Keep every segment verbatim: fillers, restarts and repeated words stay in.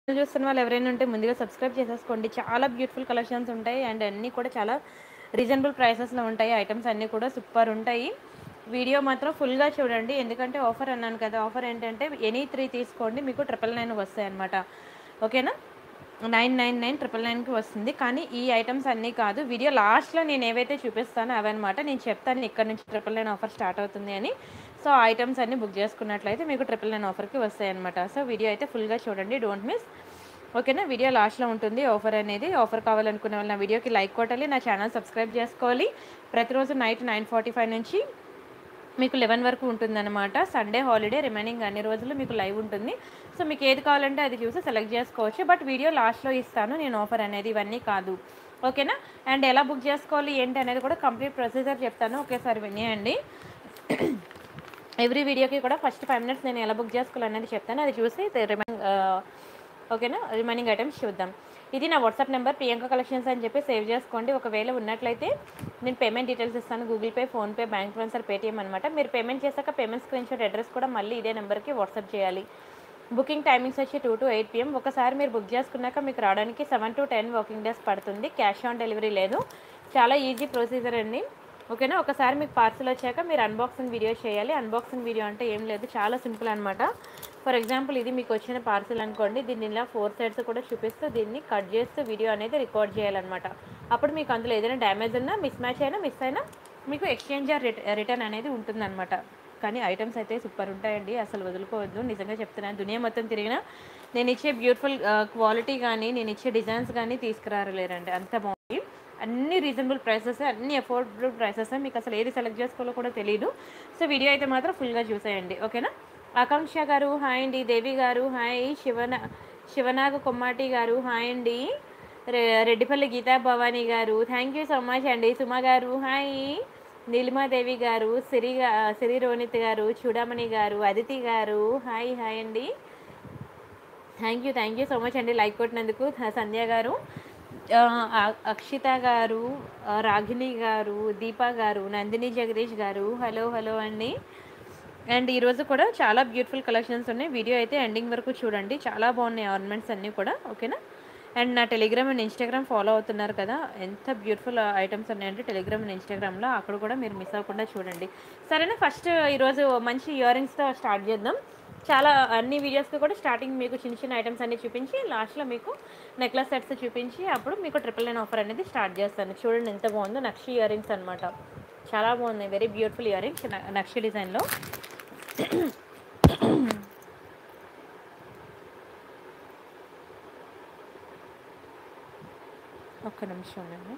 చూస్తున్న వాళ్ళు ఎవరైనా ఉంటే ముందుగా సబ్స్క్రైబ్ చేసేసుకోండి. చాలా బ్యూటిఫుల్ కలెక్షన్స్ ఉంటాయి అండ్ అన్నీ కూడా చాలా రీజనబుల్ ప్రైసెస్‌లో ఉంటాయి. ఐటెమ్స్ అన్నీ కూడా సూపర్ ఉంటాయి. వీడియో మాత్రం ఫుల్‌గా చూడండి. ఎందుకంటే ఆఫర్ అన్నాను కదా! ఆఫర్ ఏంటంటే ఎనీ మూడు తీసుకోండి మీకు నైన్ నైన్ నైన్ వస్తాయన్నమాట. ఓకేనా? Nine nine nine nine nine నైన్‌కి వస్తుంది. కానీ ఈ ఐటెమ్స్ అన్నీ కాదు. వీడియో లాస్ట్‌లో నేను ఏవైతే చూపిస్తానో అవన్నమాట. నేను చెప్తాను ఇక్కడ నుంచి nine nine nine offer start అవుతుంది అని. సో, ఆ ఐటెమ్స్ అన్నీ బుక్ చేసుకున్నట్లయితే మీకు నైన్ నైన్ నైన్ ఆఫర్‌కి వస్తాయన్నమాట. సో, వీడియో అయితే ఫుల్‌గా చూడండి. Don't miss. ఓకేనా? వీడియో లాస్ట్‌లో ఉంటుంది ఆఫర్ అనేది. ఆఫర్ కావాలనుకునే వాళ్ళు నా వీడియోకి లైక్ కొట్టాలి. నా ఛానల్ సబ్స్క్రైబ్ చేసుకోవాలి. ప్రతిరోజు నైట్ నైన్ ఫార్టీ ఫైవ్ నుంచి మీకు లెవెన్ వరకు ఉంటుందన్నమాట. సండే హాలిడే రిమైనింగ్ అన్ని రోజులు మీకు లైవ్ ఉంటుంది. సో, మీకు ఏది కావాలంటే అది చూసి సెలెక్ట్ చేసుకోవచ్చు. బట్ వీడియో లాస్ట్‌లో ఇస్తాను నేను ఆఫర్ అనేది. ఇవన్నీ కాదు. ఓకేనా? అండ్ ఎలా బుక్ చేసుకోవాలి ఏంటి అనేది కూడా కంప్లీట్ ప్రొసీజర్ చెప్తాను. ఒకేసారి వినేయండి. ఎవ్రీ వీడియోకి కూడా ఫస్ట్ ఫైవ్ మినిట్స్ నేను ఎలా బుక్ చేసుకోవాలనేది చెప్తాను. అది చూసి రిమైనింగ్ ఓకేనా? రిమైనింగ్ ఐటమ్స్ చూద్దాం. ఇది నా వాట్సాప్ నెంబర్ ప్రియాంక కలెక్షన్స్ అని చెప్పి సేవ్ చేసుకోండి. ఒకవేళ ఉన్నట్లయితే నేను పేమెంట్ డీటెయిల్స్ ఇస్తాను. Google Pay, PhonePe, bank transfer, Paytm అనమాట. మీరు పేమెంట్ చేశాక పేమెంట్ స్క్రీన్ షాట్ అడ్రస్ కూడా మళ్ళీ ఇదే నెంబర్కి వాట్సాప్ చేయాలి. బుకింగ్ టైమింగ్స్ వచ్చి టూ టు ఎయిట్ పిఎం. ఒకసారి మీరు బుక్ చేసుకున్నాక మీకు రావడానికి seven to ten working days పడుతుంది. క్యాష్ ఆన్ డెలివరీ లేదు. చాలా ఈజీ ప్రొసీజర్ అండి. ఓకేనా? ఒకసారి మీకు పార్సల్ వచ్చాక మీరు అన్బాక్సింగ్ వీడియో చేయాలి. అన్బాక్సింగ్ వీడియో అంటే ఏం లేదు, చాలా సింపుల్ అనమాట. ఫర్ ఎగ్జాంపుల్ ఇది మీకు వచ్చిన పార్సల్ అనుకోండి. దీన్ని ఇలా ఫోర్ సైడ్స్ కూడా చూపిస్తూ దీన్ని కట్ చేస్తూ వీడియో అనేది రికార్డ్ చేయాలన్నమాట. అప్పుడు మీకు అందులో ఏదైనా డ్యామేజ్ ఉన్నా, మిస్ మ్యాచ్ అయినా, మిస్ అయినా మీకు ఎక్స్చేంజ్ ఆర్ రిటర్న్ అనేది ఉంటుందన్నమాట. కానీ ఐటమ్స్ అయితే సూపర్ ఉంటాయండి, అసలు వదులుకోవద్దు. నిజంగా చెప్తున్నాను, దునియా మొత్తం తిరిగినా నేను ఇచ్చే బ్యూటిఫుల్ క్వాలిటీ కానీ నేను ఇచ్చే డిజైన్స్ కానీ తీసుకురాలేరండి. అంత బాగుంది. అన్ని రీజనబుల్ ప్రైసెస్, అన్ని అఫోర్డబుల్ ప్రైసెస్. మీకు అసలు ఏది సెలెక్ట్ చేసుకోవాలో కూడా తెలియదు. సో వీడియో అయితే మాత్రం ఫుల్గా చూసేయండి. ఓకేనా? ఆకాంక్ష గారు హాయ్ అండి. దేవి గారు హాయ్. శివన శివనాగ కొమ్మాటి గారు హాయ్ అండి. రె రెడ్డిపల్లి గీతా భవానీ గారు థ్యాంక్ యూ సో మచ్ అండి. సుమ గారు హాయ్. నీలిమాదేవి గారు, సిరి సిరి రోనిత్ గారు, చూడమణి గారు, అదితి గారు హాయ్ హాయ్ అండి. Thank you thank you so much అండి లైక్ కొట్టినందుకు. సంధ్య గారు, అక్షిత గారు, రాగిణి గారు, దీపా గారు, నందిని జగదీష్ గారు హలో హలో అండి. అండ్ ఈరోజు కూడా చాలా బ్యూటిఫుల్ కలెక్షన్స్ ఉన్నాయి. వీడియో అయితే ఎండింగ్ వరకు చూడండి. చాలా బాగున్నాయి ఆర్నమెంట్స్ అన్నీ కూడా. ఓకేనా? అండ్ నా టెలిగ్రామ్ అండ్ ఇన్స్టాగ్రామ్ ఫాలో అవుతున్నారు కదా, ఎంత బ్యూటిఫుల్ ఐటమ్స్ ఉన్నాయంటే టెలిగ్రామ్ అండ్ ఇన్స్టాగ్రామ్లో, అక్కడ కూడా మీరు మిస్ అవ్వకుండా చూడండి. సరేనా? ఫస్ట్ ఈరోజు మంచి ఇయర్ రింగ్స్తో స్టార్ట్ చేద్దాం. చాలా అన్ని వీడియోస్కి కూడా స్టార్టింగ్ మీకు చిన్న చిన్న ఐటమ్స్ అన్ని చూపించి లాస్ట్లో మీకు నెక్లెస్ సెట్స్ చూపించి అప్పుడు మీకు ట్రిపుల్ నైన్ ఆఫర్ అనేది స్టార్ట్ చేస్తాను. చూడండి ఎంత బాగుందో. నక్షి ఇయర్ రింగ్స్ అనమాట. చాలా బాగున్నాయి. వెరీ బ్యూటిఫుల్ ఇయర్ రింగ్స్ నక్షి డిజైన్లో. ఒక్క నిమిషం అండి.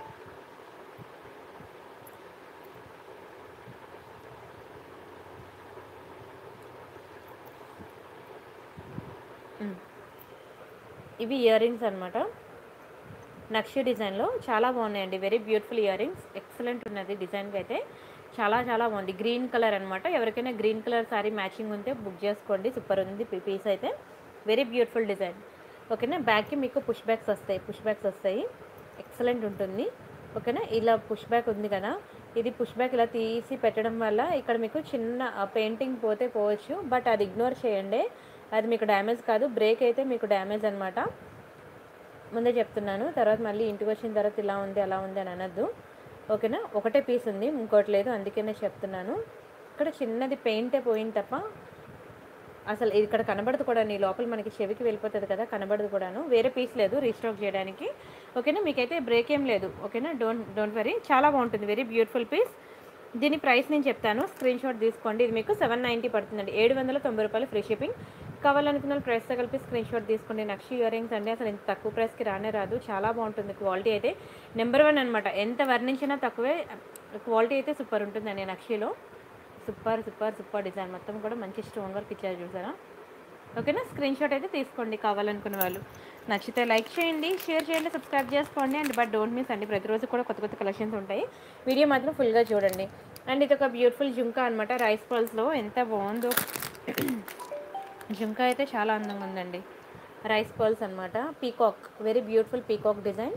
ఇవి ఇయర్ రింగ్స్ అనమాట. నక్షి డిజైన్లో చాలా బాగున్నాయండి. Very beautiful earrings. Excellent ఉన్నది డిజైన్కి అయితే. చాలా చాలా బాగుంది. గ్రీన్ కలర్ అనమాట. ఎవరికైనా గ్రీన్ కలర్ సారీ మ్యాచింగ్ ఉంటే బుక్ చేసుకోండి. సూపర్ ఉంది పీస్ అయితే. Very beautiful design. ఓకేనా? బ్యాక్కి మీకు పుష్ బ్యాక్స్ వస్తాయి. పుష్ బ్యాక్స్ వస్తాయి. ఎక్సలెంట్ ఉంటుంది. ఓకేనా? ఇలా పుష్ బ్యాక్ ఉంది కదా, ఇది పుష్ బ్యాక్ ఇలా తీసి పెట్టడం వల్ల ఇక్కడ మీకు చిన్న పెయింటింగ్ పోతే పోవచ్చు. బట్ అది ఇగ్నోర్ చేయండి. అది మీకు డ్యామేజ్ కాదు. బ్రేక్ అయితే మీకు డ్యామేజ్ అనమాట. ముందే చెప్తున్నాను. తర్వాత మళ్ళీ ఇంటికి వచ్చిన తర్వాత ఇలా ఉంది అలా ఉంది అని అనద్దు. ఓకేనా? ఒకటే పీస్ ఉంది, ఇంకోటి లేదు. అందుకనే చెప్తున్నాను. ఇక్కడ చిన్నది పెయింటే పోయింది తప్ప అసలు ఇక్కడ కనబడదు కూడా. నీ లోపల మనకి చెవికి వెళ్ళిపోతుంది కదా, కనబడదు కూడాను. వేరే పీస్ లేదు రీస్టాక్ చేయడానికి. ఓకేనా? మీకైతే బ్రేక్ ఏం లేదు. ఓకేనా? Don't don't worry. చాలా బాగుంటుంది. Very beautiful piece. దీని ప్రైస్ నేను చెప్తాను, స్క్రీన్ షాట్ తీసుకోండి. ఇది మీకు సెవెన్ నైంటీ పడుతుందండి. ఏడు వందల తొంభై రూపాయలు ఫ్రీ షిప్పింగ్. కావాలనుకున్న ప్రైస్తో కలిపి స్క్రీన్ షాట్ తీసుకోండి. నక్షి ఇయర్ రింగ్స్ అండి, అసలు ఇంత తక్కువ ప్రైస్కి రానే రాదు. చాలా బాగుంటుంది. క్వాలిటీ అయితే నెంబర్ వన్ అనమాట. ఎంత వర్ణించినా తక్కువే. క్వాలిటీ అయితే సూపర్ ఉంటుందండి నక్షిలో. Super super super design. మొత్తం కూడా మంచి స్టోన్ వర్క్ ఇచ్చారు చూసారా. ఓకేనా? స్క్రీన్ షాట్ అయితే తీసుకోండి కావాలనుకున్న వాళ్ళు. నచ్చితే లైక్ చేయండి, షేర్ చేయండి, సబ్స్క్రైబ్ చేసుకోండి. అండ్ బట్ డోంట్ మిస్ అండి, ప్రతిరోజు కూడా కొత్త కొత్త కలెక్షన్స్ ఉంటాయి. వీడియో మాత్రం ఫుల్గా చూడండి. అండ్ ఇది ఒక బ్యూటిఫుల్ జుంకా అనమాట. రైస్ పల్స్లో ఎంత బాగుందో. జుంకా అయితే చాలా అందంగా ఉందండి. రైస్ పర్ల్స్ అనమాట. Peacock, very beautiful peacock design.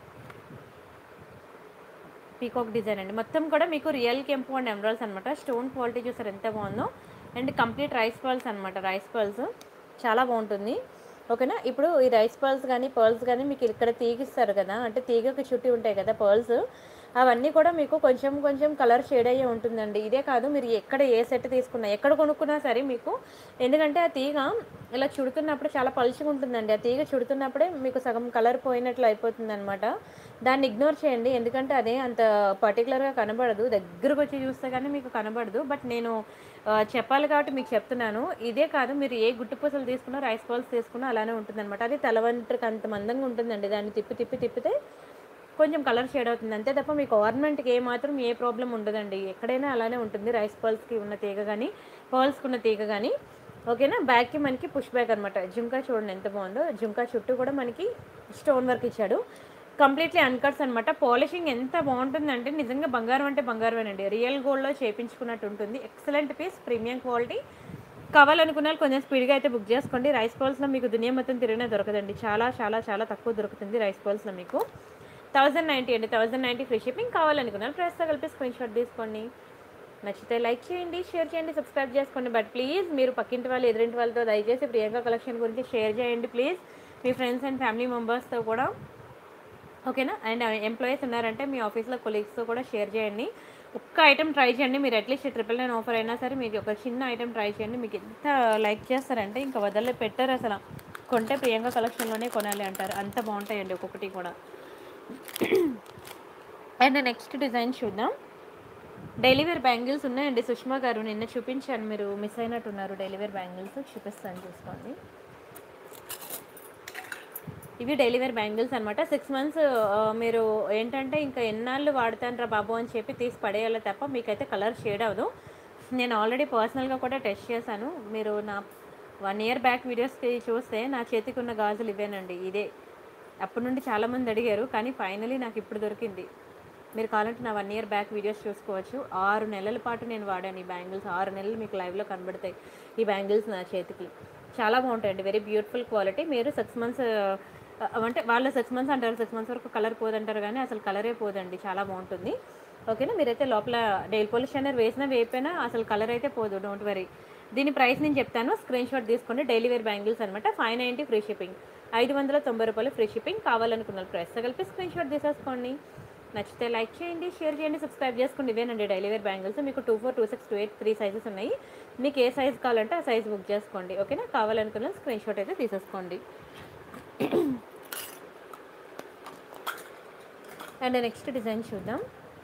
Peacock design అండి. మొత్తం కూడా మీకు రియల్ కెంపు అండ్ ఎమరాల్డ్స్ అనమాట. స్టోన్ క్వాలిటీ చూసారు ఎంత బాగుందో. అండ్ కంప్లీట్ రైస్ పర్ల్స్ అనమాట. రైస్ పర్ల్స్ చాలా బాగుంటుంది. ఓకేనా. ఇప్పుడు ఈ రైస్ పర్ల్స్ కానీ పర్ల్స్ కానీ మీకు ఇక్కడ తీగిస్తారు కదా, అంటే తీగకి చుట్టి ఉంటాయి కదా పర్ల్స్, అవన్నీ కూడా మీకు కొంచెం కొంచెం కలర్ షేడ్ అయ్యే ఉంటుందండి. ఇదే కాదు, మీరు ఎక్కడ ఏ సెట్ తీసుకున్నా ఎక్కడ కొనుక్కున్నా సరే మీకు, ఎందుకంటే ఆ తీగ ఇలా చుడుతున్నప్పుడు చాలా పలుచగా ఉంటుందండి. ఆ తీగ చుడుతున్నప్పుడే మీకు సగం కలర్ పోయినట్లు అయిపోతుంది అనమాట. దాన్ని ఇగ్నోర్ చేయండి, ఎందుకంటే అదే అంత పర్టికులర్గా కనబడదు. దగ్గరకు వచ్చి చూస్తే కానీ మీకు కనబడదు. బట్ నేను ఆ, చెప్పాలి కాబట్టి మీకు చెప్తున్నాను. ఇదే కాదు, మీరు ఏ గుట్టు పూసలు తీసుకున్నా రైస్ బాల్స్ తీసుకున్నా అలానే ఉంటుందన్నమాట. అది తల వెంట్రుక అంత మందంగా ఉంటుందండి. దాన్ని తిప్పి తిప్పి తిప్పితే కొంచెం కలర్ షేడ్ అవుతుంది అంతే తప్ప మీకు ఆర్నమెంట్కి ఏ మాత్రం ఏ ప్రాబ్లం ఉండదండి. ఎక్కడైనా అలానే ఉంటుంది రైస్ పర్ల్స్కి ఉన్న తీగ కానీ పర్ల్స్కి ఉన్న తీగ కానీ. ఓకేనా. బ్యాక్కి మనకి పుష్ బ్యాక్ అనమాట. జుంకా చూడండి ఎంత బాగుందో. జుంకా చుట్టూ కూడా మనకి స్టోన్ వర్క్ ఇచ్చాడు. కంప్లీట్లీ అన్కట్స్ అనమాట. పాలిషింగ్ ఎంత బాగుంటుందంటే నిజంగా బంగారం అంటే బంగారమేనండి. రియల్ గోల్డ్లో చేయించుకున్నట్టు ఉంటుంది. Excellent piece, premium quality. కావాలనుకున్న వాళ్ళు కొంచెం స్పీడ్గా అయితే బుక్ చేసుకోండి. రైస్ పర్ల్స్లో మీకు దునియా మొత్తం తిరిగినా దొరకదండి. చాలా చాలా చాలా తక్కువ దొరుకుతుంది రైస్ పర్ల్స్లో మీకు. థౌజండ్ నైంటీ అండి, థౌజండ్ నైంటీ ఫ్రీ షిప్పింగ్. కావాలనుకున్నారు ప్రైస్తో కలిపి స్క్రీన్ షాట్ తీసుకోండి. నచ్చితే లైక్ చేయండి, షేర్ చేయండి, సబ్స్క్రైబ్ చేసుకోండి. బట్ ప్లీజ్ మీరు పక్కింటి వాళ్ళు ఎదురింటి వాళ్ళతో దయచేసి ప్రియాంక కలెక్షన్ గురించి షేర్ చేయండి ప్లీజ్, మీ ఫ్రెండ్స్ అండ్ ఫ్యామిలీ మెంబర్స్తో కూడా. ఓకేనా. అండ్ ఎంప్లాయీస్ ఉన్నారంటే మీ ఆఫీస్లో కొలీగ్స్తో కూడా షేర్ చేయండి. ఒక్క ఐటెం ట్రై చేయండి మీరు. అట్లీస్ట్ ట్రిపుల్ నైన్ ఆఫర్ అయినా సరే మీకు ఒక చిన్న ఐటెం ట్రై చేయండి. మీకు ఎంత లైక్ చేస్తారంటే ఇంకా వదలే పెట్టారు అసలు. కొంటే ప్రియాంక కలెక్షన్లోనే కొనాలి అంటారు, అంత బాగుంటాయండి ఒక్కొక్కటి కూడా. అండ్ నెక్స్ట్ డిజైన్ చూద్దాం. డెలివరీ బ్యాంగిల్స్ ఉన్నాయండి సుష్మా గారు, నిన్న చూపించాను, మీరు మిస్ అయినట్టున్నారు. డెలివరీ బ్యాంగిల్స్ చూపిస్తాను చూసుకోండి. ఇవి డెలివరీ బ్యాంగిల్స్ అనమాట. సిక్స్ మంత్స్ మీరు ఏంటంటే ఇంకా ఎన్నాళ్ళు వాడతాను రా బాబు అని చెప్పి తీసి పడేయాలి తప్ప మీకైతే కలర్ షేడ్ అవ్వదు. నేను ఆల్రెడీ పర్సనల్గా కూడా టెస్ట్ చేశాను. మీరు నా వన్ ఇయర్ బ్యాక్ వీడియోస్కి చూస్తే నా చేతికి ఉన్న గాజులు ఇవేనండి. ఇదే అప్పటి నుండి చాలామంది అడిగారు, కానీ ఫైనలీ నాకు ఇప్పుడు దొరికింది. మీరు కావాలంటే నా వన్ ఇయర్ బ్యాక్ వీడియోస్ చూసుకోవచ్చు. ఆరు నెలల పాటు నేను వాడాను ఈ బ్యాంగిల్స్. ఆరు నెలలు మీకు లైవ్లో కనబడతాయి ఈ బ్యాంగిల్స్ నా చేతికి. చాలా బాగుంటాయండి, వెరీ బ్యూటిఫుల్ క్వాలిటీ. మీరు సిక్స్ మంత్స్ అంటే వాళ్ళు సిక్స్ మంత్స్ అంటారు, సిక్స్ మంత్స్ వరకు కలర్ పోదంటారు, కానీ అసలు కలరే పోదండి, చాలా బాగుంటుంది. ఓకేనా. మీరైతే లోపల డెయిల్ పాలిష్ షైనర్ వేసినా వేపైనా అసలు కలర్ అయితే పోదు, డోంట్ వరీ. దీని ప్రైస్ నేను చెప్తాను, స్క్రీన్ షాట్ తీసుకోండి. డైలీ వేర్ బ్యాంగిల్స్ అనమాట. ఫైవ్ నైంటీ ఫ్రీ షిప్పింగ్, ఐదు వందల తొంభై రూపాయలు ఫ్రీ షిప్పింగ్. కావాలనుకున్న ప్రైస్ కలిపి స్క్రీన్ షాట్ తీసేసుకోండి. నచ్చితే లైక్ చేయండి, షేర్ చేయండి, సబ్స్క్రైబ్ చేసుకోండి. ఇవేనండి డైలీ వేర్ బ్యాంగిల్స్. మీకు two four two six two eight three sizes ఉన్నాయి. మీకు ఏ సైజ్ కావాలంటే ఆ సైజ్ బుక్ చేసుకోండి. ఓకేనా. కావాలనుకున్న స్క్రీన్ షాట్ అయితే తీసేసుకోండి. అండ్ నెక్స్ట్ డిజైన్ చూద్దాం.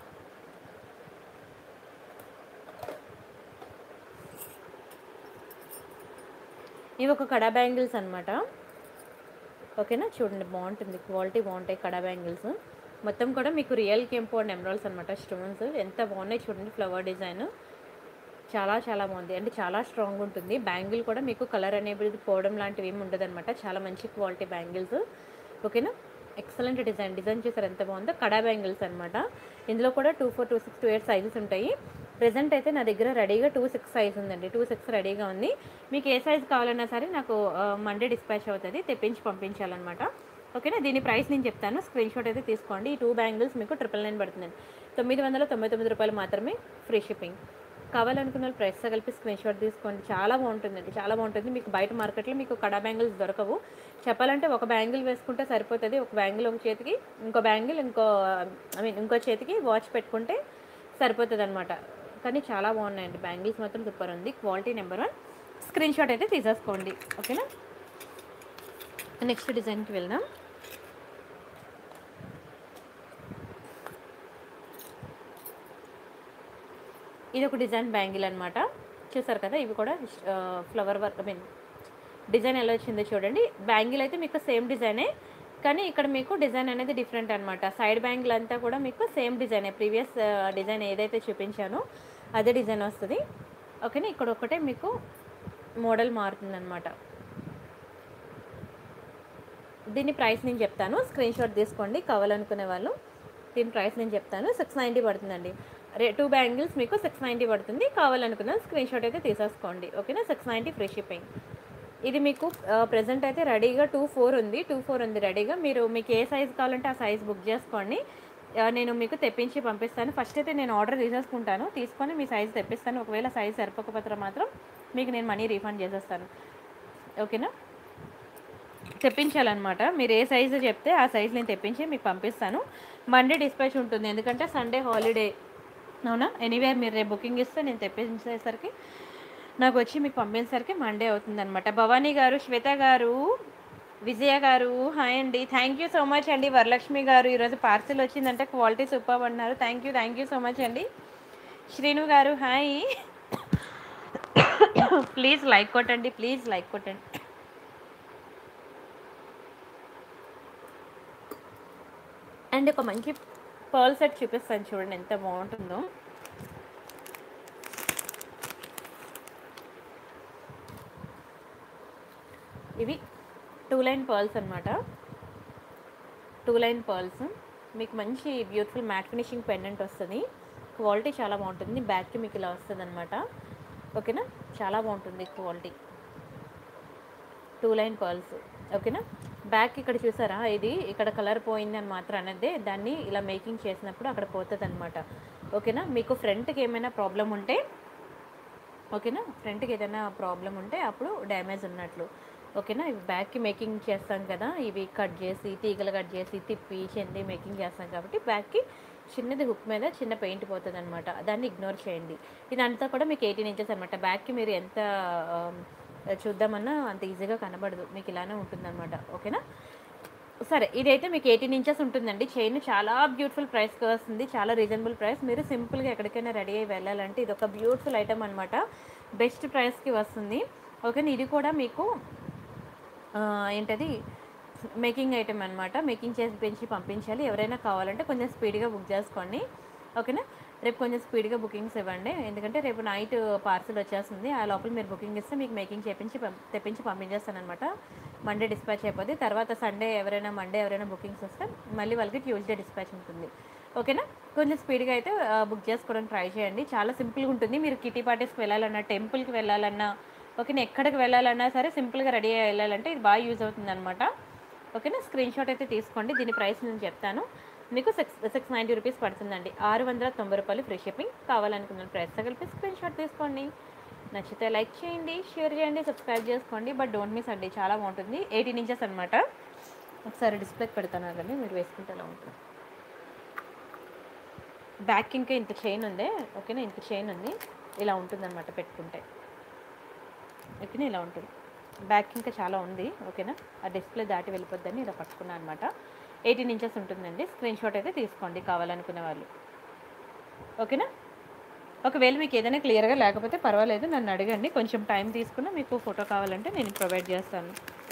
ఇవి ఒక కడా బ్యాంగిల్స్ అనమాట. ఓకేనా. చూడండి బాగుంటుంది, క్వాలిటీ బాగుంటాయి కడా బ్యాంగిల్స్. మొత్తం కూడా మీకు రియల్ కెంపు అండ్ ఎమరాల్డ్స్ అనమాట. స్టోన్స్ ఎంత బాగున్నాయి చూడండి. ఫ్లవర్ డిజైన్ చాలా చాలా బాగుంది, అంటే చాలా స్ట్రాంగ్ ఉంటుంది. బ్యాంగిల్ కూడా మీకు కలర్ అనేది పోవడం లాంటివి ఏమి ఉండదు అనమాట. చాలా మంచి క్వాలిటీ బ్యాంగిల్స్. ఓకేనా. Excellent design. డిజైన్ చూసారు ఎంత బాగుందో. కడా బ్యాంగిల్స్ అనమాట. ఇందులో కూడా two four two six two eight sizes ఉంటాయి. ప్రెజెంట్ అయితే నా దగ్గర రెడీగా టూ సిక్స్ సైజ్ ఉందండి. టూ సిక్స్ రెడీగా ఉంది. మీకు ఏ సైజ్ కావాలన్నా సరే నాకు మండే డిస్పాచ్ అవుతుంది, తెప్పించి పంపించాలన్నమాట. ఓకేనా. దీని ప్రైస్ నేను చెప్తాను, స్క్రీన్ షాట్ అయితే తీసుకోండి. ఈ టూ బ్యాంగిల్స్ మీకు ట్రిపుల్ నైన్ పడుతుందండి. తొమ్మిది వందల తొంభై తొమ్మిది రూపాయలు మాత్రమే ఫ్రీ షిప్పింగ్. కావాలనుకున్న వాళ్ళు ప్రైస్తో కలిపి స్క్రీన్ షాట్ తీసుకోండి. చాలా బాగుంటుందండి, చాలా బాగుంటుంది. మీకు బయట మార్కెట్లో మీకు కడా బ్యాంగిల్స్ దొరకవు. చెప్పాలంటే ఒక బ్యాంగిల్ వేసుకుంటే సరిపోతుంది. ఒక బ్యాంగిల్ ఒక చేతికి, ఇంకో బ్యాంగిల్ ఇంకో ఐ మీన్ ఇంకో చేతికి వాచ్ పెట్టుకుంటే సరిపోతుంది అనమాట. కానీ చాలా బాగున్నాయండి బ్యాంగిల్స్, మాత్రం సూపర్ ఉంది. Quality number one. Screen shot అయితే తీసేసుకోండి. ఓకేనా. నెక్స్ట్ డిజైన్కి వెళ్దాం. ఇది ఒక డిజైన్ బ్యాంగిల్ అనమాట. చూసారు కదా, ఇవి కూడా flower work I mean design ఎలా వచ్చిందో చూడండి. బ్యాంగిల్ అయితే మీకు సేమ్ డిజైనే, కానీ ఇక్కడ మీకు డిజైన్ అనేది డిఫరెంట్ అనమాట. సైడ్ బ్యాంగిల్ అంతా కూడా మీకు సేమ్ డిజైనే, ప్రీవియస్ డిజైన్ ఏదైతే చూపించానో అదే డిజైన్ వస్తుంది. ఓకేనా. ఇక్కడ ఒకటే మీకు మోడల్ మారుతుంది అనమాట. దీని ప్రైస్ నేను చెప్తాను, స్క్రీన్ షాట్ తీసుకోండి కావాలనుకునే వాళ్ళు. దీని ప్రైస్ నేను చెప్తాను, సిక్స్ నైంటీ పడుతుందండి. రే టూ బ్యాంగిల్స్ మీకు సిక్స్ నైంటీ పడుతుంది. కావాలనుకున్న స్క్రీన్ షాట్ అయితే తీసేసుకోండి. ఓకేనా. Six ninety free shipping. ఇది మీకు ప్రజెంట్ అయితే రెడీగా టూ ఫోర్ ఉంది, టూ ఫోర్ ఉంది రెడీగా. మీరు మీకు ఏ సైజ్ కావాలంటే ఆ సైజ్ బుక్ చేసుకోండి, నేను మీకు తెప్పించి పంపిస్తాను. ఫస్ట్ అయితే నేను ఆర్డర్ తీసేసుకుంటాను, తీసుకొని మీ సైజ్ తెప్పిస్తాను. ఒకవేళ సైజ్ సరిపోకపోతే మాత్రం మీకు నేను మనీ రీఫండ్ చేసేస్తాను. ఓకేనా. తెప్పించాలన్నమాట. మీరు ఏ సైజు చెప్తే ఆ సైజు నేను తెప్పించి మీకు పంపిస్తాను. మండే డిస్పాచ్ ఉంటుంది, ఎందుకంటే సండే హాలిడే. అవునా? ఎనీవేర్ మీరు రేపు బుకింగ్ ఇస్తే నేను తెప్పించేసరికి నాకు వచ్చి మీకు పంపించేసరికి మండే అవుతుందన్నమాట. భవానీ గారు, శ్వేత గారు, విజయ గారు హాయ్ అండి. థ్యాంక్ యూ సో మచ్ అండి. వరలక్ష్మి గారు ఈరోజు పార్సిల్ వచ్చిందంటే క్వాలిటీ సూపర్ అన్నారు. Thank you thank you so much అండి. శ్రీను గారు హాయ్. ప్లీజ్ లైక్ కొట్టండి, ప్లీజ్ లైక్ కొట్టండి. అండ్ ఒక మంచి పర్ల్ సెట్ చూపిస్తాను చూడండి, ఎంత బాగుంటుందో. ఇవి టూ లైన్ పర్ల్స్ అనమాట. టూ లైన్ పర్ల్స్ మీకు మంచి బ్యూటిఫుల్ మ్యాట్ ఫినిషింగ్ పెండెంట్ వస్తుంది. క్వాలిటీ చాలా బాగుంటుంది. బ్యాక్కి మీకు ఇలా వస్తుంది అనమాట. ఓకేనా? చాలా బాగుంటుంది క్వాలిటీ. టూ లైన్ పర్ల్స్ ఓకేనా. బ్యాక్ ఇక్కడ చూసారా, ఇది ఇక్కడ కలర్ పోయింది అని మాత్రం అనేది దాన్ని ఇలా మేకింగ్ చేసినప్పుడు అక్కడ పోతుంది అనమాట. ఓకేనా? మీకు ఫ్రంట్కి ఏమైనా ప్రాబ్లం ఉంటే ఓకేనా, ఫ్రంట్కి ఏదైనా ప్రాబ్లం ఉంటే అప్పుడు డ్యామేజ్ ఉన్నట్లు. ఓకేనా? ఇవి బ్యాక్కి మేకింగ్ చేస్తాం కదా, ఇవి కట్ చేసి తీగలు కట్ చేసి తిప్పి చెంది మేకింగ్ చేస్తాం కాబట్టి బ్యాక్కి చిన్నది హుక్ మీద చిన్న పెయింట్ పోతుంది అనమాట. దాన్ని ఇగ్నోర్ చేయండి. ఇదంతా కూడా మీకు ఎయిటీన్ ఇంచెస్ అనమాట. బ్యాక్కి మీరు ఎంత చూద్దామన్నా అంత ఈజీగా కనబడదు, మీకు ఇలానే ఉంటుందన్నమాట. ఓకేనా? సరే, ఇదైతే మీకు ఎయిటీన్ ఇంచెస్ ఉంటుందండి. చైన్ చాలా బ్యూటిఫుల్ ప్రైస్కి వస్తుంది, చాలా రీజనబుల్ ప్రైస్. మీరు సింపుల్గా ఎక్కడికైనా రెడీ అయ్యి వెళ్ళాలంటే ఇది ఒక బ్యూటిఫుల్ ఐటమ్ అనమాట. బెస్ట్ ప్రైస్కి వస్తుంది. ఓకేనా? ఇది కూడా మీకు ఏంటది మేకింగ్ ఐటమ్ అనమాట. మేకింగ్ చేసి పెంచి పంపించాలి. ఎవరైనా కావాలంటే కొంచెం స్పీడ్గా బుక్ చేసుకోండి. ఓకేనా? రేపు కొంచెం స్పీడ్గా బుకింగ్స్ ఇవ్వండి, ఎందుకంటే రేపు నైట్ పార్సిల్ వచ్చేస్తుంది. ఆ లోపల మీరు బుకింగ్ ఇస్తే మీకు మేకింగ్ చేపించి తెప్పించి పంపించేస్తాను అనమాట. మండే డిస్పాచ్ అయిపోద్ది. తర్వాత సండే ఎవరైనా మండే ఎవరైనా బుకింగ్స్ వస్తే మళ్ళీ వాళ్ళకి ట్యూస్డే డిస్పాచ్ ఉంటుంది. ఓకేనా? కొంచెం స్పీడ్గా అయితే బుక్ చేసుకోవడానికి ట్రై చేయండి. చాలా సింపుల్గా ఉంటుంది. మీరు కిటీ పార్టీస్కి వెళ్ళాలన్నా, టెంపుల్కి వెళ్ళాలన్నా, ఓకేనా, ఎక్కడికి వెళ్ళాలన్నా సరే సింపుల్గా రెడీ అయ్యి వెళ్ళాలంటే ఇది బాగా యూజ్ అవుతుంది అనమాట. ఓకేనా? స్క్రీన్ షాట్ అయితే తీసుకోండి. దీని ప్రైస్ నేను చెప్తాను. మీకు సిక్స్ సిక్స్ నైంటీ రూపీస్ పడుతుందండి. ఆరు వందల తొంభై రూపాయలు ఫ్రీ షిప్పింగ్. కావాలనుకున్న ప్రైస్తో కలిపి స్క్రీన్ షాట్ తీసుకోండి. నచ్చితే లైక్ చేయండి, షేర్ చేయండి, సబ్స్క్రైబ్ చేసుకోండి. బట్ డోంట్ మిస్ అండి, చాలా బాగుంటుంది. ఎయిటీన్ ఇంచెస్ అనమాట. ఒకసారి డిస్ప్లేకి పెడతాను కానీ మీరు వేసుకుంటే ఎలా ఉంటుంది. బ్యాక్ ఇంకా ఇంత చైన్ ఉంది. ఓకేనా? ఇంత చైన్ ఉంది, ఇలా ఉంటుంది అనమాట పెట్టుకుంటే. ఓకేనా? ఇలా ఉంటుంది. బ్యాక్ ఇంకా చాలా ఉంది. ఓకేనా? ఆ డిస్ప్లే దాటి వెళ్ళిపోద్దని ఇలా పట్టుకున్నాను అనమాట. ఎయిటీన్ ఇంచెస్ ఉంటుందండి. స్క్రీన్ షాట్ అయితే తీసుకోండి కావాలనుకునే వాళ్ళు. ఓకేనా? ఒకవేళ మీకు ఏదైనా క్లియర్గా లేకపోతే పర్వాలేదు, నన్ను అడగండి. కొంచెం టైం తీసుకుని మీకు ఫోటో కావాలంటే నేను ప్రొవైడ్ చేస్తాను.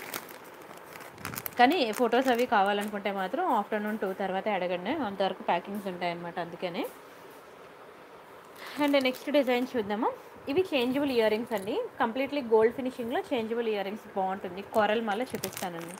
కానీ ఫొటోస్ అవి కావాలనుకుంటే మాత్రం ఆఫ్టర్నూన్ టూ తర్వాత అడగండి, అంతవరకు ప్యాకింగ్స్ ఉంటాయన్నమాట. అందుకనే. అండ్ నెక్స్ట్ డిజైన్ చూద్దాము. ఇవి చేంజబుల్ ఇయర్ రింగ్స్ అండి. కంప్లీట్లీ గోల్డ్ ఫినిషింగ్లో చేంజబుల్ ఇయర్ రింగ్స్ బాగుంటుంది. కోరల్ మాల చూపిస్తానండి.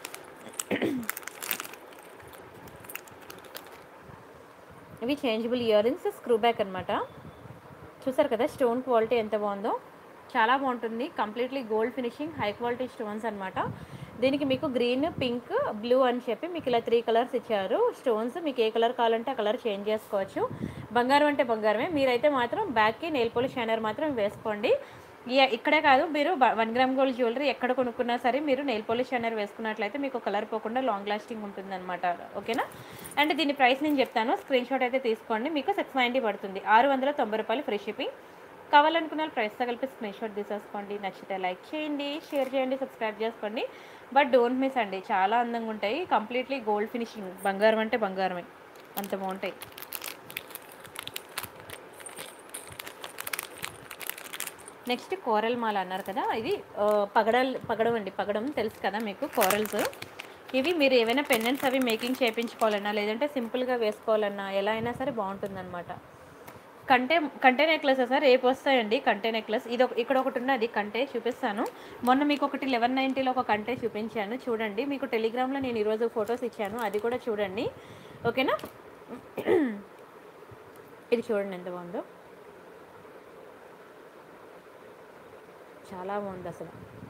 ఇవి changeable earrings, screw back అనమాట. చూసారు కదా స్టోన్ క్వాలిటీ ఎంత బాగుందో, చాలా బాగుంటుంది. Completely gold finishing, high quality stones అనమాట. దీనికి మీకు గ్రీన్, పింక్, బ్లూ అని చెప్పి మీకు ఇలా త్రీ కలర్స్ ఇచ్చారు స్టోన్స్. మీకు ఏ కలర్ కావాలంటే ఆ కలర్ చేంజ్ చేసుకోవచ్చు. బంగారం అంటే బంగారమే. మీరైతే మాత్రం బ్యాక్కి నెయిల్ పాలిష్ షైనర్ మాత్రం వేసుకోండి. ఇక్కడే కాదు, మీరు వన్ గ్రామ్ గోల్డ్ జ్యువెలరీ ఎక్కడ కొనుక్కున్నా సరే మీరు నెయిల్ పాలిష్ షైనర్ వేసుకున్నట్లయితే మీకు కలర్ పోకుండా లాంగ్ లాస్టింగ్ ఉంటుంది అనమాట. ఓకేనా? అండ్ దీని ప్రైస్ నేను చెప్తాను, స్క్రీన్ షాట్ అయితే తీసుకోండి. మీకు సిక్స్ నైంటీ పడుతుంది. ఆరు వందల తొంభై రూపాయలు ఫ్రీ షిప్పింగ్. కావాలనుకున్న ప్రైస్తో కలిపి స్క్రీన్ షాట్ తీసేసుకోండి. నచ్చితే లైక్ చేయండి, షేర్ చేయండి, సబ్స్క్రైబ్ చేసుకోండి. బట్ డోంట్ మిస్ అండి, చాలా అందంగా ఉంటాయి. కంప్లీట్లీ గోల్డ్ ఫినిషింగ్, బంగారం అంటే బంగారమే, అంత బాగుంటాయి. నెక్స్ట్ కోరల్ మాల అన్నారు కదా, ఇది పగడల్ పగడం అండి. పగడం తెలుసు కదా మీకు, కోరల్స్. ఇవి మీరు ఏవైనా పెండెంట్స్ అవి మేకింగ్ చేయించుకోవాలన్నా, లేదంటే సింపుల్గా వేసుకోవాలన్నా ఎలా అయినా సరే బాగుంటుందన్నమాట. కంటే కంటే నెక్లెస్ సార్ రేపు వస్తాయండి. కంటే నెక్లెస్ ఇది ఇక్కడ ఒకటి ఉన్నది కంటే, చూపిస్తాను. మొన్న మీకు ఒకటి లెవెన్ నైంటీలో ఒక కంటే చూపించాను, చూడండి. మీకు టెలిగ్రామ్లో నేను ఈరోజు ఫొటోస్ ఇచ్చాను, అది కూడా చూడండి. ఓకేనా? ఇది చూడండి ఎంత బాగుందో, చాలా బాగుంది అసలు.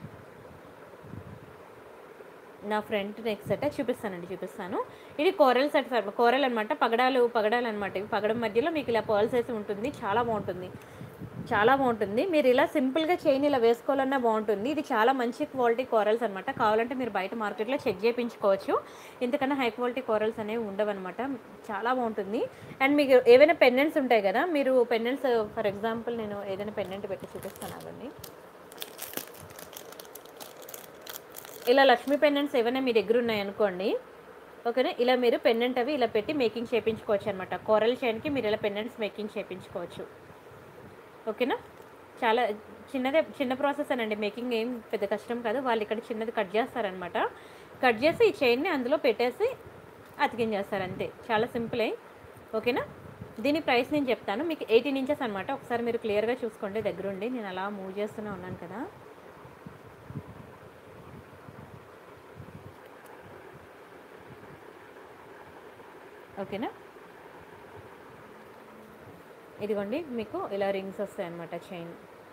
నా ఫ్రంట్ నెక్ సెట్ చూపిస్తానండి, చూపిస్తాను. ఇది కోరల్ సెట్, కోరల్ అనమాట. పగడాలు పగడాలు అనమాట. ఇవి పగడం మధ్యలో మీకు ఇలా పర్ల్స్ వేసి ఉంటుంది, చాలా బాగుంటుంది. చాలా బాగుంటుంది. మీరు ఇలా సింపుల్‌గా చైన్ ఇలా వేసుకోవాలన్నా బాగుంటుంది. ఇది చాలా మంచి క్వాలిటీ కోరల్స్ అనమాట. కావాలంటే మీరు బయట మార్కెట్‌లో చెక్ చేయించుకోవచ్చు. ఇంతకన్నా హై క్వాలిటీ కోరల్స్ అనేవి ఉండవన్నమాట. చాలా బాగుంటుంది. అండ్ మీకు ఏవైనా పెండెంట్స్ ఉంటాయి కదా, మీరు పెండెంట్స్ ఫర్ ఎగ్జాంపుల్ నేను ఏదైనా పెండెంట్ పెట్టి చూపిస్తాను ఆగండి. ఇలా లక్ష్మీ పెండెంట్స్ ఏవైనా మీ దగ్గర ఉన్నాయనుకోండి, ఓకేనా, ఇలా మీరు పెండెంట్ అవి ఇలా పెట్టి మేకింగ్ చేయించుకోవచ్చు అనమాట. కోరల్ చైన్కి మీరు ఇలా పెండెంట్స్ మేకింగ్ చేయించుకోవచ్చు. ఓకేనా, చాలా చిన్నదే, చిన్న ప్రాసెస్ అనండి. మేకింగ్ ఏం పెద్ద కష్టం కాదు. వాళ్ళు ఇక్కడ చిన్నది కట్ చేస్తారనమాట. కట్ చేసి ఈ చైన్ని అందులో పెట్టేసి అతికించేస్తారు అంతే. చాలా సింపులే. ఓకేనా, దీని ప్రైస్ నేను చెప్తాను మీకు. ఎయిటీన్ ఇంచెస్ అనమాట. ఒకసారి మీరు క్లియర్గా చూసుకోండి దగ్గరుండి. నేను అలా మూవ్ చేస్తూనే ఉన్నాను కదా. ఓకేనా, ఇదిగోండి మీకు ఇలా రింగ్స్ వస్తాయి అన్నమాట చైన్.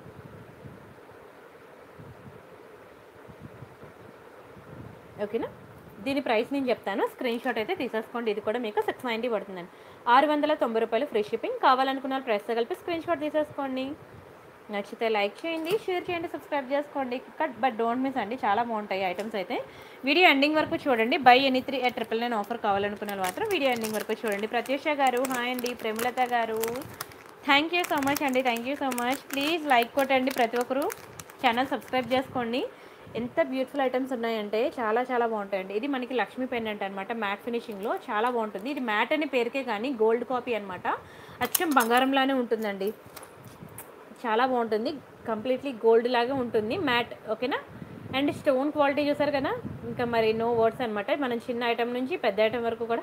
ఓకేనా, దీని ప్రైస్ నేను చెప్తాను. స్క్రీన్ షాట్ అయితే తీసేసుకోండి. ఇది కూడా మీకు సిక్స్ నైంటీ పడుతుందండి. ఆరు వందల తొంభై రూపాయలు ఫ్రీ షిప్పింగ్. కావాలనుకున్న ప్రైస్తో కలిపి స్క్రీన్ షాట్ తీసేసుకోండి. నచ్చితే లైక్ చేయండి, షేర్ చేయండి, సబ్స్క్రైబ్ చేసుకోండి. కట్ బట్ డోంట్ మిస్ అండి, చాలా బాగుంటాయి ఐటమ్స్ అయితే. వీడియో ఎండింగ్ వరకు చూడండి. Buy any three at triple nine offer కావాలనుకున్న వాళ్ళు మాత్రం వీడియో ఎండింగ్ వరకు చూడండి. ప్రత్యూష గారు హాయ్ అండి. ప్రేమలత గారు థ్యాంక్ యూ సో మచ్ అండి. Thank you so much. Please like కొట్టండి ప్రతి ఒక్కరు. ఛానల్ సబ్స్క్రైబ్ చేసుకోండి. ఎంత బ్యూటిఫుల్ ఐటమ్స్ ఉన్నాయంటే చాలా చాలా బాగుంటాయండి. ఇది మనకి లక్ష్మీ పెండెంట్ అనమాట. మ్యాట్ ఫినిషింగ్లో చాలా బాగుంటుంది. ఇది మ్యాట్ అనే పేరుకే కానీ గోల్డ్ కాపీ అనమాట. అచ్చం బంగారంలానే ఉంటుందండి. చాలా బాగుంటుంది. కంప్లీట్లీ గోల్డ్ లాగా ఉంటుంది మ్యాట్. ఓకేనా, అండ్ స్టోన్ క్వాలిటీ చూసారు కదా, ఇంకా మరి నో వర్డ్స్ అనమాట. మనం చిన్న ఐటమ్ నుంచి పెద్ద ఐటమ్ వరకు కూడా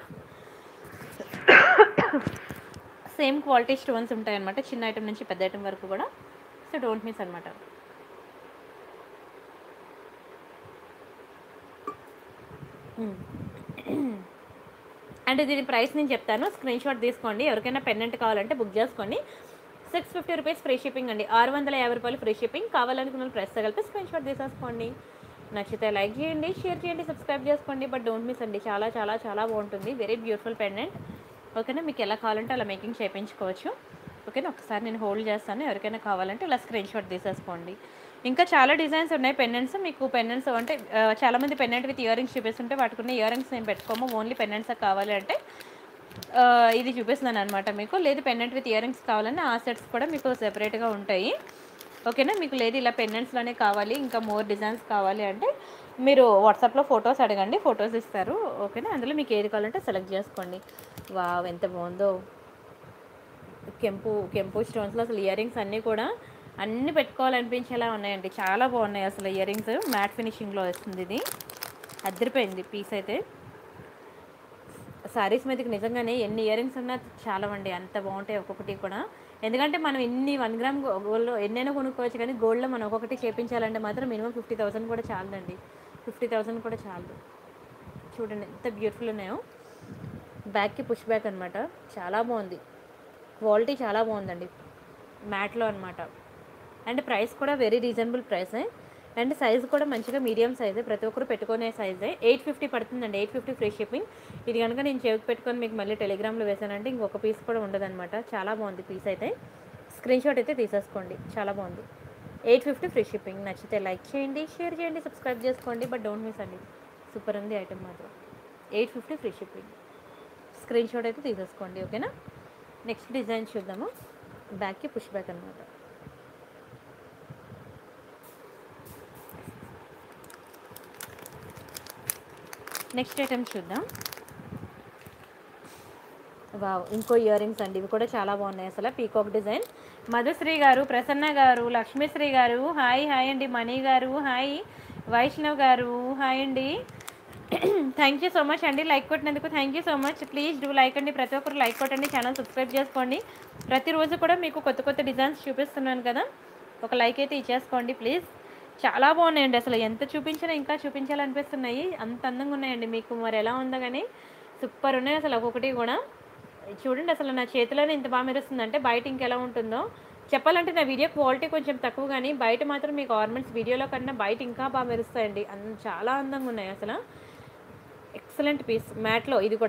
సేమ్ క్వాలిటీ స్టోన్స్ ఉంటాయి అనమాట. చిన్న ఐటమ్ నుంచి పెద్ద ఐటమ్ వరకు కూడా. సో డోంట్ మిస్ అనమాట. అండ్ దీని ప్రైస్ నేను చెప్తాను. స్క్రీన్ షాట్ తీసుకోండి. ఎవరికైనా పెండెంట్ కావాలంటే బుక్ చేసుకోండి. Six fifty rupees free shipping అండి. ఆరు వందల యాభై రూపాయలు ఫ్రీ షిప్పింగ్. కావాలనుకున్న ప్రైస్ కలిపి స్క్రీన్ షాట్ తీసేసుకోండి. నచ్చితే లైక్ చేయండి, షేర్ చేయండి, సబ్స్క్రైబ్ చేసుకోండి. బట్ డోంట్ మిస్ అండి, చాలా చాలా చాలా బాగుంటుంది. Very beautiful pendant. ఓకేనా, మీకు ఎలా కావాలంటే అలా మేకింగ్ చేయించుకోవచ్చు. ఓకేనా, ఒకసారి నేను హోల్డ్ చేస్తాను. ఎవరికైనా కావాలంటే ఇలా స్క్రీన్ షాట్ తీసేసుకోండి. ఇంకా చాలా డిజైన్స్ ఉన్నాయి పెండెంట్స్. మీకు పెండెంట్స్ అంటే చాలామంది పెండెంట్ విత్ ఇయర్ రింగ్స్ చూపిస్తుంటే వాటికున్న ఇయర్ రింగ్స్ నేను పెట్టుకోము, ఓన్లీ పెండెంట్స్ కావాలి అంటే ఇది చూపిస్తున్నాను అనమాట మీకు. లేదు పెండెంట్ విత్ ఇయర్ రింగ్స్ కావాలంటే ఆ సెట్స్ కూడా మీకు సెపరేట్గా ఉంటాయి. ఓకేనా, మీకు లేదు ఇలా పెండెంట్స్లోనే కావాలి, ఇంకా మోర్ డిజైన్స్ కావాలి అంటే మీరు వాట్సాప్లో ఫొటోస్ అడగండి, ఫొటోస్ ఇస్తారు. ఓకేనా, అందులో మీకు ఏది కావాలంటే సెలెక్ట్ చేసుకోండి. వావ్ ఎంత బాగుందో. కెంపు కెంపు స్టోన్స్లో అసలు ఇయర్ రింగ్స్ అన్నీ కూడా అన్నీ పెట్టుకోవాలనిపించేలా ఉన్నాయండి. చాలా బాగున్నాయి అసలు ఇయర్ రింగ్స్. మ్యాట్ ఫినిషింగ్లో వస్తుంది. ఇది అద్దరిపోయింది పీస్ అయితే. శారీస్ మీదకి నిజంగానే ఎన్ని ఇయర్ రింగ్స్ ఉన్నా చాలా అండి, అంత బాగుంటాయి ఒక్కొక్కటి కూడా. ఎందుకంటే మనం ఇన్ని వన్ గ్రామ్ గోల్డ్లో ఎన్నైనా కొనుక్కోవచ్చు, కానీ గోల్డ్లో మనం ఒక్కొక్కటి చేయించాలంటే మాత్రం మినిమం ఫిఫ్టీ థౌసండ్ కూడా చాలండి. ఫిఫ్టీ థౌసండ్ కూడా చాలు. చూడండి ఎంత బ్యూటిఫుల్ ఉన్నాయో. బ్యాక్కి పుష్ బ్యాక్ అనమాట. చాలా బాగుంది. క్వాలిటీ చాలా బాగుందండి మ్యాట్లో అనమాట. అండ్ ప్రైస్ కూడా వెరీ రీజనబుల్ ప్రైసే. అండ్ సైజు కూడా మంచిగా మీడియం సైజే, ప్రతి ఒక్కరు పెట్టుకునే సైజే. ఎయిట్ ఫిఫ్టీ పడుతుందండి. Eight fifty free shipping. ఇది కనుక నేను చెవికి పెట్టుకొని మీకు మళ్ళీ టెలిగ్రామ్లో వేసానంటే ఇంకొక పీస్ కూడా ఉండదన్నమాట. చాలా బాగుంది పీస్ అయితే. స్క్రీన్ షాట్ అయితే తీసేసుకోండి. చాలా బాగుంది. Eight fifty free shipping. నచ్చితే లైక్ చేయండి, షేర్ చేయండి, సబ్స్క్రైబ్ చేసుకోండి. బట్ డోంట్ మిస్ అండి, సూపర్ ఉంది ఐటమ్ మాత్రం. Eight fifty free shipping. Screen shot అయితే తీసేసుకోండి. ఓకేనా, నెక్స్ట్ డిజైన్ చూద్దాము. బ్యాక్కి పుష్ బ్యాక్ అనమాట. నెక్స్ట్ ఐటమ్ చూద్దాం. వావ్, ఇంకో ఇయర్ రింగ్స్ అండి. ఇవి కూడా చాలా బాగున్నాయి అసలు. Peacock design. మధుశ్రీ గారు, ప్రసన్న గారు, లక్ష్మీశ్రీ గారు హాయ్ హాయ్ అండి. మణి గారు హాయ్. వైష్ణవ్ గారు హాయ్ అండి. థ్యాంక్ యూ సో మచ్ అండి లైక్ కొట్టినందుకు. Thank you so much. Please do like అండి. ప్రతి ఒక్కరు లైక్ కొట్టండి, ఛానల్ సబ్స్క్రైబ్ చేసుకోండి. ప్రతిరోజు కూడా మీకు కొత్త కొత్త డిజైన్స్ చూపిస్తున్నాను కదా, ఒక లైక్ అయితే ఇచ్చేసుకోండి ప్లీజ్. చాలా బాగున్నాయండి అసలు. ఎంత చూపించినా ఇంకా చూపించాలనిపిస్తున్నాయి, అంత అందంగా ఉన్నాయండి. మీకు మరి ఎలా ఉందో కానీ సూపర్ ఉన్నాయి అసలు. ఒక్కొక్కటి కూడా చూడండి అసలు. నా చేతిలోనే ఇంత బాగా మెరుస్తుందంటే బయట ఇంకెలా ఉంటుందో చెప్పాలంటే. నా వీడియో క్వాలిటీ కొంచెం తక్కువ, కానీ బయట మాత్రం మీకు ఆర్నమెంట్స్ వీడియోలో కన్నా బయట ఇంకా బాగా మెరుస్తాయండి. అన్ చాలా అందంగా ఉన్నాయి అసలు. ఎక్సలెంట్ పీస్ మ్యాట్లో. ఇది కూడా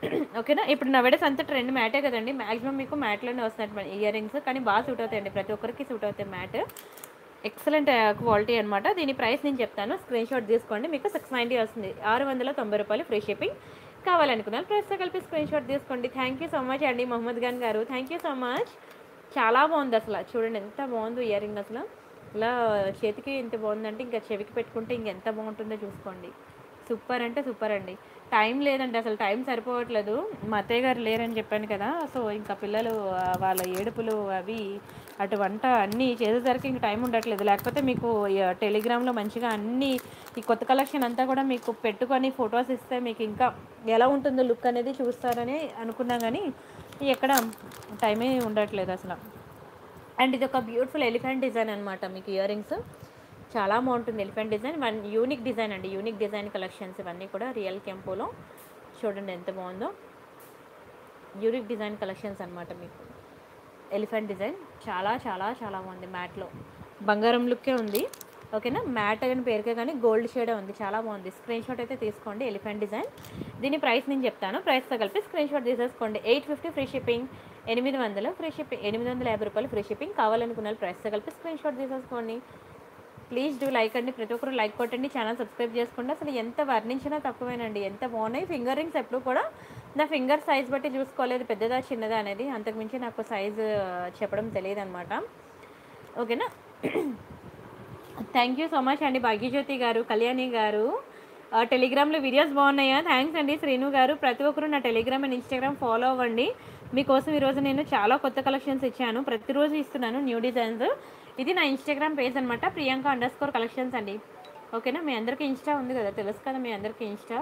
ఓకేనా. ఇప్పుడు నవేడేస్ అంతా ట్రెండ్ మ్యాటే కదండి, మ్యాక్సిమం మీకు మ్యాట్లోనే వస్తున్నాయి ఇయర్ రింగ్స్, కానీ బాగా సూట్ అవుతాయండి, ప్రతి ఒక్కరికి సూట్ అవుతాయి మ్యాట్. ఎక్సలెంట్ క్వాలిటీ అనమాట. దీని ప్రైస్ నేను చెప్తాను, స్క్రీన్ షాట్ తీసుకోండి. మీకు సిక్స్ నైంటీ వస్తుంది, ఆరు వందల తొంభై రూపాయలు ఫ్రీ షిప్పింగ్. కావాలనుకున్నాను ప్రైస్తో కలిపి స్క్రీన్ షాట్ తీసుకోండి. థ్యాంక్ యూ సో మచ్ అండి మొహమ్మద్ ఖాన్ గారు, థ్యాంక్ యూ సో మచ్. చాలా బాగుంది అసలు, చూడండి ఎంత బాగుందో ఇయర్ రింగ్ అసలు. ఇలా చేతికి ఎంత బాగుందంటే ఇంకా చెవికి పెట్టుకుంటే ఇంకెంత బాగుంటుందో చూసుకోండి. సూపర్ అంటే సూపర్ అండి. టైం లేదండి, అసలు టైం సరిపోవట్లేదు. మా అత్తయ్య గారు లేరని చెప్పాను కదా, సో ఇంకా పిల్లలు ఆ, వాళ్ళ ఏడుపులు అవి అటు వంట అన్నీ చేసేసరికి ఇంక టైం ఉండట్లేదు. లేకపోతే మీకు ఈ టెలిగ్రామ్లో మంచిగా అన్నీ ఈ కొత్త కలెక్షన్ అంతా కూడా మీకు పెట్టుకొని ఫొటోస్ ఇస్తే మీకు ఇంకా ఎలా ఉంటుందో లుక్ అనేది చూస్తారని అనుకున్నా, కానీ ఎక్కడ టైమే ఉండట్లేదు అసలు. అండ్ ఇది ఒక బ్యూటిఫుల్ ఎలిఫెంట్ డిజైన్ అనమాట. మీకు ఇయర్ రింగ్స్ చాలా బాగుంటుంది, elephant design, one unique design అండి, యూనిక్ డిజైన్ కలెక్షన్స్ ఇవన్నీ కూడా రియల్ కెంపోలో. చూడండి ఎంత బాగుందో, యూనిక్ డిజైన్ కలెక్షన్స్ అనమాట. మీకు ఎలిఫెంట్ డిజైన్ చాలా చాలా చాలా బాగుంది, మ్యాట్లో బంగారం లుక్కే ఉంది. ఓకేనా, మ్యాట్ అని పేరుకే కానీ గోల్డ్ షేడే ఉంది, చాలా బాగుంది. స్క్రీన్ షాట్ అయితే తీసుకోండి, ఎలిఫెంట్ డిజైన్. దీని ప్రైస్ నేను చెప్తాను, ప్రైస్తో కలిపి స్క్రీన్ షాట్ తీసేసుకోండి. ఎయిట్ ఫిఫ్టీ ఫ్రీ షిప్పింగ్, ఎనిమిది వందలు ఫ్రీ షిప్పింగ్, ఎనిమిది వందల యాభై రూపాయలు ఫ్రీ షిప్పింగ్. కావాలనుకున్న ప్రైస్తో కలిపి స్క్రీన్ షాట్ తీసేసుకోండి. ప్లీజ్ డూ లైక్ అండి, ప్రతి ఒక్కరు లైక్ కొట్టండి, ఛానల్ సబ్స్క్రైబ్ చేసుకోండి. అసలు ఎంత వర్ణించినా తక్కువేనండి, ఎంత బాగున్నాయి. ఫింగర్ రింగ్స్ ఎప్పుడు కూడా నా ఫింగర్ సైజ్ బట్టి చూసుకోలేదు, పెద్దదా చిన్నదా అనేది, అంతకుమించి నాకు సైజు చెప్పడం తెలియదు అనమాట. ఓకేనా. థ్యాంక్ యూ సో మచ్ అండి భాగ్యజ్యోతి గారు, కళ్యాణి గారు. టెలిగ్రామ్లో వీడియోస్ బాగున్నాయా? థ్యాంక్స్ అండి శ్రీను గారు. ప్రతి ఒక్కరు నా టెలిగ్రామ్ అండ్ ఇన్స్టాగ్రామ్ ఫాలో అవ్వండి. మీకోసం ఈరోజు నేను చాలా కొత్త కలెక్షన్స్ ఇచ్చాను, ప్రతిరోజు ఇస్తున్నాను న్యూ డిజైన్స్. ఇది నా ఇన్స్టాగ్రామ్ పేజ్ అనమాట, ప్రియాంక అండర్ స్కోర్ కలెక్షన్స్ అండి. ఓకేనా, మీ అందరికీ ఇన్స్టా ఉంది కదా, తెలుసు కదా మీ అందరికీ Insta.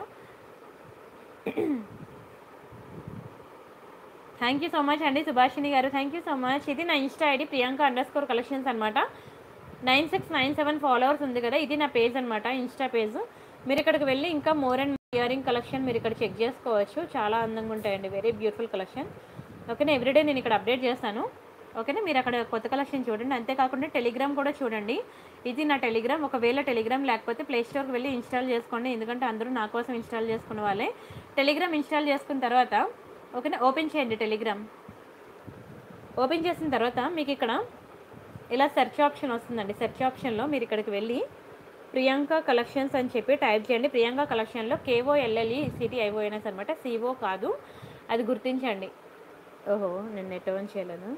Thank you so much అండి సుభాషిణి గారు, థ్యాంక్ యూ సో మచ్. ఇది నా Insta ID Priyanka underscore collections అనమాట. Nine six nine seven followers ఉంది కదా, ఇది నా పేజ్ అనమాట, ఇన్స్టా పేజ్. మీరు ఇక్కడికి వెళ్ళి ఇంకా more and earring collection మీరు ఇక్కడ చెక్ చేసుకోవచ్చు, చాలా అందంగా ఉంటాయండి, వెరీ బ్యూటిఫుల్ కలెక్షన్. ఓకేనా, ఎవ్రీడే నేను ఇక్కడ అప్డేట్ చేస్తాను. ఓకేనా, మీరు అక్కడ కొత్త కలెక్షన్ చూడండి. అంతేకాకుండా టెలిగ్రామ్ కూడా చూడండి, ఇది నా టెలిగ్రామ్. ఒకవేళ టెలిగ్రామ్ లేకపోతే ప్లే స్టోర్కి వెళ్ళి ఇన్స్టాల్ చేసుకోండి, ఎందుకంటే అందరూ నా కోసం ఇన్స్టాల్ చేసుకున్న వాళ్ళే. టెలిగ్రామ్ ఇన్స్టాల్ చేసుకున్న తర్వాత ఓకేనా, ఓపెన్ చేయండి టెలిగ్రామ్. ఓపెన్ చేసిన తర్వాత మీకు ఇక్కడ ఇలా సెర్చ్ ఆప్షన్ వస్తుందండి, సెర్చ్ ఆప్షన్లో మీరు ఇక్కడికి వెళ్ళి ప్రియాంక కలెక్షన్స్ అని చెప్పి టైప్ చేయండి. ప్రియాంక కలెక్షన్లో కేఓ ఎల్ఎల్ఈ సిటీ ఐఓఎన్ఎస్ అనమాట, సిఓ కాదు, అది గుర్తించండి. ఓహో, నేను నెట్ ఆన్ చేయలేను,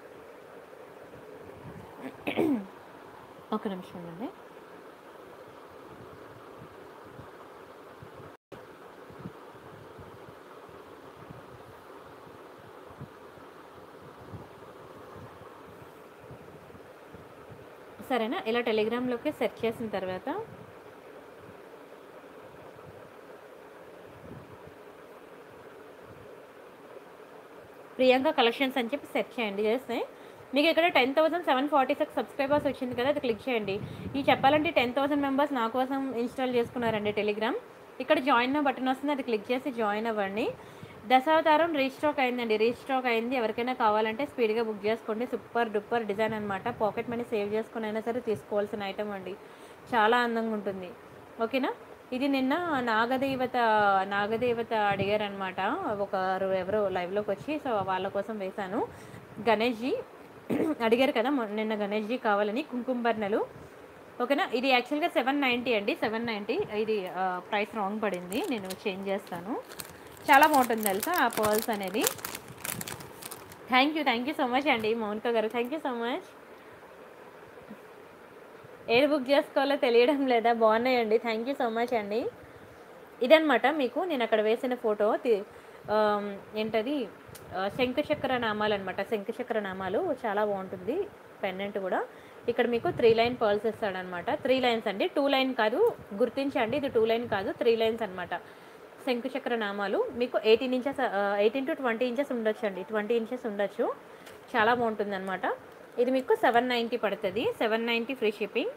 ఒక నిమిషం అండి. సరేనా, ఇలా టెలిగ్రామ్లోకి సెర్చ్ చేసిన తర్వాత ప్రియాంక కలెక్షన్స్ అని చెప్పి సెర్చ్ చేయండి. చేస్తే మీకు ఇక్కడ ten thousand seven forty six subscribers వచ్చింది కదా, అది క్లిక్ చేయండి. ఈ చెప్పాలంటే టెన్ థౌసండ్ మెంబర్స్ నా కోసం ఇన్స్టాల్ చేసుకున్నారండి టెలిగ్రామ్. ఇక్కడ జాయిన్ బటన్ వస్తుంది, అది క్లిక్ చేసి జాయిన్ అవ్వండి. దశావతారం రీస్టాక్ అయిందండి, రీస్టాక్ అయింది. ఎవరికైనా కావాలంటే స్పీడ్గా బుక్ చేసుకోండి. సూపర్ డూపర్ డిజైన్ అనమాట, పాకెట్ మనీ సేవ్ చేసుకుని అయినా సరే తీసుకోవాల్సిన ఐటమ్ అండి, చాలా అందంగా ఉంటుంది. ఓకేనా, ఇది నిన్న నాగదేవత నాగదేవత అడిగారనమాట, ఒకరు ఎవరో లైవ్లోకి వచ్చి, సో వాళ్ళ కోసం వేశాను. గణేష్జీ అడిగారు కదా నిన్న, గణేష్జీ కావాలని కుంకుమ బర్ణలు. ఓకేనా, ఇది యాక్చువల్గా సెవెన్ నైంటీ అండి, సెవెన్ నైంటీ. ఇది ప్రైస్ రాంగ్ పడింది, నేను చేంజ్ చేస్తాను. చాలా బాగుంటుంది తెలుసా ఆ పర్ల్స్ అనేది. Thank you thank you so much అండి Mounika garu, thank you so much. ఏది బుక్ చేసుకోవాలో తెలియడం లేదా, బాగున్నాయండి, థ్యాంక్ యూ సో మచ్ అండి. ఇదనమాట మీకు నేను అక్కడ వేసిన ఫోటో, ఏంటది శంఖచక్ర నామాలు అనమాట, శంఖచక్ర నామాలు చాలా బాగుంటుంది. పెండెంట్ కూడా ఇక్కడ మీకు త్రీ లైన్ పర్ల్స్ ఇస్తాడనమాట, త్రీ లైన్స్ అండి, టూ లైన్ కాదు, గుర్తించండి, ఇది టూ లైన్ కాదు, త్రీ లైన్స్ అనమాట. శంఖచక్ర నామాలు మీకు eighteen inches eighteen to twenty inches ఉండొచ్చు అండి, ట్వంటీ ఇంచెస్ ఉండొచ్చు, చాలా బాగుంటుంది అనమాట. ఇది మీకు సెవెన్ నైంటీ పడుతుంది, seven ninety free shipping,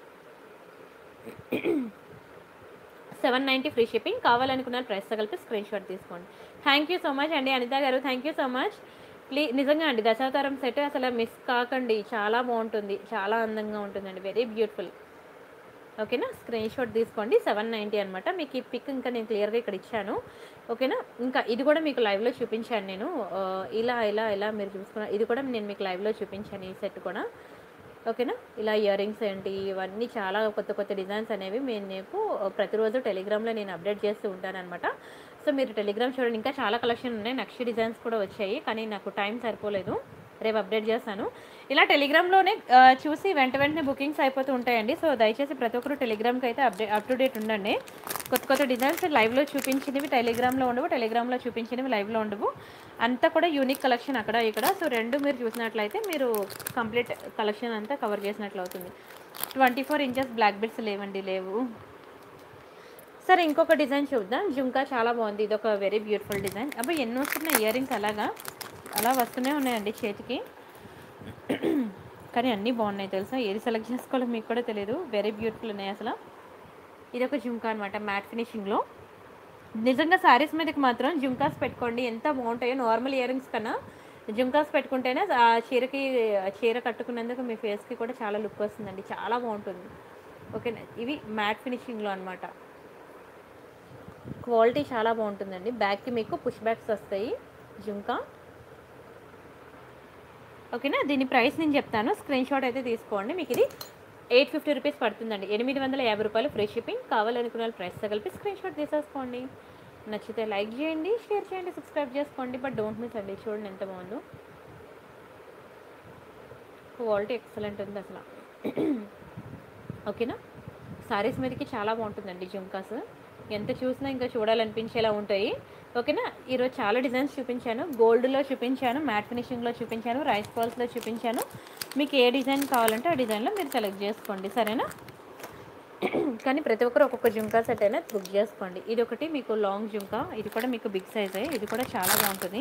seven ninety free shipping. కావాలనుకున్న ప్రైస్ కలిపి స్క్రీన్ షాట్ తీసుకోండి. థ్యాంక్ యూ సో మచ్ అండి Anitha garu, thank you so much. Please నిజంగా అండి దశావతారం సెట్ అసలు మిస్ కాకండి, చాలా బాగుంటుంది, చాలా అందంగా ఉంటుందండి, వెరీ బ్యూటిఫుల్. ఓకేనా, స్క్రీన్ షాట్ తీసుకోండి. సెవెన్ నైంటీ అనమాట. మీకు ఈ పిక్ ఇంకా నేను క్లియర్గా ఇక్కడ ఇచ్చాను. ఓకేనా, ఇంకా ఇది కూడా మీకు లైవ్లో చూపించాను నేను. ఆ, ఇలా ఇలా ఇలా మీరు చూసుకున్న ఇది కూడా నేను మీకు లైవ్లో చూపించాను, ఈ సెట్ కూడా. ఓకేనా, ఇలా ఇయర్ రింగ్స్ ఏంటి ఇవన్నీ చాలా కొత్త కొత్త డిజైన్స్ అనేవి మేము మీకు ప్రతిరోజు టెలిగ్రామ్లో నేను అప్డేట్ చేస్తూ ఉంటాను అనమాట. సో మీరు టెలిగ్రామ్ చూడండి, ఇంకా చాలా కలెక్షన్ ఉన్నాయి, నక్షి డిజైన్స్ కూడా వచ్చాయి, కానీ నాకు టైం సరిపోలేదు, రేపు అప్డేట్ చేస్తాను. ఇలా టెలిగ్రామ్లోనే ఆ, చూసి వెంట వెంటనే బుకింగ్స్ అయిపోతూ ఉంటాయండి. సో దయచేసి ప్రతి ఒక్కరు టెలిగ్రామ్కి అయితే అప్డేట్ అప్ టు డేట్ ఉండండి. కొత్త కొత్త డిజైన్స్ లైవ్లో చూపించినవి టెలిగ్రామ్లో ఉండవు, టెలిగ్రామ్లో చూపించినవి లైవ్లో ఉండవు. అంతా కూడా యూనిక్ కలెక్షన్ అక్కడ ఇక్కడ. సో రెండు మీరు చూసినట్లయితే మీరు కంప్లీట్ కలెక్షన్ అంతా కవర్ చేసినట్లు అవుతుంది. Twenty four inches black belts లేవండి, లేవు. సరే ఇంకొక డిజైన్ చూద్దాం. జుంకా చాలా బాగుంది, ఇది ఒక వెరీ బ్యూటిఫుల్ డిజైన్. అబ్బాయి ఎన్ని వస్తున్నాయి ఇయర్ రింగ్స్, అలాగా అలా వస్తూనే ఉన్నాయండి చేతికి, కానీ అన్నీ బాగున్నాయి తెలుసా. ఏది సెలెక్ట్ చేసుకోవాలో మీకు కూడా తెలియదు, వెరీ బ్యూటిఫుల్ ఉన్నాయి అసలు. ఇది ఒక జుంకా అనమాట, మ్యాట్ ఫినిషింగ్లో. నిజంగా శారీస్ మీదకి మాత్రం జుంకాస్ పెట్టుకోండి, ఎంత బాగుంటాయో. నార్మల్ ఇయర్ రింగ్స్ కన్నా జుంకాస్ పెట్టుకుంటేనే ఆ చీరకి చీర కట్టుకున్నందుకు మీ ఫేస్కి కూడా చాలా లుక్ వస్తుందండి, చాలా బాగుంటుంది. ఓకేనా, ఇవి మ్యాట్ ఫినిషింగ్లో అనమాట. క్వాలిటీ చాలా బాగుంటుందండి. బ్యాక్కి మీకు పుష్ బ్యాక్స్ వస్తాయి జుంకా. ఓకేనా, దీని ప్రైస్ నేను చెప్తాను, స్క్రీన్ షాట్ అయితే తీసుకోండి. మీకు ఇది ఎయిట్ ఫిఫ్టీ రూపీస్ పడుతుందండి, ఎనిమిది వందల యాభై రూపాయలు ఫ్రీ షిప్పింగ్. కావాలనుకున్న ప్రైస్తో కలిపి స్క్రీన్ షాట్ తీసేసుకోండి. నచ్చితే లైక్ చేయండి, షేర్ చేయండి, సబ్స్క్రైబ్ చేసుకోండి, బట్ డోంట్ మిస్ అండి. చూడండి ఎంత బాగుందో, క్వాలిటీ ఎక్సలెంట్ ఉంది అసలు. ఓకేనా, సారీస్ మీదకి చాలా బాగుంటుందండి జుంకాస్, ఎంత చూసినా ఇంకా చూడాలనిపించేలా ఉంటాయి. ఓకేనా, ఈరోజు చాలా డిజైన్స్ చూపించాను, గోల్డ్లో చూపించాను, మ్యాట్ ఫినిషింగ్లో చూపించాను, రైస్ బాల్స్లో చూపించాను. మీకు ఏ డిజైన్ కావాలంటే ఆ డిజైన్లో మీరు సెలెక్ట్ చేసుకోండి, సరేనా. కానీ ప్రతి ఒక్కరు ఒక్కొక్క జుంకా సెట్ అయినా బుక్ చేసుకోండి. ఇది ఒకటి మీకు లాంగ్ జుంకా, ఇది కూడా మీకు బిగ్ సైజే, ఇది కూడా చాలా బాగుంటుంది.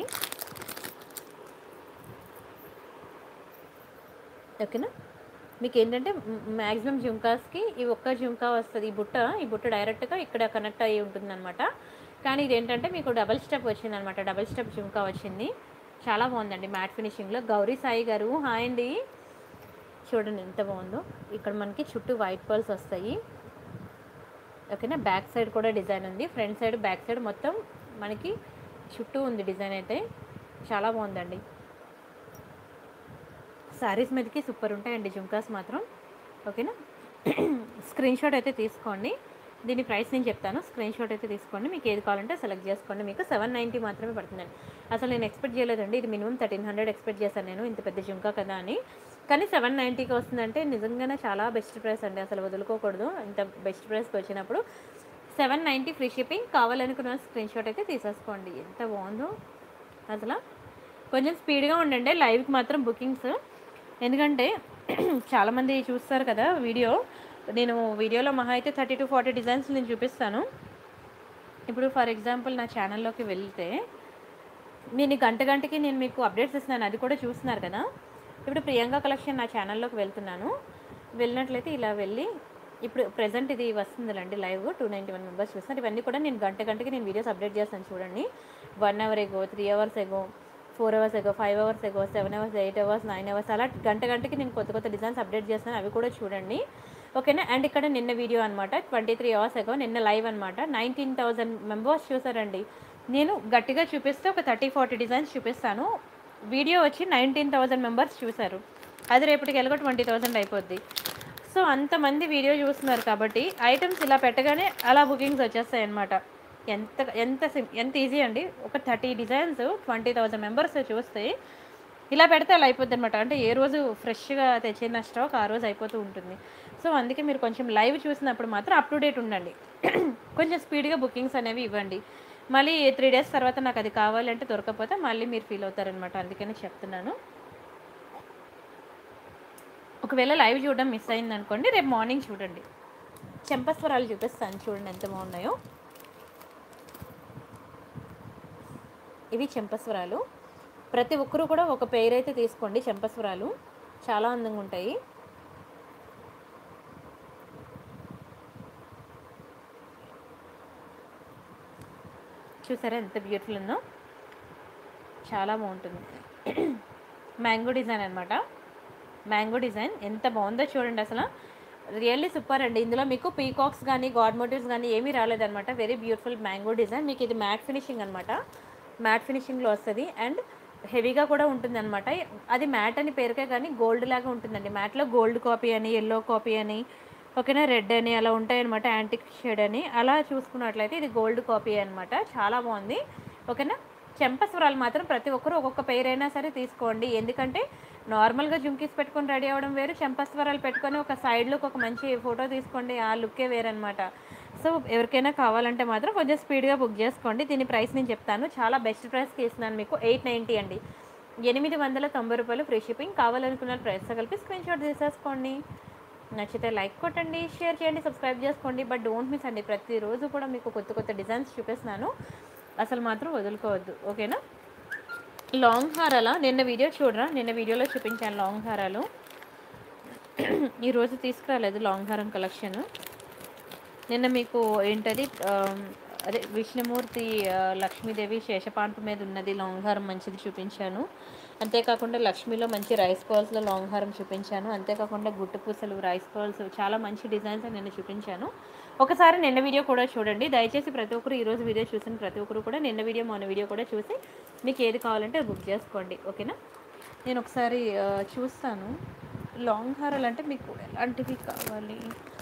ఓకేనా, మీకు ఏంటంటే మ్యాక్సిమం జుంకాస్కి ఈ ఒక్క జుంకా వస్తుంది, ఈ బుట్ట ఈ బుట్ట డైరెక్ట్గా ఇక్కడ కనెక్ట్ అయ్యి ఉంటుంది అనమాట. కానీ ఇది ఏంటంటే మీకు డబల్ స్టెప్ వచ్చిందనమాట, డబల్ స్టెప్ జుంకా వచ్చింది, చాలా బాగుందండి మ్యాట్ ఫినిషింగ్లో. గౌరీ సాయి గారు హాయ్ అండి, చూడండి ఎంత బాగుందో. ఇక్కడ మనకి చుట్టూ వైట్ పర్ల్స్ వస్తాయి. ఓకేనా, బ్యాక్ సైడ్ కూడా డిజైన్ ఉంది, ఫ్రంట్ సైడ్ బ్యాక్ సైడ్ మొత్తం మనకి చుట్టూ ఉంది డిజైన్ అయితే, చాలా బాగుందండి. శారీస్ మీదకి సూపర్ ఉంటాయండి జుంకాస్ మాత్రం. ఓకేనా, స్క్రీన్ షాట్ అయితే తీసుకోండి. దీని ప్రైస్ నేను చెప్తాను, స్క్రీన్ షాట్ అయితే తీసుకోండి. మీకు ఏది కావాలంటే సెలెక్ట్ చేసుకోండి. మీకు సెవెన్ నైంటీ మాత్రమే పడుతుందండి. అసలు నేను ఎక్స్పెక్ట్ చేయలేదండి, ఇది మినిమం థర్టీన్ హండ్రెడ్ ఎక్స్పెక్ట్ చేశాను నేను, ఇంత పెద్ద జుంకా కదా అని. కానీ సెవెన్ నైంటీకి వస్తుందంటే నిజంగానే చాలా బెస్ట్ ప్రైస్ అండి, అసలు వదులుకోకూడదు. ఇంత బెస్ట్ ప్రైస్కి వచ్చినప్పుడు సెవెన్ నైంటీ ఫ్రీ షిప్పింగ్. కావాలనుకున్న స్క్రీన్ షాట్ అయితే తీసేసుకోండి. ఎంత బాగుందో అసలు. కొంచెం స్పీడ్గా ఉండండి లైవ్కి మాత్రం బుకింగ్స్, ఎందుకంటే చాలామంది చూస్తారు కదా వీడియో. నేను వీడియోలో మహా అయితే థర్టీ టు ఫార్టీ డిజైన్స్ నేను చూపిస్తాను. ఇప్పుడు ఫర్ ఎగ్జాంపుల్ నా ఛానల్లోకి వెళ్తే నేను గంట గంటకి నేను మీకు అప్డేట్స్ ఇస్తున్నాను, అది కూడా చూస్తున్నారు కదా. ఇప్పుడు ప్రియాంక కలెక్షన్ నా ఛానల్లోకి వెళ్తున్నాను, వెళ్ళినట్లయితే ఇలా వెళ్ళి ఇప్పుడు ప్రజెంట్ ఇది వస్తుందండి live, two ninety one members చూస్తున్నారు. ఇవన్నీ కూడా నేను గంట గంటకి నేను వీడియోస్ అప్డేట్ చేస్తాను చూడండి. One hour ago, three hours ago, four hours ago, five hours ago, seven hours, eight hours, nine hours, అలా గంట గంటకి నేను కొత్త కొత్త డిజైన్స్ అప్డేట్ చేస్తాను, అవి కూడా చూడండి. ఓకేనా, అండ్ ఇక్కడ నిన్న వీడియో అనమాట, ట్వంటీ త్రీ అవర్స్ ఎగో నిన్న లైవ్ అనమాట, నైన్టీన్ థౌజండ్ మెంబర్స్ చూసారండి. నేను గట్టిగా చూపిస్తే ఒక థర్టీ ఫార్టీ డిజైన్స్ చూపిస్తాను, వీడియో వచ్చి నైన్టీన్ థౌజండ్ మెంబర్స్ చూసారు. అది రేపటికి ఎలాగో ట్వంటీ థౌజండ్ అయిపోద్ది. సో అంతమంది వీడియో చూస్తున్నారు కాబట్టి ఐటమ్స్ ఇలా పెట్టగానే అలా బుకింగ్స్ వచ్చేస్తాయి అన్నమాట. ఎంత ఎంత సిం ఎంత ఈజీ అండి. ఒక thirty designs twenty thousand members చూస్తే ఇలా పెడితే అలా అయిపోద్ది అనమాట. అంటే ఏ రోజు ఫ్రెష్గా తెచ్చిన స్టాక్ ఆ రోజు అయిపోతూ ఉంటుంది. సో అందుకే మీరు కొంచెం లైవ్ చూసినప్పుడు మాత్రం అప్ టు డేట్ ఉండండి, కొంచెం స్పీడ్గా బుకింగ్స్ అనేవి ఇవ్వండి. మళ్ళీ త్రీ డేస్ తర్వాత నాకు అది కావాలి అంటే దొరకకపోతే మళ్ళీ మీరు ఫీల్ అవుతారనమాట, అందుకని చెప్తున్నాను. ఒకవేళ లైవ్ చూడడం మిస్ అయింది అనుకోండి, రేపు మార్నింగ్ చూడండి. చెంపస్వరాలు చూపిస్తాను చూడండి ఎంత బాగున్నాయో. ఇవి చెంపస్వరాలు, ప్రతి ఒక్కరూ కూడా ఒక పేరు అయితే తీసుకోండి. చెంపస్వరాలు చాలా అందంగా ఉంటాయి. చూసారా ఎంత బ్యూటిఫుల్ ఉందో, చాలా బాగుంటుంది. మ్యాంగో డిజైన్ అనమాట, మ్యాంగో డిజైన్ ఎంత బాగుందో చూడండి అసలు. రియల్లీ సూపర్ అండి. ఇందులో మీకు పీకాక్స్ గానీ, గాడ్ మోటివ్స్ గానీ ఏమీ రాలేదనమాట. Very beautiful mango design. మీకు ఇది మ్యాట్ ఫినిషింగ్ అనమాట. మ్యాట్ ఫినిషింగ్‌లో వస్తది అండ్ హెవీగా కూడా ఉంటుందనమాట. అది మ్యాట్ అని పేరుకే కానీ గోల్డ్ లాగా ఉంటుందండి. మ్యాట్‌లో గోల్డ్ కాపీ అని, యెల్లో కాపీ అని, ఓకేనా, రెడ్ అని అలా ఉంటాయన్నమాట. యాంటిక్ షేడ్ అని. అలా చూసుకున్నట్లయితే ఇది గోల్డ్ కాపీ అనమాట. చాలా బాగుంది. ఓకేనా. చెంపస్వరాలు మాత్రం ప్రతి ఒక్కరు ఒక్కొక్క పెయిర్ అయినా సరే తీసుకోండి. ఎందుకంటే నార్మల్‌గా జుంకీస్ పెట్టుకొని రెడీ అవ్వడం వేరు, చెంపస్వరాలు పెట్టుకొని ఒక సైడ్ లుక్ ఒక మంచి ఫోటో తీసుకోండి, ఆ లుక్కే వేరనమాట. సో ఎవరికైనా కావాలంటే మాత్రం కొంచెం స్పీడ్‌గా బుక్ చేసుకోండి. దీని ప్రైస్ నేను చెప్తాను. చాలా బెస్ట్ ప్రైస్‌కి ఇస్తున్నాను మీకు. ఎయిట్ నైంటీ అండి. ఎనిమిది వందల తొంభై రూపాయలు ఫ్రీ షిప్పింగ్. కావాలనుకున్న ప్రైస్తో కలిపి స్క్రీన్ షాట్ తీసేసుకోండి. నచ్చితే లైక్ కొట్టండి, షేర్ చేయండి, సబ్స్క్రైబ్ చేసుకోండి. బట్ డోంట్ మిస్ అండి. ప్రతిరోజు కూడా మీకు కొత్త కొత్త డిజైన్స్ చూపిస్తున్నాను. అసలు మాత్రం వదులుకోవద్దు. ఓకేనా. లాంగ్ హారాల నిన్న వీడియో చూడరా, నిన్న వీడియోలో చూపించాను లాంగ్ హారాలు. ఈరోజు తీసుకురాలేదు లాంగ్ హారం కలెక్షన్. నిన్న మీకు ఏంటది అదే విష్ణుమూర్తి లక్ష్మీదేవి శేషపాన్పు మీద ఉన్నది లాంగ్ హారం మంచిది చూపించాను. అంతేకాకుండా లక్ష్మీలో మంచి రైస్ పర్ల్స్లో లాంగ్ హారం చూపించాను. అంతేకాకుండా గుట్టు పూసలు, రైస్ పర్ల్స్ చాలా మంచి డిజైన్స్ నిన్న చూపించాను. ఒకసారి నిన్న వీడియో కూడా చూడండి దయచేసి. ప్రతి ఒక్కరు ఈరోజు వీడియో చూసిన ప్రతి ఒక్కరు కూడా నిన్న వీడియో మొన్న వీడియో కూడా చూసి మీకు ఏది కావాలంటే బుక్ చేసుకోండి. ఓకేనా. నేను ఒకసారి చూస్తాను లాంగ్ హారాలు అంటే మీకు ఎలాంటివి కావాలి.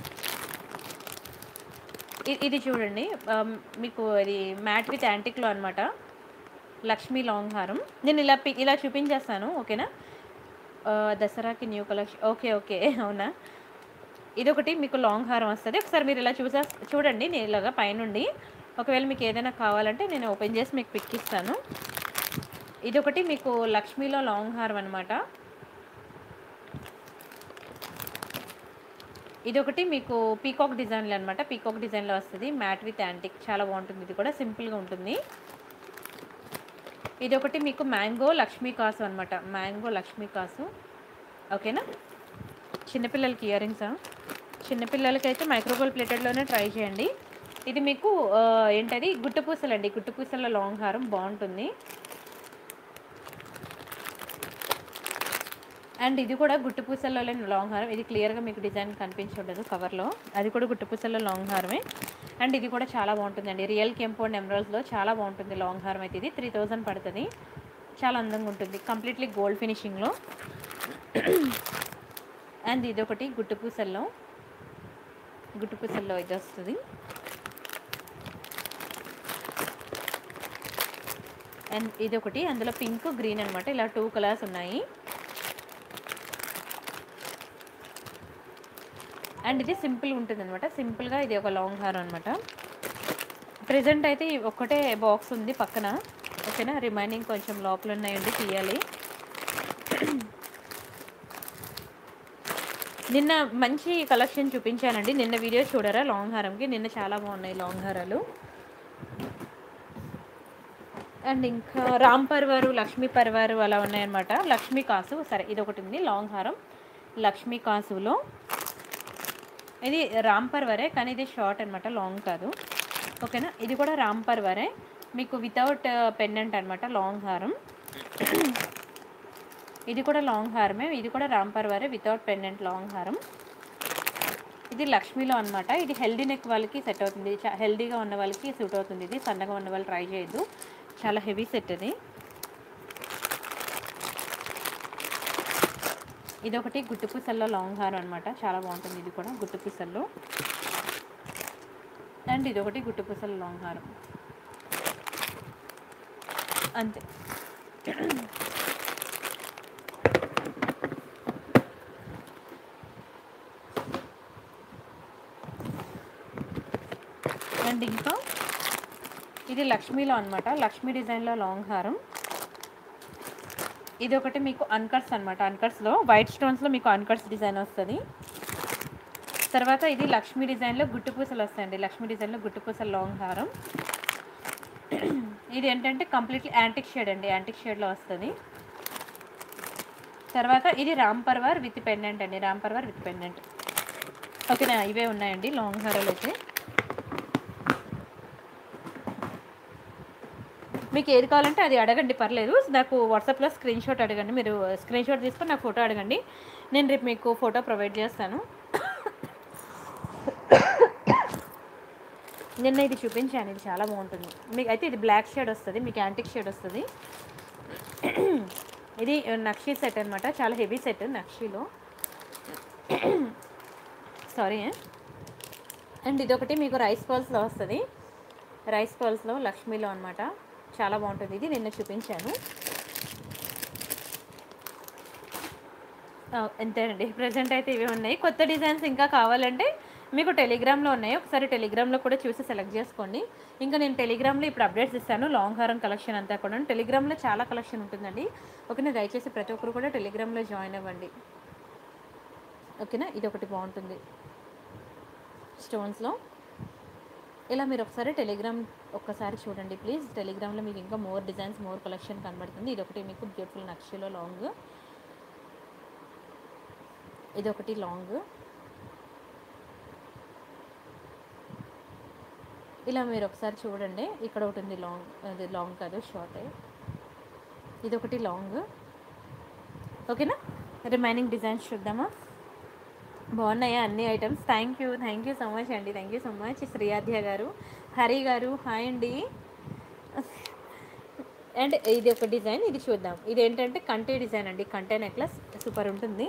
ఇది చూడండి, మీకు ఇది మ్యాట్ విత్ యాంటిక్లో అనమాట. లక్ష్మీ లాంగ్ హారం నేను ఇలా ఇలా చూపించేస్తాను. ఓకేనా. దసరాకి న్యూ కలెక్షన్. ఓకే ఓకే అవునా. ఇదొకటి మీకు లాంగ్ హారం వస్తుంది. ఒకసారి మీరు ఇలా చూసే చూడండి నేను ఇలాగా పైనుండి. ఒకవేళ మీకు ఏదైనా కావాలంటే నేను ఓపెన్ చేసి మీకు పిక్ ఇస్తాను. ఇదొకటి మీకు లక్ష్మీలో లాంగ్ హారం అనమాట. ఇదొకటి మీకు పీకాక్ డిజైన్లో అనమాట. పీకాక్ డిజైన్లో వస్తుంది. మ్యాట్ విత్ యాంటిక్ చాలా బాగుంటుంది. ఇది కూడా సింపుల్గా ఉంటుంది. ఇదొకటి మీకు మ్యాంగో లక్ష్మీ కాసు అనమాట. మ్యాంగో లక్ష్మీ కాసు. ఓకేనా. చిన్నపిల్లలకి ఇయర్ రింగ్సా, చిన్నపిల్లలకి అయితే మైక్రోగోల్ ప్లేటెడ్లోనే ట్రై చేయండి. ఇది మీకు ఏంటది గుట్టుపూసలు అండి. గుట్టుపూసల లాంగ్ హారం బాగుంటుంది. అండ్ ఇది కూడా గుట్టుపూసల్లో లాంగ్ హారం. ఇది క్లియర్గా మీకు డిజైన్ కనిపించఉండదు కవర్లో. అది కూడా గుట్టుపూసల్లో లాంగ్ హారమే. అండ్ ఇది కూడా చాలా బాగుంటుందండి. రియల్ కెంపౌండ్ ఎమరాల్డ్స్లో చాలా బాగుంటుంది లాంగ్ హారం అయితే. ఇది త్రీ థౌజండ్ పడుతుంది. చాలా అందంగా ఉంటుంది. Completely gold ఫినిషింగ్లో. అండ్ ఇదొకటి గుట్టుపూసల్లో గుట్టుపూసల్లో ఇది వస్తుంది. అండ్ ఇదొకటి అందులో పింక్ గ్రీన్ అనమాట. ఇలా టూ కలర్స్ ఉన్నాయి. అండ్ ఇది సింపుల్ ఉంటుంది అనమాట. సింపుల్గా ఇది ఒక లాంగ్ హారం అనమాట. ప్రెజెంట్ అయితే ఒక్కటే బాక్స్ ఉంది పక్కన. ఓకేనా. రిమైనింగ్ కొంచెం లోపల ఉన్నాయండి, తీయాలి. నిన్న మంచి కలెక్షన్ చూపించానండి. నిన్న వీడియో చూడరా లాంగ్ హారంకి. నిన్న చాలా బాగున్నాయి లాంగ్ హారాలు. అండ్ ఇంకా రామ్ పర్వారు, లక్ష్మీ పర్వారు అలా ఉన్నాయన్నమాట. లక్ష్మీ కాసు సరే ఇది ఒకటి ఉంది లాంగ్ హారం లక్ష్మీ కాసులో. ఇది రామ్ పర్వరే కానీ ఇది షార్ట్ అనమాట, లాంగ్ కాదు. ఓకేనా. ఇది కూడా రామ్ పర్వరే మీకు వితౌట్ పెండెంట్ అనమాట లాంగ్ హారం. ఇది కూడా లాంగ్ హారమే. ఇది కూడా రామ్ పర్వరే వితౌట్ పెండెంట్ లాంగ్ హారం. ఇది లక్ష్మీలో అనమాట. ఇది హెల్దీ నెక్ వాళ్ళకి సెట్ అవుతుంది. హెల్దీగా ఉన్న వాళ్ళకి సూట్ అవుతుంది. ఇది సన్నగా ఉన్న వాళ్ళు ట్రై చేయొద్దు. చాలా హెవీ సెట్ ఇది. ఇది ఒకటి గుట్టుపూసల్లో లాంగ్ హారం అనమాట. చాలా బాగుంటుంది. ఇది కూడా గుట్టుపూసల్లో. అండ్ ఇది ఒకటి గుట్టుపూసల్లో లాంగ్ హారం. అంతే. అండ్ ఇంకా ఇది లక్ష్మీలో అనమాట. లక్ష్మీ డిజైన్లో లాంగ్ హారం. ఇది ఒకటి మీకు అన్కట్స్ అనమాట. అన్కట్స్లో వైట్ స్టోన్స్లో మీకు అన్కట్స్ డిజైన్ వస్తుంది. తర్వాత ఇది లక్ష్మీ డిజైన్లో గుట్టుపూసలు వస్తాయండి. లక్ష్మీ డిజైన్లో గుట్టుపూసలు లాంగ్ హారం. ఇది ఏంటంటే కంప్లీట్లీ యాంటిక్ షేడ్ అండి. యాంటిక్ షేడ్లో వస్తుంది. తర్వాత ఇది రామ్ పర్వార్ విత్ పెండెంట్ అండి. Ram Parivar with pendant. ఓకేనా. ఇవే ఉన్నాయండి లాంగ్ హారాలు అయితే. మీకు ఏది కావాలంటే అది అడగండి, పర్లేదు. నాకు వాట్సాప్లో స్క్రీన్ షాట్ అడగండి. మీరు స్క్రీన్ షాట్ తీసుకొని నాకు ఫోటో అడగండి. నేను రేపు మీకు ఫోటో ప్రొవైడ్ చేస్తాను. నిన్న ఇది చూపించాను, ఇది చాలా బాగుంటుంది మీకు. అయితే ఇది బ్లాక్ షేడ్ వస్తుంది, మీకు యాంటిక్ షేడ్ వస్తుంది. ఇది నక్షి సెట్ అనమాట, చాలా హెవీ సెట్ నక్షిలో. సారీ. అండ్ ఇదొకటి మీకు రైస్ పర్ల్స్లో వస్తుంది, రైస్ పర్ల్స్లో లక్ష్మీలో అనమాట, చాలా బాగుంటుంది. ఇది నిన్న చూపించాను. అంతేనండి, ప్రజెంట్ అయితే ఇవి ఉన్నాయి. కొత్త డిజైన్స్ ఇంకా కావాలంటే మీకు టెలిగ్రామ్లో ఉన్నాయి, ఒకసారి టెలిగ్రామ్లో కూడా చూసి సెలెక్ట్ చేసుకోండి. ఇంకా నేను టెలిగ్రామ్లో ఇప్పుడు అప్డేట్స్ ఇస్తాను, లాంగ్ హారం కలెక్షన్ అంతా కూడా. టెలిగ్రామ్లో చాలా కలెక్షన్ ఉంటుందండి, ఓకేనా. దయచేసి ప్రతి ఒక్కరు కూడా టెలిగ్రామ్లో జాయిన్ అవ్వండి, ఓకేనా. ఇది ఒకటి బాగుంటుంది స్టోన్స్లో. ఇలా మీరు ఒకసారి టెలిగ్రామ్ ఒక్కసారి చూడండి ప్లీజ్. టెలిగ్రామ్లో మీకు ఇంకా మోర్ డిజైన్స్, మోర్ కలెక్షన్ కనబడుతుంది. ఇది ఒకటి మీకు బ్యూటిఫుల్ నక్షిలో లాంగ్, ఇది ఒకటి లాంగ్. ఇలా మీరు ఒకసారి చూడండి. ఇక్కడ ఒకటి ఉంది లాంగ్, అది లాంగ్ కాదు షార్ట్, ఇది ఒకటి లాంగ్, ఓకేనా. రిమైనింగ్ డిజైన్స్ చూద్దామా. బాగున్నాయా అన్ని items? Thank you thank you so much అండి, thank you so much. Sriyadhya garu, Hari గారు, హాయ్ అండి. అండ్ ఇది ఒక డిజైన్, ఇది చూద్దాం. ఇది ఏంటంటే కంటే డిజైన్ అండి, కంటే నెక్లెస్ సూపర్ ఉంటుంది.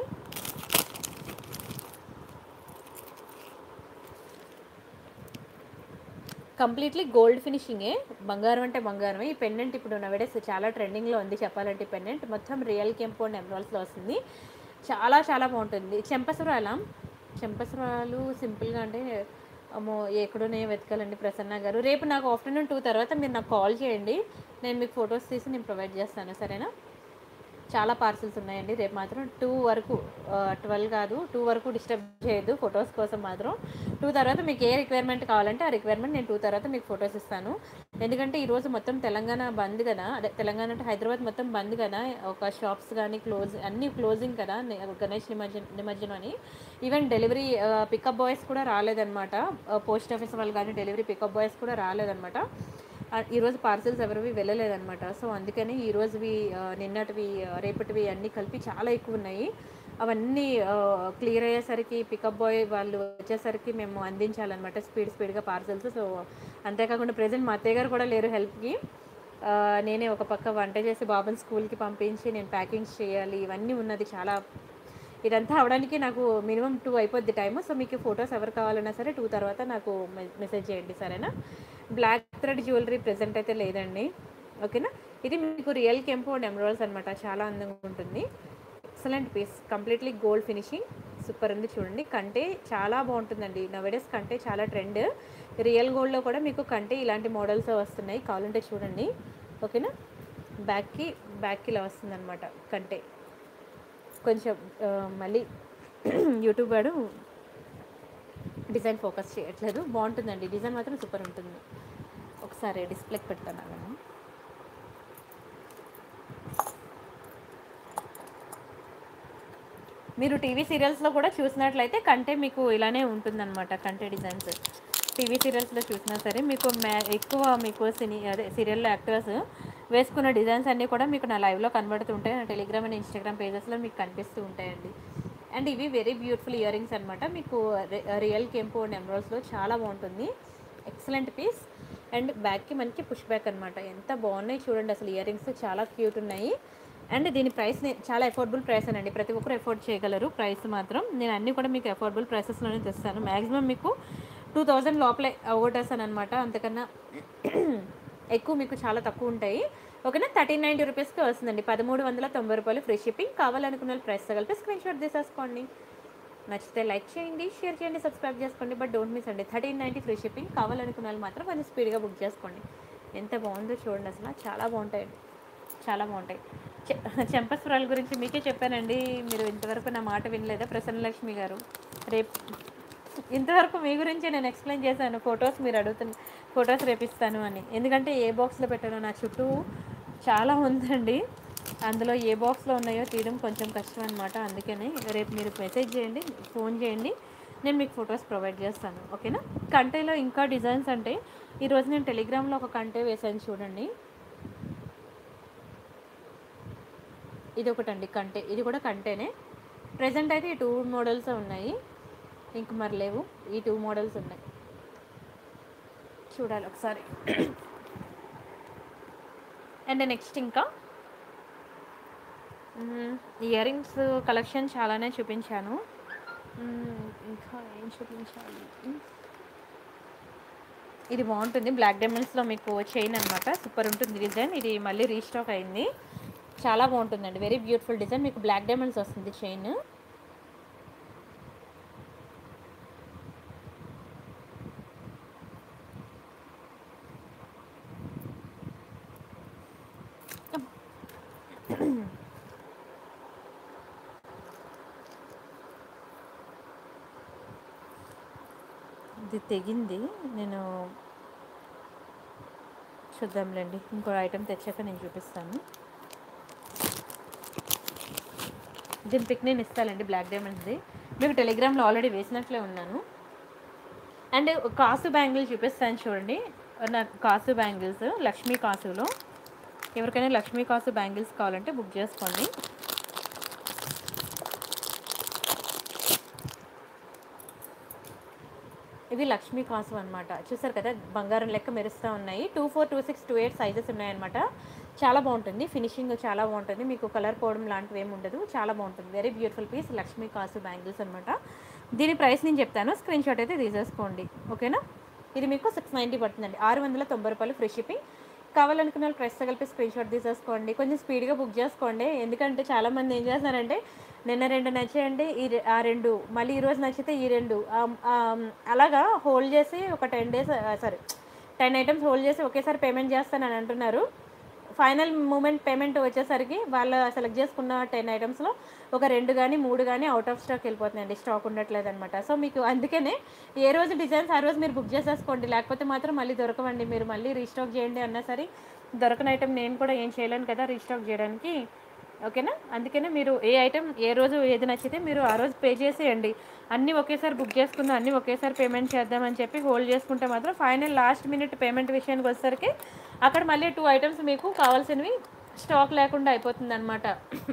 కంప్లీట్లీ గోల్డ్ ఫినిషింగే, బంగారం అంటే బంగారమే. ఈ పెండెంట్ ఇప్పుడు నవేడేస్ చాలా ట్రెండింగ్లో ఉంది చెప్పాలంటే. పెండెంట్ మొత్తం రియల్ కెంపౌండ్ ఎమరాల్డ్స్లో వస్తుంది, చాలా చాలా బాగుంటుంది. చెంపసరాల చెంపసరాలు సింపుల్గా అంటే అమ్మో ఎక్కడోనే వెతకాలండి ప్రసన్న గారు. రేపు నాకు ఆఫ్టర్నూన్ టూ తర్వాత మీరు నాకు కాల్ చేయండి, నేను మీకు ఫొటోస్ తీసి నేను ప్రొవైడ్ చేస్తాను, సరేనా. చాలా పార్సిల్స్ ఉన్నాయండి రేపు మాత్రం టూ వరకు, ట్వెల్వ్ కాదు టూ వరకు డిస్టర్బ్ చేయొద్దు ఫొటోస్ కోసం మాత్రం. టూ తర్వాత మీకు ఏ రిక్వైర్మెంట్ కావాలంటే ఆ రిక్వైర్మెంట్ నేను టూ తర్వాత మీకు ఫొటోస్ ఇస్తాను. ఎందుకంటే ఈరోజు మొత్తం తెలంగాణ బంద్ కదా, అదే తెలంగాణ అంటే హైదరాబాద్ మొత్తం బంద్ కదా, ఒక షాప్స్ కానీ క్లోజ్, అన్నీ క్లోజింగ్ కదా గణేష్ నిమజ్జనం నిమజ్జనం అని. ఈవెన్ డెలివరీ పికప్ బాయ్స్ కూడా రాలేదన్నమాట, పోస్ట్ ఆఫీస్ వాళ్ళు కానీ డెలివరీ పికప్ బాయ్స్ కూడా రాలేదన్నమాట. ఈరోజు పార్సిల్స్ ఎవరివి వెళ్ళలేదన్నమాట. సో అందుకని ఈరోజువి, నిన్నటివి, రేపటివి అన్నీ కలిపి చాలా ఎక్కువ ఉన్నాయి. అవన్నీ క్లియర్ అయ్యేసరికి పికప్ బాయ్ వాళ్ళు వచ్చేసరికి మేము అందించాలన్నమాట స్పీడ్ స్పీడ్గా పార్సిల్స్. సో అంతేకాకుండా ప్రజెంట్ మా అత్తయ్య గారు కూడా లేరు హెల్ప్కి, నేనే ఒక పక్క వంట చేసి బాబుని స్కూల్కి పంపించి నేను ప్యాకింగ్స్ చేయాలి, ఇవన్నీ ఉన్నది చాలా. ఇదంతా అవడానికి నాకు మినిమం టూ అయిపోద్ది టైము. సో మీకు ఫొటోస్ ఎవరు కావాలన్నా సరే టూ తర్వాత నాకు మెసేజ్ చేయండి, సరేనా. బ్లాక్ థ్రెడ్ జ్యువెలరీ ప్రెజెంట్ అయితే లేదండి, ఓకేనా. ఇది మీకు రియల్ కెంపౌండ్ ఎమరాల్డ్స్ అనమాట, చాలా అందంగా ఉంటుంది. Excellent piece, completely gold finishing, super ఉంది చూడండి. కంటే చాలా బాగుంటుందండి, నవేడేస్ కంటే చాలా ట్రెండ్. రియల్ గోల్డ్లో కూడా మీకు కంటే ఇలాంటి మోడల్స్ వస్తున్నాయి, కావాలంటే చూడండి, ఓకేనా. బ్యాక్కి బ్యాక్కి ఇలా వస్తుందన్నమాట కంటే. కొంచెం మళ్ళీ యూట్యూబ్ వాడు డిజైన్ ఫోకస్ చేయట్లేదు, బాగుంటుందండి డిజైన్ మాత్రం సూపర్ ఉంటుంది. ఒకసారి డిస్ప్లేకి పెడతాను అలా. మీరు టీవీ సీరియల్స్లో కూడా చూసినట్లయితే కంటే మీకు ఇలానే ఉంటుందన్నమాట, కంటే డిజైన్స్. టీవీ సీరియల్స్లో చూసినా సరే మీకు ఎక్కువ మీకు సినీ అదే సీరియల్లో యాక్టర్స్ వేసుకున్న డిజైన్స్ అన్నీ కూడా మీకు నా లైవ్లో కనబడుతుంటాయి, నా టెలిగ్రామ్ అండ్ ఇన్స్టాగ్రామ్ పేజెస్లో మీకు కనిపిస్తూ ఉంటాయండి. అండ్ ఇవి వెరీ బ్యూటిఫుల్ ఇయర్ రింగ్స్ అనమాట, మీకు రియల్ కెంపౌండ్ ఎమరాల్డ్స్లో చాలా బాగుంటుంది, ఎక్సలెంట్ పీస్. అండ్ బ్యాక్కి మనకి పుష్ బ్యాక్ అనమాట, ఎంత బాగున్నాయి చూడండి అసలు. ఇయర్ రింగ్స్ చాలా క్యూట్ ఉన్నాయి. అండ్ దీని ప్రైస్ చాలా అఫోర్డబుల్ ప్రైస్ అండి, ప్రతి ఒక్కరు ఎఫోర్డ్ చేయగలరు. ప్రైస్ మాత్రం నేను అన్నీ కూడా మీకు అఫోర్డబుల్ ప్రైసెస్లోనే తెస్తాను. మ్యాక్సిమం మీకు టూ థౌజండ్ లోపలే అవగొట్టేస్తాను అనమాట, అంతకన్నా ఎక్కువ మీకు చాలా తక్కువ ఉంటాయి, ఓకేనా. థర్టీన్ నైంటీ రూపీస్కి వస్తుందండి, పదమూడు వందల తొంభై రూపాయలు ఫ్రీ షిప్పింగ్. కావాలనుకున్న ప్రైస్ కలిపి స్క్రీన్ షాట్ తీసేసుకోండి. నచ్చితే లైక్ చేయండి, షేర్ చేయండి, సబ్స్క్రైబ్ చేసుకోండి, బట్ డోంట్ మిస్ అండి. Thirteen ninety free shipping. కావాలనుకున్న వాళ్ళు మాత్రం కొంచెం స్పీడ్గా బుక్ చేసుకోండి. ఎంత బాగుందో చూడండి అసలు, చాలా బాగుంటాయండి, చాలా బాగుంటాయి. చెంపస్వరాల గురించి మీకే చెప్పానండి, మీరు ఇంతవరకు నా మాట వినలేదా ప్రసన్నలక్ష్మి గారు? రేపు ఇంతవరకు మీ గురించి నేను ఎక్స్ప్లెయిన్ చేశాను, ఫొటోస్ మీరు అడుగుతున్న ఫొటోస్ రేపిస్తాను అని. ఎందుకంటే ఏ బాక్స్లో పెట్టానో నా చుట్టూ చాలా ఉందండి, అందులో ఏ బాక్స్లో ఉన్నాయో తీయడం కొంచెం కష్టం అనమాట. అందుకని రేపు మీరు మెసేజ్ చేయండి, ఫోన్ చేయండి, నేను మీకు ఫొటోస్ ప్రొవైడ్ చేస్తాను, ఓకేనా. కంటేలో ఇంకా డిజైన్స్ అంటే ఈరోజు నేను టెలిగ్రామ్లో ఒక కంటే వేసాను చూడండి, ఇది ఒకటండి కంటే, ఇది కూడా కంటేనే. ప్రజెంట్ అయితే ఈ టూ మోడల్స్ ఉన్నాయి, ఇంక మరి లేవు, ఈ టూ మోడల్స్ ఉన్నాయి. చూడాలి ఒకసారి. అండ్ నెక్స్ట్ ఇంకా ఇయర్ రింగ్స్ కలెక్షన్ చాలానే చూపించాను. మ్మ్, ఇంకా ఏం చూపించాలి? ఇది బాగుంటుంది, బ్లాక్ డైమండ్స్లో మీకు చైన్ అనమాట, సూపర్ ఉంటుంది డిజైన్. ఇది మళ్ళీ రీస్టాక్ అయింది, చాలా బాగుంటుందండి, వెరీ బ్యూటిఫుల్ డిజైన్. మీకు బ్లాక్ డైమండ్స్ వస్తుంది చైన్. ఇది తెగింది, నేను చూద్దాంలేండి, ఇంకో ఐటెం తెచ్చాక నేను చూపిస్తాను. దీని పిక్ నేను ఇస్తానండి, బ్లాక్ డైమండ్స్ది. మీకు టెలిగ్రామ్లో ఆల్రెడీ వేసినట్లే ఉన్నాను. అండ్ కాసు బ్యాంగిల్స్ చూపిస్తాను చూడండి, నా కాసు బ్యాంగిల్స్ లక్ష్మీ కాసులో. ఎవరికైనా లక్ష్మీ కాసు బ్యాంగిల్స్ కావాలంటే బుక్ చేసుకోండి. ఇవి లక్ష్మీ కాసు అనమాట, చూసారు కదా బంగారం లెక్క మెరుస్తూ ఉన్నాయి. Two four two six two eight sizes ఉన్నాయన్నమాట. చాలా బాగుంటుంది, ఫినిషింగ్ చాలా బాగుంటుంది, మీకు కలర్ పోవడం లాంటివి ఏమి ఉండదు, చాలా బాగుంటుంది. వెరీ బ్యూటిఫుల్ పీస్ లక్ష్మీ కాసు బ్యాంగిల్స్ అనమాట. దీని ప్రైస్ నేను చెప్తాను, స్క్రీన్ షాట్ అయితే తీసేసుకోండి, ఓకేనా. ఇది మీకు సిక్స్ నైంటీ పడుతుందండి, ఆరు వందల తొంభై రూపాయలు ఫ్రీ షిప్పింగ్. కావాలనుకున్న వాళ్ళు ప్రైస్తో కలిపి స్క్రీన్ షాట్ తీసేసుకోండి, కొంచెం స్పీడ్గా బుక్ చేసుకోండి. ఎందుకంటే చాలామంది ఏం చేస్తున్నారంటే నిన్న రెండు నచ్చేయండి ఈ ఆ రెండు, మళ్ళీ ఈరోజు నచ్చితే ఈ రెండు, అలాగా హోల్డ్ చేసి ఒక ten days sorry ten items hold చేసి ఒకేసారి పేమెంట్ చేస్తానని అంటున్నారు. ఫైనల్ మూమెంట్ పేమెంట్ వచ్చేసరికి వాళ్ళు సెలెక్ట్ చేసుకున్న టెన్ ఐటమ్స్లో ఒక రెండు కానీ మూడు కానీ అవుట్ ఆఫ్ స్టాక్ వెళ్ళిపోతున్నాయండి, స్టాక్ ఉండట్లేదు అనమాట. సో మీకు అందుకనే ఏ రోజు డిజైన్స్ ఆ రోజు మీరు బుక్ చేసేసుకోండి, లేకపోతే మాత్రం మళ్ళీ దొరకవండి. మీరు మళ్ళీ రీస్టాక్ చేయండి అన్నా సరే దొరకని ఐటమ్ నేను కూడా ఏం చేయలేను కదా రీస్టాక్ చేయడానికి, ఓకేనా. అందుకనే మీరు ఏ ఐటమ్ ఏ రోజు ఏది నచ్చితే మీరు ఆ రోజు పే చేసేయండి. అన్నీ ఒకేసారి బుక్ చేసుకుందాం, అన్నీ ఒకేసారి పేమెంట్ చేద్దామని చెప్పి హోల్డ్ చేసుకుంటే మాత్రం ఫైనల్ లాస్ట్ మినిట్ పేమెంట్ విషయానికి వచ్చేసరికి అక్కడ మళ్ళీ టూ ఐటమ్స్ మీకు కావాల్సినవి స్టాక్ లేకుండా అయిపోతుంది అనమాట,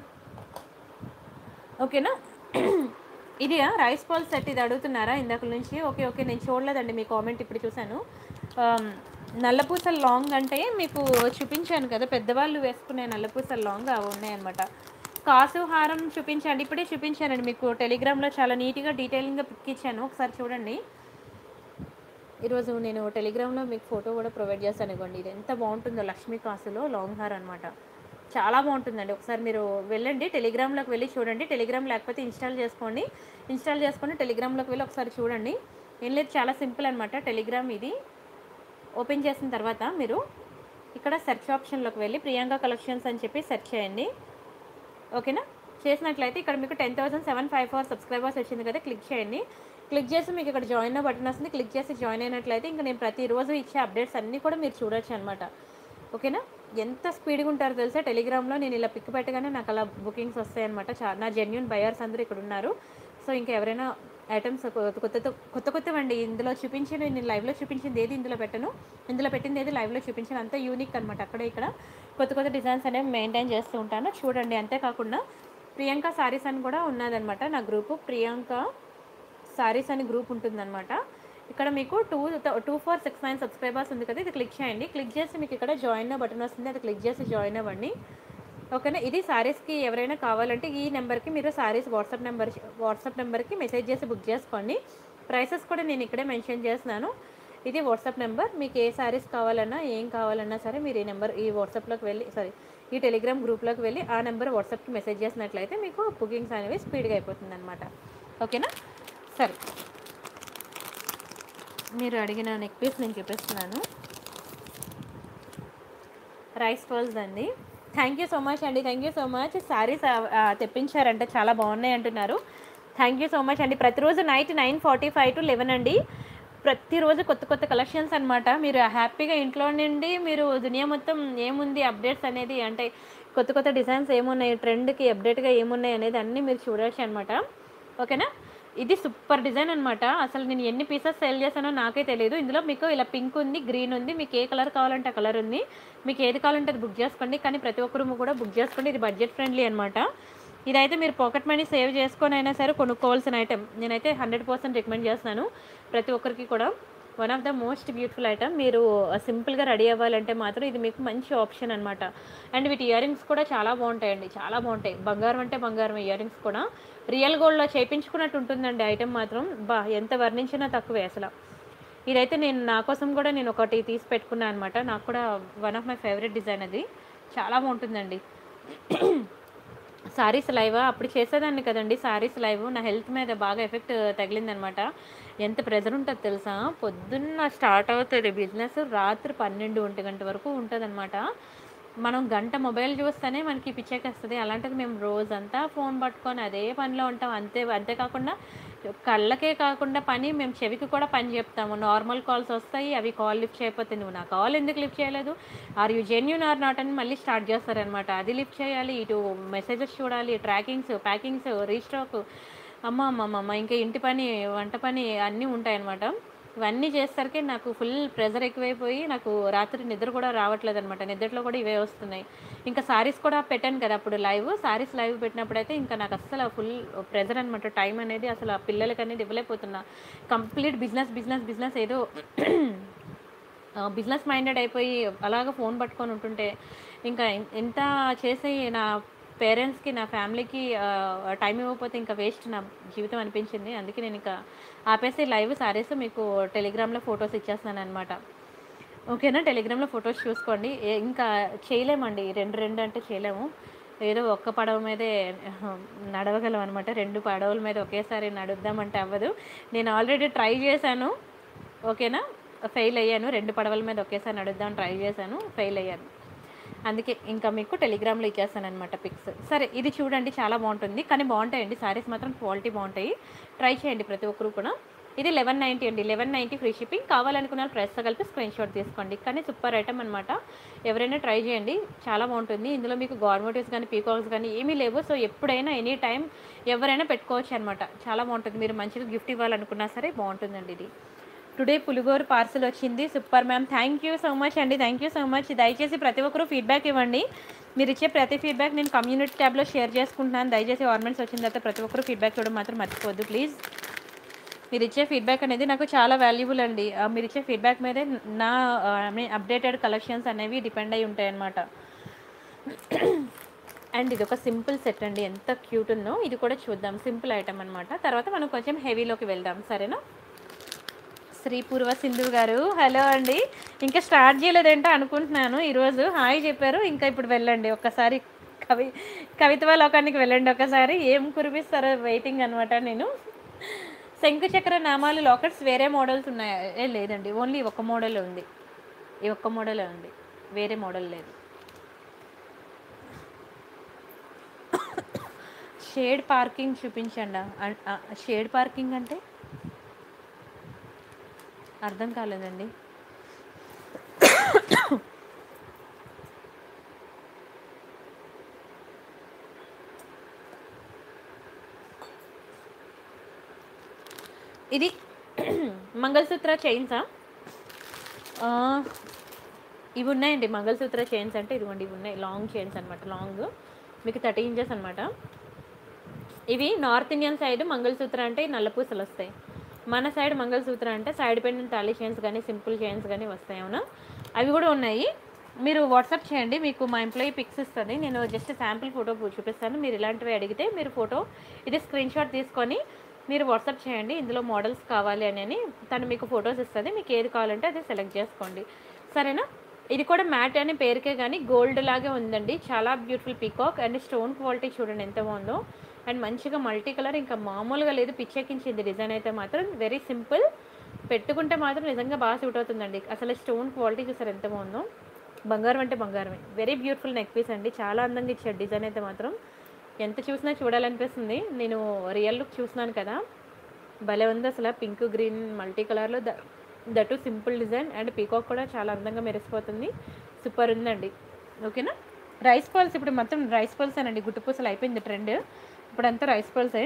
ఓకేనా. ఇది రైస్ బాల్ సెట్, ఇది అడుగుతున్నారా ఇందాక నుంచి? ఓకే ఓకే నేను చూడలేదండి మీ కామెంట్, ఇప్పుడు చూశాను. నల్లపూసల లాంగ్ అంటే మీకు చూపించాను కదా, పెద్దవాళ్ళు వేసుకునే నల్లపూసల లాంగ్ అవి ఉన్నాయన్నమాట. కాసు హారం చూపించండి, ఇప్పుడే చూపించానండి మీకు టెలిగ్రామ్లో, చాలా నీట్గా డీటెయిలింగ్గా పిక్ ఇచ్చాను, ఒకసారి చూడండి. ఈరోజు నేను టెలిగ్రామ్లో మీకు ఫోటో కూడా ప్రొవైడ్ చేస్తాను, ఇవ్వండి. ఇది ఎంత బాగుంటుందో లక్ష్మీ కాసులో లాంగ్ హార్ అనమాట, చాలా బాగుంటుందండి. ఒకసారి మీరు వెళ్ళండి టెలిగ్రామ్లోకి వెళ్ళి చూడండి, టెలిగ్రామ్ లేకపోతే ఇన్స్టాల్ చేసుకోండి, ఇన్స్టాల్ చేసుకొని టెలిగ్రామ్లోకి వెళ్ళి ఒకసారి చూడండి. ఏం లేదు, చాలా సింపుల్ అనమాట టెలిగ్రామ్. ఇది ఓపెన్ చేసిన తర్వాత మీరు ఇక్కడ సెర్చ్ ఆప్షన్లోకి వెళ్ళి ప్రియాంక కలెక్షన్స్ అని చెప్పి సెర్చ్ చేయండి, ఓకేనా. చేసినట్లయితే ఇక్కడ మీకు ten thousand seven five four subscribers వచ్చింది కదా, క్లిక్ చేయండి. క్లిక్ చేసి మీకు ఇక్కడ జాయిన్ బటన్ వస్తుంది, క్లిక్ చేసి జాయిన్ అయినట్లయితే ఇంకా నేను ప్రతిరోజు ఇచ్చే అప్డేట్స్ అన్నీ కూడా మీరు చూడొచ్చు అనమాట, ఓకేనా. ఎంత స్పీడ్గా ఉంటారో తెలుసా టెలిగ్రామ్లో, నేను ఇలా పిక్ పెట్టగానే నాకు అలా బుకింగ్స్ వస్తాయన్నమాట. చా నా జెన్యూన్ బయర్స్ అందరూ ఇక్కడ ఉన్నారు. సో ఇంకా ఎవరైనా ఐటమ్స్ కొత్త కొత్త కొత్త కొత్తవండి ఇందులో చూపించి, నేను లైవ్లో చూపించింది ఏది ఇందులో పెట్టను, ఇందులో పెట్టింది ఏది లైవ్లో చూపించాను, అంతా యూనిక్ అనమాట. అక్కడే ఇక్కడ కొత్త కొత్త డిజైన్స్ అనేవి మెయింటైన్ చేస్తూ ఉంటాను, చూడండి. అంతేకాకుండా ప్రియాంక సారీస్ అని కూడా ఉన్నదనమాట నా గ్రూపు, ప్రియాంక సారీస్ అని గ్రూప్ ఉంటుందన్నమాట. ఇక్కడ మీకు two two four six nine subscribers ఉంది కదా, ఇది క్లిక్ చేయండి. క్లిక్ చేసి మీకు ఇక్కడ జాయిన్ బటన్ వస్తుంది, అది క్లిక్ చేసి జాయిన్ అవ్వండి, ఓకేనా. ఇది సారీస్కి ఎవరైనా కావాలంటే ఈ నెంబర్కి మీరు సారీస్ వాట్సాప్ నెంబర్ వాట్సాప్ నెంబర్కి మెసేజ్ చేసి బుక్ చేసుకోండి. ప్రైసెస్ కూడా నేను ఇక్కడే మెన్షన్ చేస్తున్నాను. ఇది వాట్సాప్ నెంబర్, మీకు ఏ సారీస్ కావాలన్నా ఏం కావాలన్నా సరే మీరు ఈ నెంబర్ ఈ వాట్సాప్లోకి వెళ్ళి సారీ ఈ టెలిగ్రామ్ గ్రూప్లోకి వెళ్ళి ఆ నెంబర్ వాట్సాప్కి మెసేజ్ చేసినట్లయితే మీకు బుకింగ్స్ అనేవి స్పీడ్గా అయిపోతుంది అనమాట, ఓకేనా. సరే, మీరు అడిగిన నెక్ పీస్ నేను చూపిస్తున్నాను, రైస్ పర్ల్స్ అండి. థ్యాంక్ యూ సో మచ్ అండి, thank you so much. Sarees తెప్పించారంటే చాలా బాగున్నాయి అంటున్నారు, థ్యాంక్ యూ సో మచ్ అండి. ప్రతిరోజు night nine forty five to eleven అండి, ప్రతిరోజు కొత్త కొత్త కలెక్షన్స్ అనమాట. మీరు హ్యాపీగా ఇంట్లో నుండి మీరు దునియా మొత్తం ఏముంది అప్డేట్స్ అనేది, అంటే కొత్త కొత్త డిజైన్స్ ఏమున్నాయి, ట్రెండ్కి అప్డేట్గా ఏమున్నాయి అనేది అన్నీ మీరు చూడవచ్చు అనమాట, ఓకేనా. ఇది సూపర్ డిజైన్ అనమాట, అసలు నేను ఎన్ని పీసెస్ సేల్ చేశానో నాకే తెలియదు. ఇందులో మీకు ఇలా పింక్ ఉంది, గ్రీన్ ఉంది, మీకు ఏ కలర్ కావాలంటే ఆ కలర్ ఉంది, మీకు ఏది కావాలంటే అది బుక్ చేసుకోండి. కానీ ప్రతి ఒక్కరు కూడా బుక్ చేసుకోండి, ఇది బడ్జెట్ ఫ్రెండ్లీ అనమాట. ఇదైతే మీరు పాకెట్ మనీ సేవ్ చేసుకొని అయినా సరే కొనుక్కోవాల్సిన ఐటెం, నేనైతే హండ్రెడ్ పర్సెంట్ రికమెండ్ చేస్తున్నాను ప్రతి ఒక్కరికి కూడా. One of the most beautiful item. మీరు సింపుల్గా రెడీ అవ్వాలంటే మాత్రం ఇది మీకు మంచి ఆప్షన్ అనమాట. అండ్ వీటి ఇయర్ రింగ్స్ కూడా చాలా బాగుంటాయండి, చాలా బాగుంటాయి. బంగారం అంటే బంగారం, ఇయర్ రింగ్స్ కూడా రియల్ గోల్డ్లో చేయించుకున్నట్టు ఉంటుందండి ఐటమ్ మాత్రం. బా ఎంత వర్ణించినా తక్కువే అసలు. ఇదైతే నేను నా కోసం కూడా నేను ఒకటి తీసి పెట్టుకున్నాను అనమాట. నాకు కూడా one of my favourite design అది, చాలా బాగుంటుందండి. శారీస్ లైవా అప్పుడు చేసేదాన్ని కదండి, శారీస్ లైవ్ నా హెల్త్ మీద బాగా ఎఫెక్ట్ తగిలిందనమాట. ఎంత ప్రెజర్ ఉంటుంది తెలుసా, పొద్దున్న స్టార్ట్ అవుతుంది బిజినెస్, రాత్రి పన్నెండు ఒంటి గంట వరకు ఉంటుంది అనమాట. మనం గంట మొబైల్ చూస్తేనే మనకి పిచ్చెక్కేస్తుంది. అలాంటిది మేము రోజంతా ఫోన్ పట్టుకొని అదే పనిలో ఉంటాం. అంతే అంతేకాకుండా కళ్ళకే కాకుండా పని, మేము చెవికి కూడా పని చెప్తాము. నార్మల్ కాల్స్ వస్తాయి, అవి కాల్ లిఫ్ట్ చేయకపోతే నువ్వు నా కాల్ ఎందుకు లిఫ్ట్ చేయలేదు, are you genuine or not అని మళ్ళీ స్టార్ట్ చేస్తారనమాట. అది లిఫ్ట్ చేయాలి, ఇటు మెసేజెస్ చూడాలి, ట్రాకింగ్స్, ప్యాకింగ్స్, రీస్టాక్, అమ్మ అమ్మ అమ్మ ఇంకా ఇంటి పని, వంట పని అన్నీ ఉంటాయన్నమాట. ఇవన్నీ చేసేసరికి నాకు ఫుల్ ప్రెజర్ ఎక్కువైపోయి నాకు రాత్రి నిద్ర కూడా రావట్లేదు అనమాట. నిద్రలో కూడా ఇవే వస్తున్నాయి. ఇంకా శారీస్ కూడా పెట్టాను కదా అప్పుడు లైవ్, శారీస్ లైవ్ పెట్టినప్పుడైతే ఇంకా నాకు అసలు ఫుల్ ప్రెజర్ అనమాట. టైం అనేది అసలు పిల్లలకి అనేది ఇవ్వలేకపోతున్నా. కంప్లీట్ బిజినెస్ బిజినెస్ బిజినెస్ ఏదో బిజినెస్ మైండెడ్ అయిపోయి అలాగ ఫోన్ పట్టుకొని ఉంటుంటే ఇంకా ఎంత చేసి నా పేరెంట్స్కి, నా ఫ్యామిలీకి టైం ఇవ్వకపోతే ఇంకా వేస్ట్ నా జీవితం అనిపించింది. అందుకే నేను ఇంకా ఆపేసి లైవ్ సారీస్ మీకు టెలిగ్రామ్లో ఫొటోస్ ఇచ్చేస్తున్నాను అనమాట. ఓకేనా, టెలిగ్రామ్లో ఫొటోస్ చూసుకోండి. ఇంకా చేయలేమండి, రెండు రెండు అంటే చేయలేము. ఏదో ఒక్క పడవ మీదే నడవగలం అనమాట. రెండు పడవల మీద ఒకేసారి నడుద్దామంటే అవ్వదు. నేను ఆల్రెడీ ట్రై చేశాను, ఓకేనా, ఫెయిల్ అయ్యాను. రెండు పడవల మీద ఒకేసారి నడుద్దామని ట్రై చేశాను, ఫెయిల్ అయ్యాను. అందుకే ఇంకా మీకు టెలిగ్రామ్లో ఇచ్చేస్తాను అనమాట పిక్స్. సరే, ఇది చూడండి, చాలా బాగుంటుంది. కానీ బాగుంటాయండి శారీస్ మాత్రం, క్వాలిటీ బాగుంటాయి. ట్రై చేయండి ప్రతి ఒక్కరు కూడా. ఇది లెవెన్ నైంటీ అండి, లెవెన్ నైంటీ ఫ్రీ షిప్పింగ్. కావాలనుకున్న ప్రైస్తో కలిపి స్క్రీన్ షాట్ తీసుకోండి. కానీ సూపర్ ఐటమ్ అనమాట, ఎవరైనా ట్రై చేయండి, చాలా బాగుంటుంది. ఇందులో మీకు గవర్నమెంట్స్ కానీ పీకాక్స్ కానీ ఏమీ లేవు. సో ఎప్పుడైనా ఎనీ టైం ఎవరైనా పెట్టుకోవచ్చు అనమాట. చాలా బాగుంటుంది. మీరు మంచిగా గిఫ్ట్ ఇవ్వాలనుకున్నా సరే బాగుంటుందండి ఇది. టుడే పులిగోరు పార్సల్ వచ్చింది, super ma'am, thank you so much అండి, థ్యాంక్ యూ సో మచ్. దయచేసి ప్రతి ఒక్కరూ ఫీడ్బ్యాక్ ఇవ్వండి. మీరు ఇచ్చే ప్రతి ఫీడ్బ్యాక్ నేను కమ్యూనిటీ ట్యాబ్లో షేర్ చేసుకుంటున్నాను. దయచేసి ఆర్నమెంట్స్ వచ్చిన తర్వాత ప్రతి ఒక్కరూ ఫీడ్బ్యాక్ ఇవ్వడం మాత్రం మర్చిపోవద్దు ప్లీజ్. మీరు ఇచ్చే ఫీడ్బ్యాక్ అనేది నాకు చాలా వాల్యుబుల్ అండి. మీరు ఇచ్చే ఫీడ్బ్యాక్ మీదే నా అప్డేటెడ్ కలెక్షన్స్ అనేవి డిపెండ్ అయి ఉంటాయి అన్నమాట. అండ్ ఇది ఒక సింపుల్ సెట్ అండి, ఎంత క్యూట్ ఉందో. ఇది కూడా చూద్దాం, సింపుల్ ఐటమ్ అనమాట. తర్వాత మనం కొంచెం హెవీలోకి వెళ్దాం, సరేనా. శ్రీ పూర్వ సింధు గారు, హలో అండి. ఇంకా స్టార్ట్ చేయలేదేంటో అనుకుంటున్నాను. ఈరోజు హాయ్ చెప్పారు, ఇంకా ఇప్పుడు వెళ్ళండి ఒక్కసారి కవి కవిత్వ లోకానికి వెళ్ళండి ఒకసారి. ఏం కురిపిస్తారో వెయిటింగ్ అనమాట నేను. శంకు చక్ర నామాలు లాకెట్స్ వేరే మోడల్స్ ఉన్నాయా? ఏ లేదండి, ఓన్లీ ఒక మోడల్ ఉంది, ఈ ఒక్క మోడలే ఉంది, వేరే మోడల్ లేదు. షేడ్ పార్కింగ్ చూపించండి. షేడ్ పార్కింగ్ అంటే అర్థం కాలేదండి. ఇది మంగళసూత్ర చైన్సా? ఇవి ఉన్నాయండి మంగళసూత్ర చైన్స్ అంటే, ఇదిగోండి ఇవి ఉన్నాయి, లాంగ్ చైన్స్ అనమాట. లాంగ్ మీకు థర్టీ ఇంచెస్ అనమాట. ఇవి నార్త్ ఇండియన్ సైడ్ మంగళసూత్ర అంటే నల్లపూసలు వస్తాయి. మన సైడ్ మంగళసూత్ర అంటే సైడ్ పెండెంట్ తాళీ చైన్స్ కానీ సింపుల్ చైన్స్ కానీ వస్తాయి. అవునా, అవి కూడా ఉన్నాయి. మీరు వాట్సాప్ చేయండి, మీకు మా ఎంప్లాయీ పిక్స్ ఇస్తుంది. నేను జస్ట్ శాంపుల్ ఫోటో చూపిస్తాను. మీరు ఇలాంటివి అడిగితే మీరు ఫోటో ఇది స్క్రీన్ షాట్ తీసుకొని మీరు వాట్సాప్ చేయండి, ఇందులో మోడల్స్ కావాలి అని అని తను మీకు ఫొటోస్ ఇస్తుంది. మీకు ఏది కావాలంటే అది సెలెక్ట్ చేసుకోండి, సరేనా. ఇది కూడా మ్యాట్ అనే పేరుకే కానీ గోల్డ్ లాగే ఉందండి. చాలా beautiful peacock. And stone quality చూడండి ఎంత బాగుందో. అండ్ మంచిగా మల్టీ కలర్, ఇంకా మామూలుగా లేదు, పిచ్చెక్కించింది డిజైన్ అయితే మాత్రం. వెరీ సింపుల్, పెట్టుకుంటే మాత్రం నిజంగా బాగా సూట్ అవుతుందండి. అసలు స్టోన్ క్వాలిటీ చూసారు ఎంత బాగుందో. బంగారం అంటే బంగారమే. వెరీ బ్యూటిఫుల్ నెక్ పీస్ అండి, చాలా అందంగా ఇచ్చాడు డిజైన్ అయితే మాత్రం. ఎంత చూసినా చూడాలనిపిస్తుంది. నేను రియల్ లుక్ చూసినాను కదా, భలే ఉంది అసలు. పింక్ గ్రీన్ మల్టీ కలర్లో the that simple design. And peacock కూడా చాలా అందంగా మెరిసిపోతుంది, సూపర్ ఉందండి. ఓకేనా. రైస్ పర్ల్స్ ఇప్పుడు మొత్తం రైస్ పర్ల్స్ అనండి, గుట్టుపూసలు అయిపోయింది ట్రెండ్, ఇప్పుడంతా రైస్ పర్ల్సే.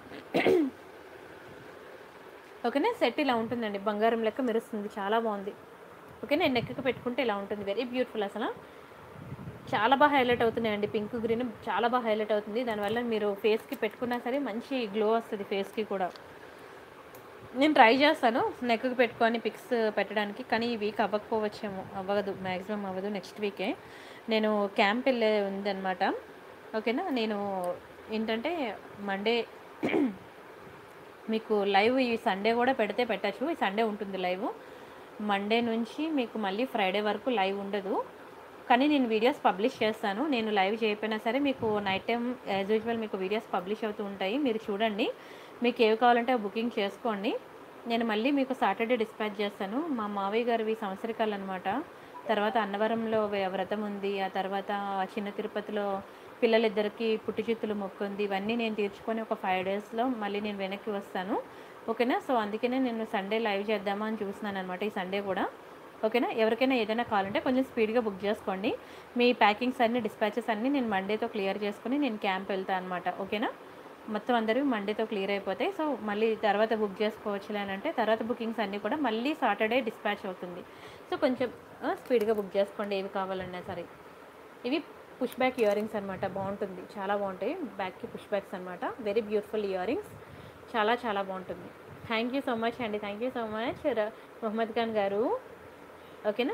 ఓకేనా. సెట్ ఇలా ఉంటుందండి, బంగారం లెక్క మెరుస్తుంది, చాలా బాగుంది. ఓకేనా. నెక్కి పెట్టుకుంటే ఇలా ఉంటుంది, వెరీ బ్యూటిఫుల్. అసలు చాలా బాగా హైలైట్ అవుతున్నాయండి, పింక్ గ్రీన్ చాలా బాగా హైలైట్ అవుతుంది. దానివల్ల మీరు ఫేస్కి పెట్టుకున్నా సరే మంచి గ్లో వస్తుంది ఫేస్కి కూడా. నేను ట్రై చేస్తాను నెక్కి పెట్టుకొని పిక్స్ పెట్టడానికి, కానీ ఈ వీక్ అవ్వకపోవచ్చేమో, అవ్వదు, మ్యాక్సిమం అవ్వదు. నెక్స్ట్ వీకే నేను క్యాంప్ వెళ్ళే ఉందన్నమాట. ఓకేనా, నేను ఏంటంటే మండే మీకు లైవ్ ఈ సండే కూడా పెడితే పెట్టచ్చు. ఈ సండే ఉంటుంది లైవ్. మండే నుంచి మీకు మళ్ళీ ఫ్రైడే వరకు లైవ్ ఉండదు, కానీ నేను వీడియోస్ పబ్లిష్ చేస్తాను. నేను లైవ్ చేయకపోయినా సరే మీకు నైట్ టైం యాజ్ యూజువల్ మీకు వీడియోస్ పబ్లిష్ అవుతూ ఉంటాయి, మీరు చూడండి. మీకు ఏవి కావాలంటే బుకింగ్ చేసుకోండి. నేను మళ్ళీ మీకు సాటర్డే డిస్పాచ్ చేస్తాను. మా మావయ్య గారివి సంవత్సరికాలు అనమాట. తర్వాత అన్నవరంలో వ్రతం ఉంది, ఆ తర్వాత చిన్న తిరుపతిలో పిల్లలిద్దరికి పుట్టి చిత్తులు మొక్కు ఉంది. ఇవన్నీ నేను తీర్చుకొని ఒక ఫైవ్ డేస్లో మళ్ళీ నేను వెనక్కి వస్తాను. ఓకేనా, సో అందుకనే నేను సండే లైవ్ చేద్దామా అని చూస్తున్నాను అనమాట, ఈ సండే కూడా. ఓకేనా, ఎవరికైనా ఏదైనా కావాలంటే కొంచెం స్పీడ్గా బుక్ చేసుకోండి. మీ ప్యాకింగ్స్ అన్ని డిస్పాచెస్ అన్నీ నేను మండేతో క్లియర్ చేసుకుని నేను క్యాంప్ వెళ్తాను అనమాట. ఓకేనా, మొత్తం అందరూ మండేతో క్లియర్ అయిపోతాయి. సో మళ్ళీ తర్వాత బుక్ చేసుకోవచ్చులే అని అంటే తర్వాత బుకింగ్స్ అన్నీ కూడా మళ్ళీ సాటర్డే డిస్పాచ్ అవుతుంది. సో కొంచెం స్పీడ్గా బుక్ చేసుకోండి ఏవి కావాలన్నా సరే. ఇవి పుష్ బ్యాక్ ఇయర్ రింగ్స్ అనమాట, బాగుంటుంది, చాలా బాగుంటాయి. బ్యాక్కి పుష్ బ్యాక్స్ అనమాట, వెరీ బ్యూటిఫుల్ ఇయర్ రింగ్స్, చాలా చాలా బాగుంటుంది. థ్యాంక్ యూ సో మచ్ అండి, thank you so much Mohammed Khan garu. ఓకేనా,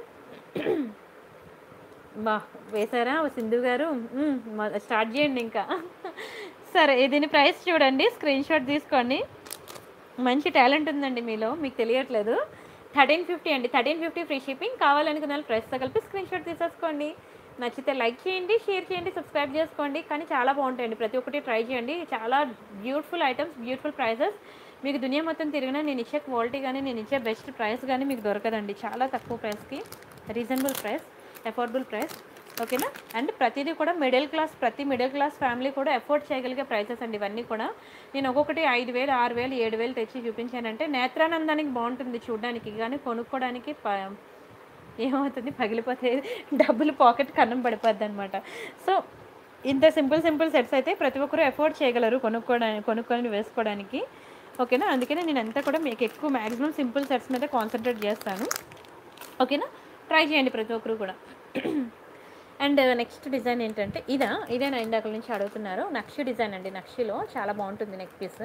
బా వేసారా సింధు గారు, స్టార్ట్ చేయండి ఇంకా. సరే, దీని ప్రైస్ చూడండి, స్క్రీన్ షాట్ తీసుకోండి. మంచి టాలెంట్ ఉందండి మీలో, మీకు తెలియట్లేదు. థర్టీన్ ఫిఫ్టీ అండి, థర్టీన్ ఫిఫ్టీ ఫ్రీ షిప్పింగ్. కావాలనుకున్న వాళ్ళు ప్రైస్తో కలిపి స్క్రీన్ షాట్ తీసేసుకోండి. నచ్చితే లైక్ చేయండి, షేర్ చేయండి, సబ్స్క్రైబ్ చేసుకోండి. కానీ చాలా బాగుంటాయండి, ప్రతి ఒక్కటి ట్రై చేయండి. చాలా బ్యూటిఫుల్ ఐటమ్స్, బ్యూటిఫుల్ ప్రైజెస్. మీకు దునియా మొత్తం తిరిగినా నేను ఇచ్చే క్వాలిటీ కానీ నేను ఇచ్చే బెస్ట్ ప్రైస్ కానీ మీకు దొరకదండి. చాలా తక్కువ ప్రైస్కి, రీజనబుల్ ప్రైస్, అఫోర్డబుల్ ప్రైస్. ఓకేనా, అండ్ ప్రతిదీ కూడా మిడిల్ క్లాస్, ప్రతి మిడిల్ క్లాస్ ఫ్యామిలీ కూడా ఎఫోర్డ్ చేయగలిగే ప్రైసెస్ అండి ఇవన్నీ కూడా. నేను ఒక్కొక్కటి ఐదు వేలు ఆరు వేలు ఏడు వేలు తెచ్చి చూపించానంటే నేత్రానందానికి బాగుంటుంది చూడడానికి, కానీ కొనుక్కోవడానికి ఏమవుతుంది, పగిలిపోతే డబ్బులు పాకెట్ కన్నం పడిపోద్ది అనమాట. సో ఇంత సింపుల్ సింపుల్ సెట్స్ అయితే ప్రతి ఒక్కరు ఎఫోర్డ్ చేయగలరు కొనుక్కోవడానికి, కొనుక్కొని వేసుకోవడానికి. ఓకేనా, అందుకనే నేను అంతా కూడా మీకు ఎక్కువ మ్యాక్సిమం సింపుల్ సెట్స్ మీద కాన్సన్ట్రేట్ చేస్తాను. ఓకేనా, ట్రై చేయండి ప్రతి ఒక్కరు కూడా. అండ్ నెక్స్ట్ డిజైన్ ఏంటంటే ఇదా, ఇదేనా ఇందాక నుంచి అడుగుతున్నారు. నక్షి డిజైన్ అండి, నక్షిలో చాలా బాగుంటుంది నెక్ పీస్,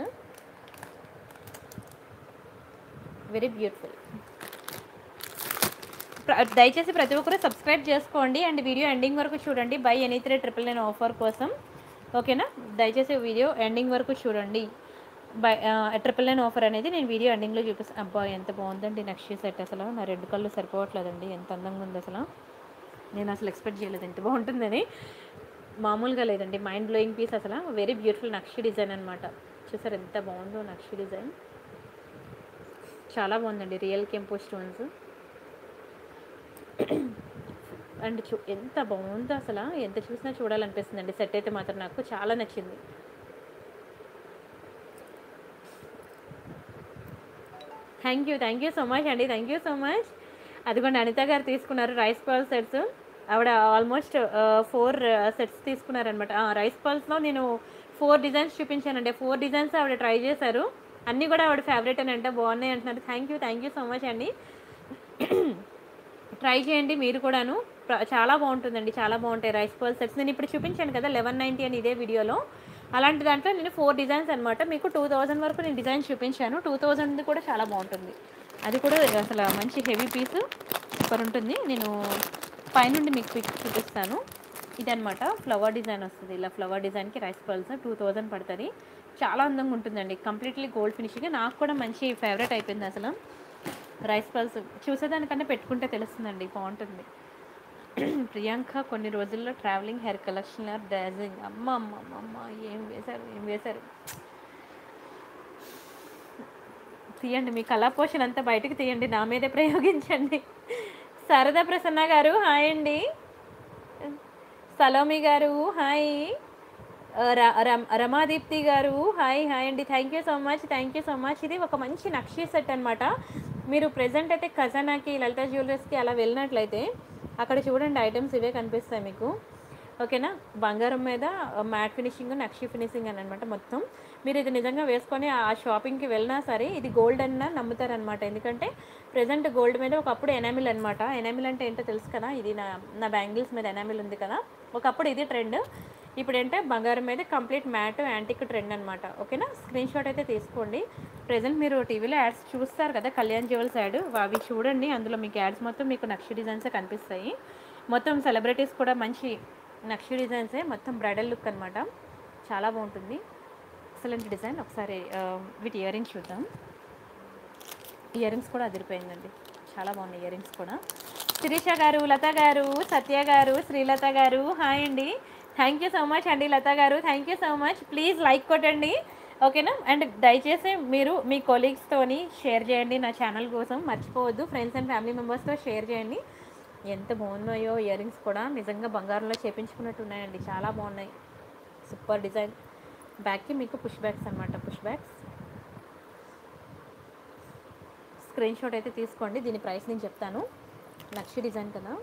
వెరీ బ్యూటిఫుల్. దయచేసి ప్రతి ఒక్కరు సబ్స్క్రైబ్ చేసుకోండి అండ్ వీడియో ఎండింగ్ వరకు చూడండి. Buy any three triple nine offer కోసం. ఓకేనా, దయచేసి వీడియో ఎండింగ్ వరకు చూడండి. బై ట్రిపుల్ నైన్ ఆఫర్ అనేది నేను వీడియో ఎండింగ్లో చూపిస్తాను. అబ్బా ఎంత బాగుందండి నక్షి సెట్, అసలు నా రెండు కళ్ళు సరిపోవట్లేదండి, ఎంత అందంగా ఉంది అసలు. నేను అసలు ఎక్స్పెక్ట్ చేయలేదు ఎంత బాగుంటుందని, మామూలుగా లేదండి, మైండ్ బ్లోయింగ్ పీస్ అసలు. వెరీ బ్యూటిఫుల్ నక్షి డిజైన్ అనమాట. చూసారు ఎంత బాగుందో నక్షి డిజైన్, చాలా బాగుందండి. రియల్ కెంపో స్టోన్స్ అండ్ చూ ఎంత బాగుందో అసలు, ఎంత చూసినా చూడాలనిపిస్తుందండి. సెట్ అయితే మాత్రం నాకు చాలా నచ్చింది. Thank you thank you so much అండి, థ్యాంక్ యూ సో మచ్. అదిగోండి అనిత గారు తీసుకున్నారు రైస్ పర్ల్ సెట్స్. ఆవిడ ఆల్మోస్ట్ ఫోర్ సెట్స్ తీసుకున్నారనమాట. రైస్ పర్ల్స్లో నేను ఫోర్ డిజైన్స్ చూపించానండి, ఫోర్ డిజైన్స్ ఆవిడ ట్రై చేశారు. అన్నీ కూడా ఆవిడ ఫేవరెట్ అని అంటే బాగున్నాయి అంటున్నారు. Thank you thank you so much అండి. ట్రై చేయండి మీరు కూడాను, చాలా బాగుంటుందండి, చాలా బాగుంటాయి రైస్ పర్ల్ సెట్స్. నేను ఇప్పుడు చూపించాను కదా లెవెన్ నైంటీ అని ఇదే వీడియోలో, అలాంటి దాంట్లో నేను ఫోర్ డిజైన్స్ అనమాట. మీకు టూ థౌజండ్ వరకు నేను డిజైన్ చూపించాను. టూ థౌజండ్ కూడా చాలా బాగుంటుంది, అది కూడా అసలు మంచి హెవీ పీస్ సూపర్ ఉంటుంది. నేను పైనుండి మీకు పిక్ చూపిస్తాను. ఇదనమాట ఫ్లవర్ డిజైన్ వస్తుంది, ఇలా ఫ్లవర్ డిజైన్కి రైస్ పర్ల్స్ టూ థౌజండ్ పడుతుంది. చాలా అందంగా ఉంటుందండి, కంప్లీట్లీ గోల్డ్ ఫినిషింగ్. నాకు కూడా మంచి ఫేవరెట్ అయిపోయింది అసలు రైస్ పర్ల్స్. చూసేదానికన్నా పెట్టుకుంటే తెలుస్తుందండి, బాగుంటుంది. ప్రియాంక కొన్ని రోజుల్లో travelling hair collection are dazzling. అమ్మ అమ్మ అమ్మ అమ్మ ఏం వేశారు ఏం వేశారు తీయండి, మీ కళా పోషణ అంతా బయటకు తీయండి, నా మీదే ప్రయోగించండి. శారదా ప్రసన్న గారు హాయ్ అండి, సలోమి గారు హాయ్, రమాదీప్తి గారు హాయ్ హాయ్ అండి. Thank you so much thank you so much. ఇది ఒక మంచి నక్షి సెట్ అనమాట. మీరు ప్రెజెంట్ అయితే ఖజానాకి లలిత జ్యువెలర్స్కి అలా వెళ్ళినట్లయితే అక్కడ చూడండి ఐటమ్స్ ఇవే కనిపిస్తాయి మీకు. ఓకేనా, బంగారం మీద మ్యాట్ ఫినిషింగ్ నక్షి ఫినిషింగ్ అని అనమాట మొత్తం. మీరు ఇది నిజంగా వేసుకొని ఆ షాపింగ్కి వెళ్ళినా సరే ఇది గోల్డ్ అన్న నమ్ముతారనమాట. ఎందుకంటే ప్రజెంట్ గోల్డ్ మీద ఒకప్పుడు ఎనామిల్ అనమాట. ఎనామిల్ అంటే ఏంటో తెలుసు కదా, ఇది నా నా బ్యాంగిల్స్ మీద ఎనామిల్ ఉంది కదా, ఒకప్పుడు ఇది ట్రెండ్. ఇప్పుడు ఏంటంటే బంగారం మీద కంప్లీట్ మ్యాట్ యాంటిక్ ట్రెండ్ అనమాట. ఓకేనా, స్క్రీన్ షాట్ అయితే తీసుకోండి. ప్రెజెంట్ మీరు టీవీలో యాడ్స్ చూస్తారు కదా, కళ్యాణ్ జ్యువెల్స్ యాడ్, అవి చూడండి. అందులో మీకు యాడ్స్ మొత్తం మీకు నక్షి డిజైన్సే కనిపిస్తాయి. మొత్తం సెలబ్రిటీస్ కూడా మంచి నక్షి డిజైన్సే, మొత్తం బ్రైడల్ లుక్ అనమాట. చాలా బాగుంటుంది, ఎక్సలెంట్ డిజైన్. ఒకసారి ఆ, వీటి ఇయర్ రింగ్స్ చూద్దాం. ఇయర్ రింగ్స్ కూడా అదిరిపోయిందండి, చాలా బాగున్నాయి ఇయర్ రింగ్స్ కూడా. శిరీష గారు, లత గారు, సత్య గారు, శ్రీలత గారు, హాయ్ అండి. థ్యాంక్ యూ సో మచ్ అండి లత గారు, thank you so much. Please like కొట్టండి, ఓకేనా. అండ్ దయచేసి మీరు మీ కొలీగ్స్తోని షేర్ చేయండి నా ఛానల్ కోసం, మర్చిపోవద్దు. ఫ్రెండ్స్ అండ్ ఫ్యామిలీ మెంబర్స్తో షేర్ చేయండి. ఎంత బాగున్నాయో ఇయర్ రింగ్స్ కూడా, నిజంగా బంగారంలో చేపించుకున్నట్టు ఉన్నాయండి, చాలా బాగున్నాయి. Super design. బ్యాక్కి మీకు పుష్ బ్యాగ్స్ అనమాట, పుష్ బ్యాగ్స్. స్క్రీన్ షాట్ అయితే తీసుకోండి, దీని ప్రైస్ నేను చెప్తాను. నక్షి డిజైన్ కదా,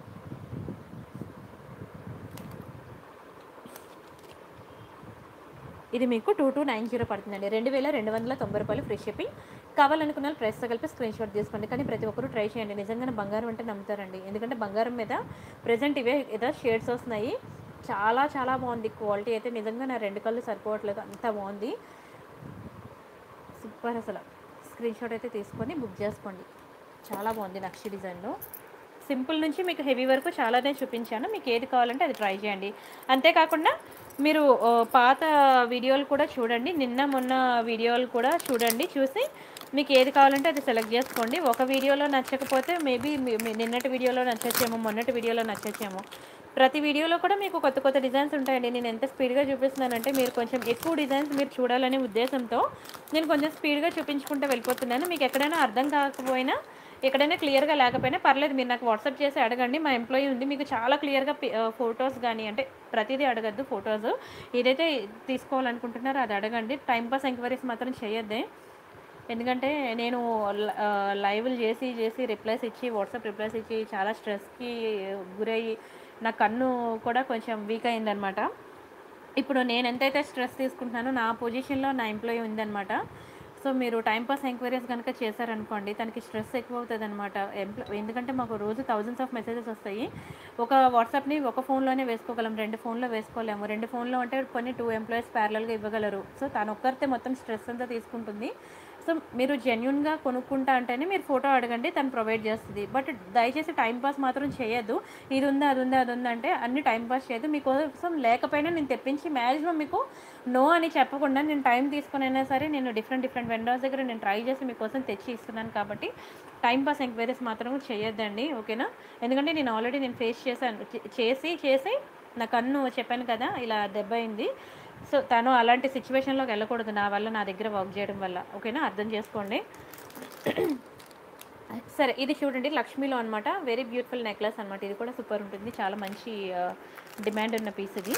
ఇది మీకు టూ టూ నైన్ జీరో పడుతుందండి, రెండు వేల రెండు వందల తొంభై రూపాయలు ఫ్రీ షిప్పింగ్. కావాలనుకున్న ప్రైస్తో కలిపి స్క్రీన్ షాట్ తీసుకోండి. కానీ ప్రతి ఒక్కరు ట్రై చేయండి, నిజంగానే బంగారం అంటే నమ్ముతారండి. ఎందుకంటే బంగారం మీద ప్రజెంట్ ఇవే ఏదో షేడ్స్ వస్తున్నాయి, చాలా చాలా బాగుంది. క్వాలిటీ అయితే నిజంగా నా రెండు కళ్ళు సరిపోవట్లేదు, అంత బాగుంది, సూపర్ అసలు. స్క్రీన్ షాట్ అయితే తీసుకొని బుక్ చేసుకోండి, చాలా బాగుంది నక్షి డిజైన్లో. సింపుల్ నుంచి మీకు హెవీ వరకు చాలానే చూపించాను, మీకు ఏది కావాలంటే అది ట్రై చేయండి. అంతేకాకుండా మీరు పాత వీడియోలు కూడా చూడండి, నిన్న మొన్న వీడియోలు కూడా చూడండి, చూసి మీకు ఏది కావాలంటే అది సెలెక్ట్ చేసుకోండి. ఒక వీడియోలో నచ్చకపోతే మేబీ నిన్నటి వీడియోలో నచ్చచ్చేమో, మొన్నటి వీడియోలో నచ్చచ్చేమో. ప్రతి వీడియోలో కూడా మీకు కొత్త కొత్త డిజైన్స్ ఉంటాయండి. నేను ఎంత స్పీడ్గా చూపిస్తున్నానంటే మీరు కొంచెం ఎక్కువ డిజైన్స్ మీరు చూడాలనే ఉద్దేశంతో నేను కొంచెం స్పీడ్గా చూపించుకుంటూ వెళ్ళిపోతున్నాను. మీకు ఎక్కడైనా అర్థం కాకపోయినా, ఎక్కడైనా క్లియర్గా లేకపోయినా పర్లేదు, మీరు నాకు వాట్సాప్ చేసి అడగండి. మా ఎంప్లాయీ ఉంది, మీకు చాలా క్లియర్గా ఫొటోస్ కానీ, అంటే ప్రతిదీ అడగద్దు, ఫొటోస్ ఏదైతే తీసుకోవాలనుకుంటున్నారో అది అడగండి. టైంపాస్ ఎంక్వైరీస్ మాత్రం చేయొద్దే, ఎందుకంటే నేను లైవ్లు చేసి చేసి రిప్లైస్ ఇచ్చి, వాట్సాప్ రిప్లైస్ ఇచ్చి చాలా స్ట్రెస్కి గురయ్యి నా కన్ను కూడా కొంచెం వీక్ అయిందనమాట. ఇప్పుడు నేను ఎంతైతే స్ట్రెస్ తీసుకుంటున్నానో నా పొజిషన్లో నా ఎంప్లాయీ ఉందన్నమాట. సో మీరు టైంపాస్ ఎంక్వైరీస్ కనుక చేశారనుకోండి, తనకి స్ట్రెస్ ఎక్కువ అవుతుంది అనమాట. ఎంప్లా ఎందుకంటే మాకు రోజు థౌజండ్స్ ఆఫ్ మెసేజెస్ వస్తాయి. ఒక వాట్సాప్ని ఒక ఫోన్లోనే వేసుకోగలం, రెండు ఫోన్లో వేసుకోలేము. రెండు ఫోన్లో అంటే కొన్ని టూ ఎంప్లాయీస్ ప్యారలల్గా ఇవ్వగలరు. సో తను ఒక్కరితే మొత్తం స్ట్రెస్ అంతా తీసుకుంటుంది. సో మీరు జెన్యున్గా కొనుక్కుంటా అంటేనే మీరు ఫోటో అడగండి, తను ప్రొవైడ్ చేస్తుంది. బట్ దయచేసి టైంపాస్ మాత్రం చేయొద్దు. ఇది ఉందా అది ఉందా అది ఉందా అంటే అన్ని టైంపాస్ చేయొద్దు. మీకోసం లేకపోయినా నేను తెప్పించి మ్యాక్సిమం మీకు నో అని చెప్పకుండా నేను టైం తీసుకుని అయినా సరే నేను డిఫరెంట్ డిఫరెంట్ వెండర్స్ దగ్గర నేను ట్రై చేసి మీకోసం తెచ్చి ఇస్తున్నాను. కాబట్టి టైంపాస్ ఎంక్వైరీస్ మాత్రం చేయొద్దండి, ఓకేనా. ఎందుకంటే నేను ఆల్రెడీ నేను ఫేస్ చేశాను, చేసి చేసి నా కన్ను చెప్పాను కదా ఇలా దెబ్బ అయింది. సో తను అలాంటి సిచ్యువేషన్లోకి వెళ్ళకూడదు నా వల్ల, నా దగ్గర వర్క్ చేయడం వల్ల, ఓకేనా, అర్థం చేసుకోండి. సరే ఇది చూడండి, లక్ష్మీలో అనమాట, వెరీ బ్యూటిఫుల్ నెక్లెస్ అనమాట. ఇది కూడా సూపర్ ఉంటుంది, చాలా మంచి డిమాండ్ ఉన్న పీస్ ఇది.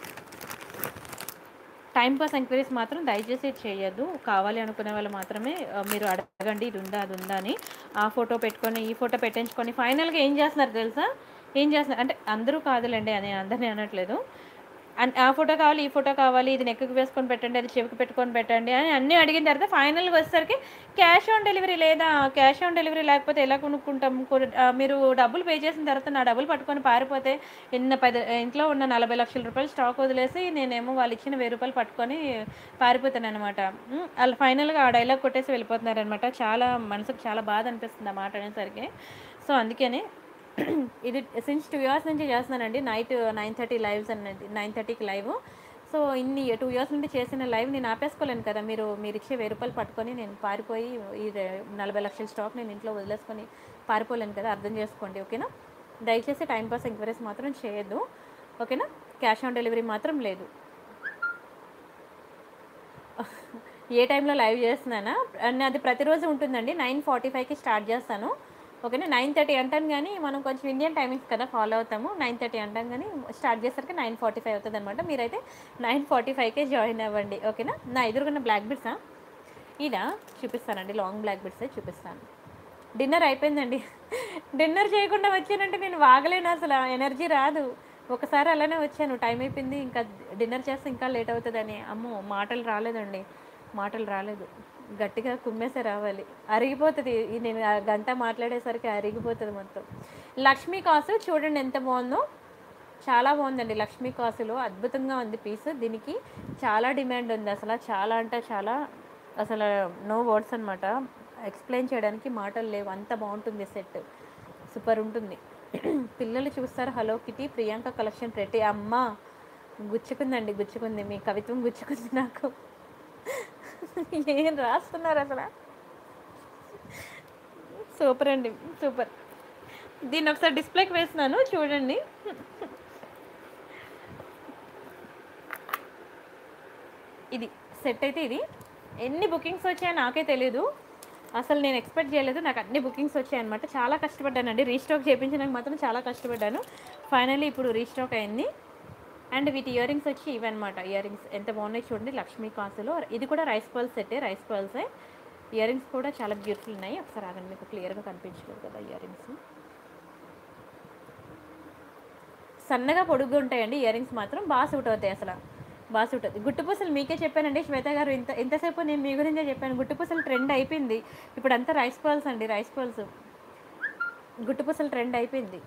టైంపాస్ ఎంక్వైరీస్ మాత్రం దయచేసి చేయొద్దు. కావాలి అనుకునే వాళ్ళు మాత్రమే మీరు అడగండి, ఇది ఉందా అది ఉందా అని. ఆ ఫోటో పెట్టుకొని ఈ ఫోటో పెట్టించుకొని ఫైనల్గా ఏం చేస్తున్నారు తెలుసా, ఏం చేస్తున్నారు అంటే అందరూ కాదులేండి, అని అందరినీ అనట్లేదు. ఆ ఫోటో కావాలి, ఈ ఫోటో కావాలి, ఇది నెక్కి వేసుకొని పెట్టండి, అది చెవికి పెట్టుకొని పెట్టండి అని అన్నీ అడిగిన తర్వాత ఫైనల్గా వచ్చేసరికి క్యాష్ ఆన్ డెలివరీ లేదా, క్యాష్ ఆన్ డెలివరీ లేకపోతే ఎలా కొనుక్కుంటాం, మీరు డబ్బులు పే చేసిన తర్వాత నా డబ్బులు పట్టుకొని పారిపోతే ఇన్న పది ఇంట్లో ఉన్న నలభై లక్షల రూపాయలు స్టాక్ వదిలేసి నేనేమో వాళ్ళు ఇచ్చిన వెయ్యి రూపాయలు పట్టుకొని పారిపోతాను అనమాట. వాళ్ళు ఫైనల్గా ఆ డైలాగ్ కొట్టేసి వెళ్ళిపోతున్నారనమాట. చాలా మనసుకు చాలా బాధ అనిపిస్తుంది ఆ మాట అనేసరికి. సో అందుకని ఇది సిన్స్ టూ ఇయర్స్ నుంచి చేస్తున్నానండి, నైట్ నైన్ థర్టీ లైవ్స్ అన్నది, నైన్ థర్టీకి లైవ్. సో ఇన్ని టూ ఇయర్స్ నుండి చేసిన లైవ్ నేను ఆపేసుకోలేను కదా. మీరు మీరు ఇచ్చే వెయ్యి రూపాయలు పట్టుకొని నేను పారిపోయి ఈ నలభై లక్షల స్టాక్ నేను ఇంట్లో వదిలేసుకొని పారిపోలేను కదా, అర్థం చేసుకోండి, ఓకేనా. దయచేసి టైంపాస్ ఎంక్వైరీస్ మాత్రం చేయొద్దు, ఓకేనా. క్యాష్ ఆన్ డెలివరీ మాత్రం లేదు. ఏ టైంలో లైవ్ చేస్తున్నానా అది ప్రతిరోజు ఉంటుందండి, నైన్ ఫార్టీ ఫైవ్కి స్టార్ట్ చేస్తాను, ఓకేనా. నైన్ థర్టీ అంటాను కానీ మనం కొంచెం ఇండియన్ టైమింగ్స్ కదా ఫాలో అవుతాము. నైన్ థర్టీ అంటాను కానీ స్టార్ట్ చేసరికి నైన్ ఫార్టీ ఫైవ్ అవుతుంది అనమాట. మీరైతే నైన్ ఫార్టీ ఫైవ్కే జాయిన్ అవ్వండి, ఓకేనా. నా ఎదురుకున్న బ్లాక్ బిడ్సా ఇదా చూపిస్తానండి, లాంగ్ బ్లాక్ బిడ్సే చూపిస్తాను. డిన్నర్ అయిపోయిందండి, డిన్నర్ చేయకుండా వచ్చానంటే నేను వాగలేను, అసలు ఎనర్జీ రాదు. ఒకసారి అలానే వచ్చాను, టైం అయిపోయింది, ఇంకా డిన్నర్ చేస్తే ఇంకా లేట్ అవుతుందని, అమ్మో మాటలు రాలేదండి, మాటలు రాలేదు, గట్టిగా కుమ్మేసే రావాలి, అరిగిపోతుంది. నేను గంట మాట్లాడేసరికి అరిగిపోతుంది మొత్తం. లక్ష్మీ కాసు చూడండి ఎంత బాగుందో, చాలా బాగుందండి. లక్ష్మీ కాసులో అద్భుతంగా ఉంది పీస్, దీనికి చాలా డిమాండ్ ఉంది అసలు, చాలా అంటే చాలా అసలు నో వర్డ్స్ అనమాట, ఎక్స్ప్లెయిన్ చేయడానికి మాటలు లేవు, అంత బాగుంటుంది సెట్, సూపర్ ఉంటుంది. పిల్లలు చూస్తారు హలో కిటీ ప్రియాంక కలెక్షన్ ప్రతి అమ్మ గుచ్చుకుందండి, గుచ్చుకుంది, మీ కవిత్వం గుచ్చుకుంది నాకు. ఏం రాస్తున్నారు అసలు, సూపర్ అండి సూపర్. దీన్ని ఒకసారి డిస్ప్లేకి వేసినాను చూడండి. ఇది సెట్ అయితే ఇది ఎన్ని బుకింగ్స్ వచ్చాయో నాకే తెలీదు, అసలు నేను ఎక్స్పెక్ట్ చేయలేదు, నాకు అన్ని బుకింగ్స్ వచ్చాయన్నమాట. చాలా కష్టపడ్డానండి, రీస్టాక్ చేయించడానికి మాత్రం చాలా కష్టపడ్డాను. ఫైనల్లీ ఇప్పుడు రీస్టాక్ అయింది. అండ్ వీటి ఇయర్ రింగ్స్ వచ్చి ఇవన్నమాట, ఇయర్ రింగ్స్ ఎంత బాగున్నాయి చూడండి, లక్ష్మీ కాసులో. ఇది కూడా రైస్ పర్ల్స్ సెట్టే, రైస్ పర్ల్సే. ఇయర్ రింగ్స్ కూడా చాలా బ్యూటిఫుల్ ఉన్నాయి. ఒకసారి ఆగండి, మీకు క్లియర్గా కనిపించలేదు కదా ఇయర్ రింగ్స్. సన్నగా పొడుగ్గా ఉంటాయండి ఇయర్ రింగ్స్, మాత్రం బాగా సూట్ అవుతాయి, అసలు బాగా సూట్ అవుతుంది. గుట్టుపూసలు మీకే చెప్పానండి శ్వేత గారు, ఇంత ఇంతసేపు నేను మీ గురించే చెప్పాను. గుట్టుపూసలు ట్రెండ్ అయిపోయింది ఇప్పుడు, అంతా రైస్ పర్ల్స్ అండి, రైస్ పర్ల్స్. గుట్టుపూసలు ట్రెండ్ అయిపోయింది.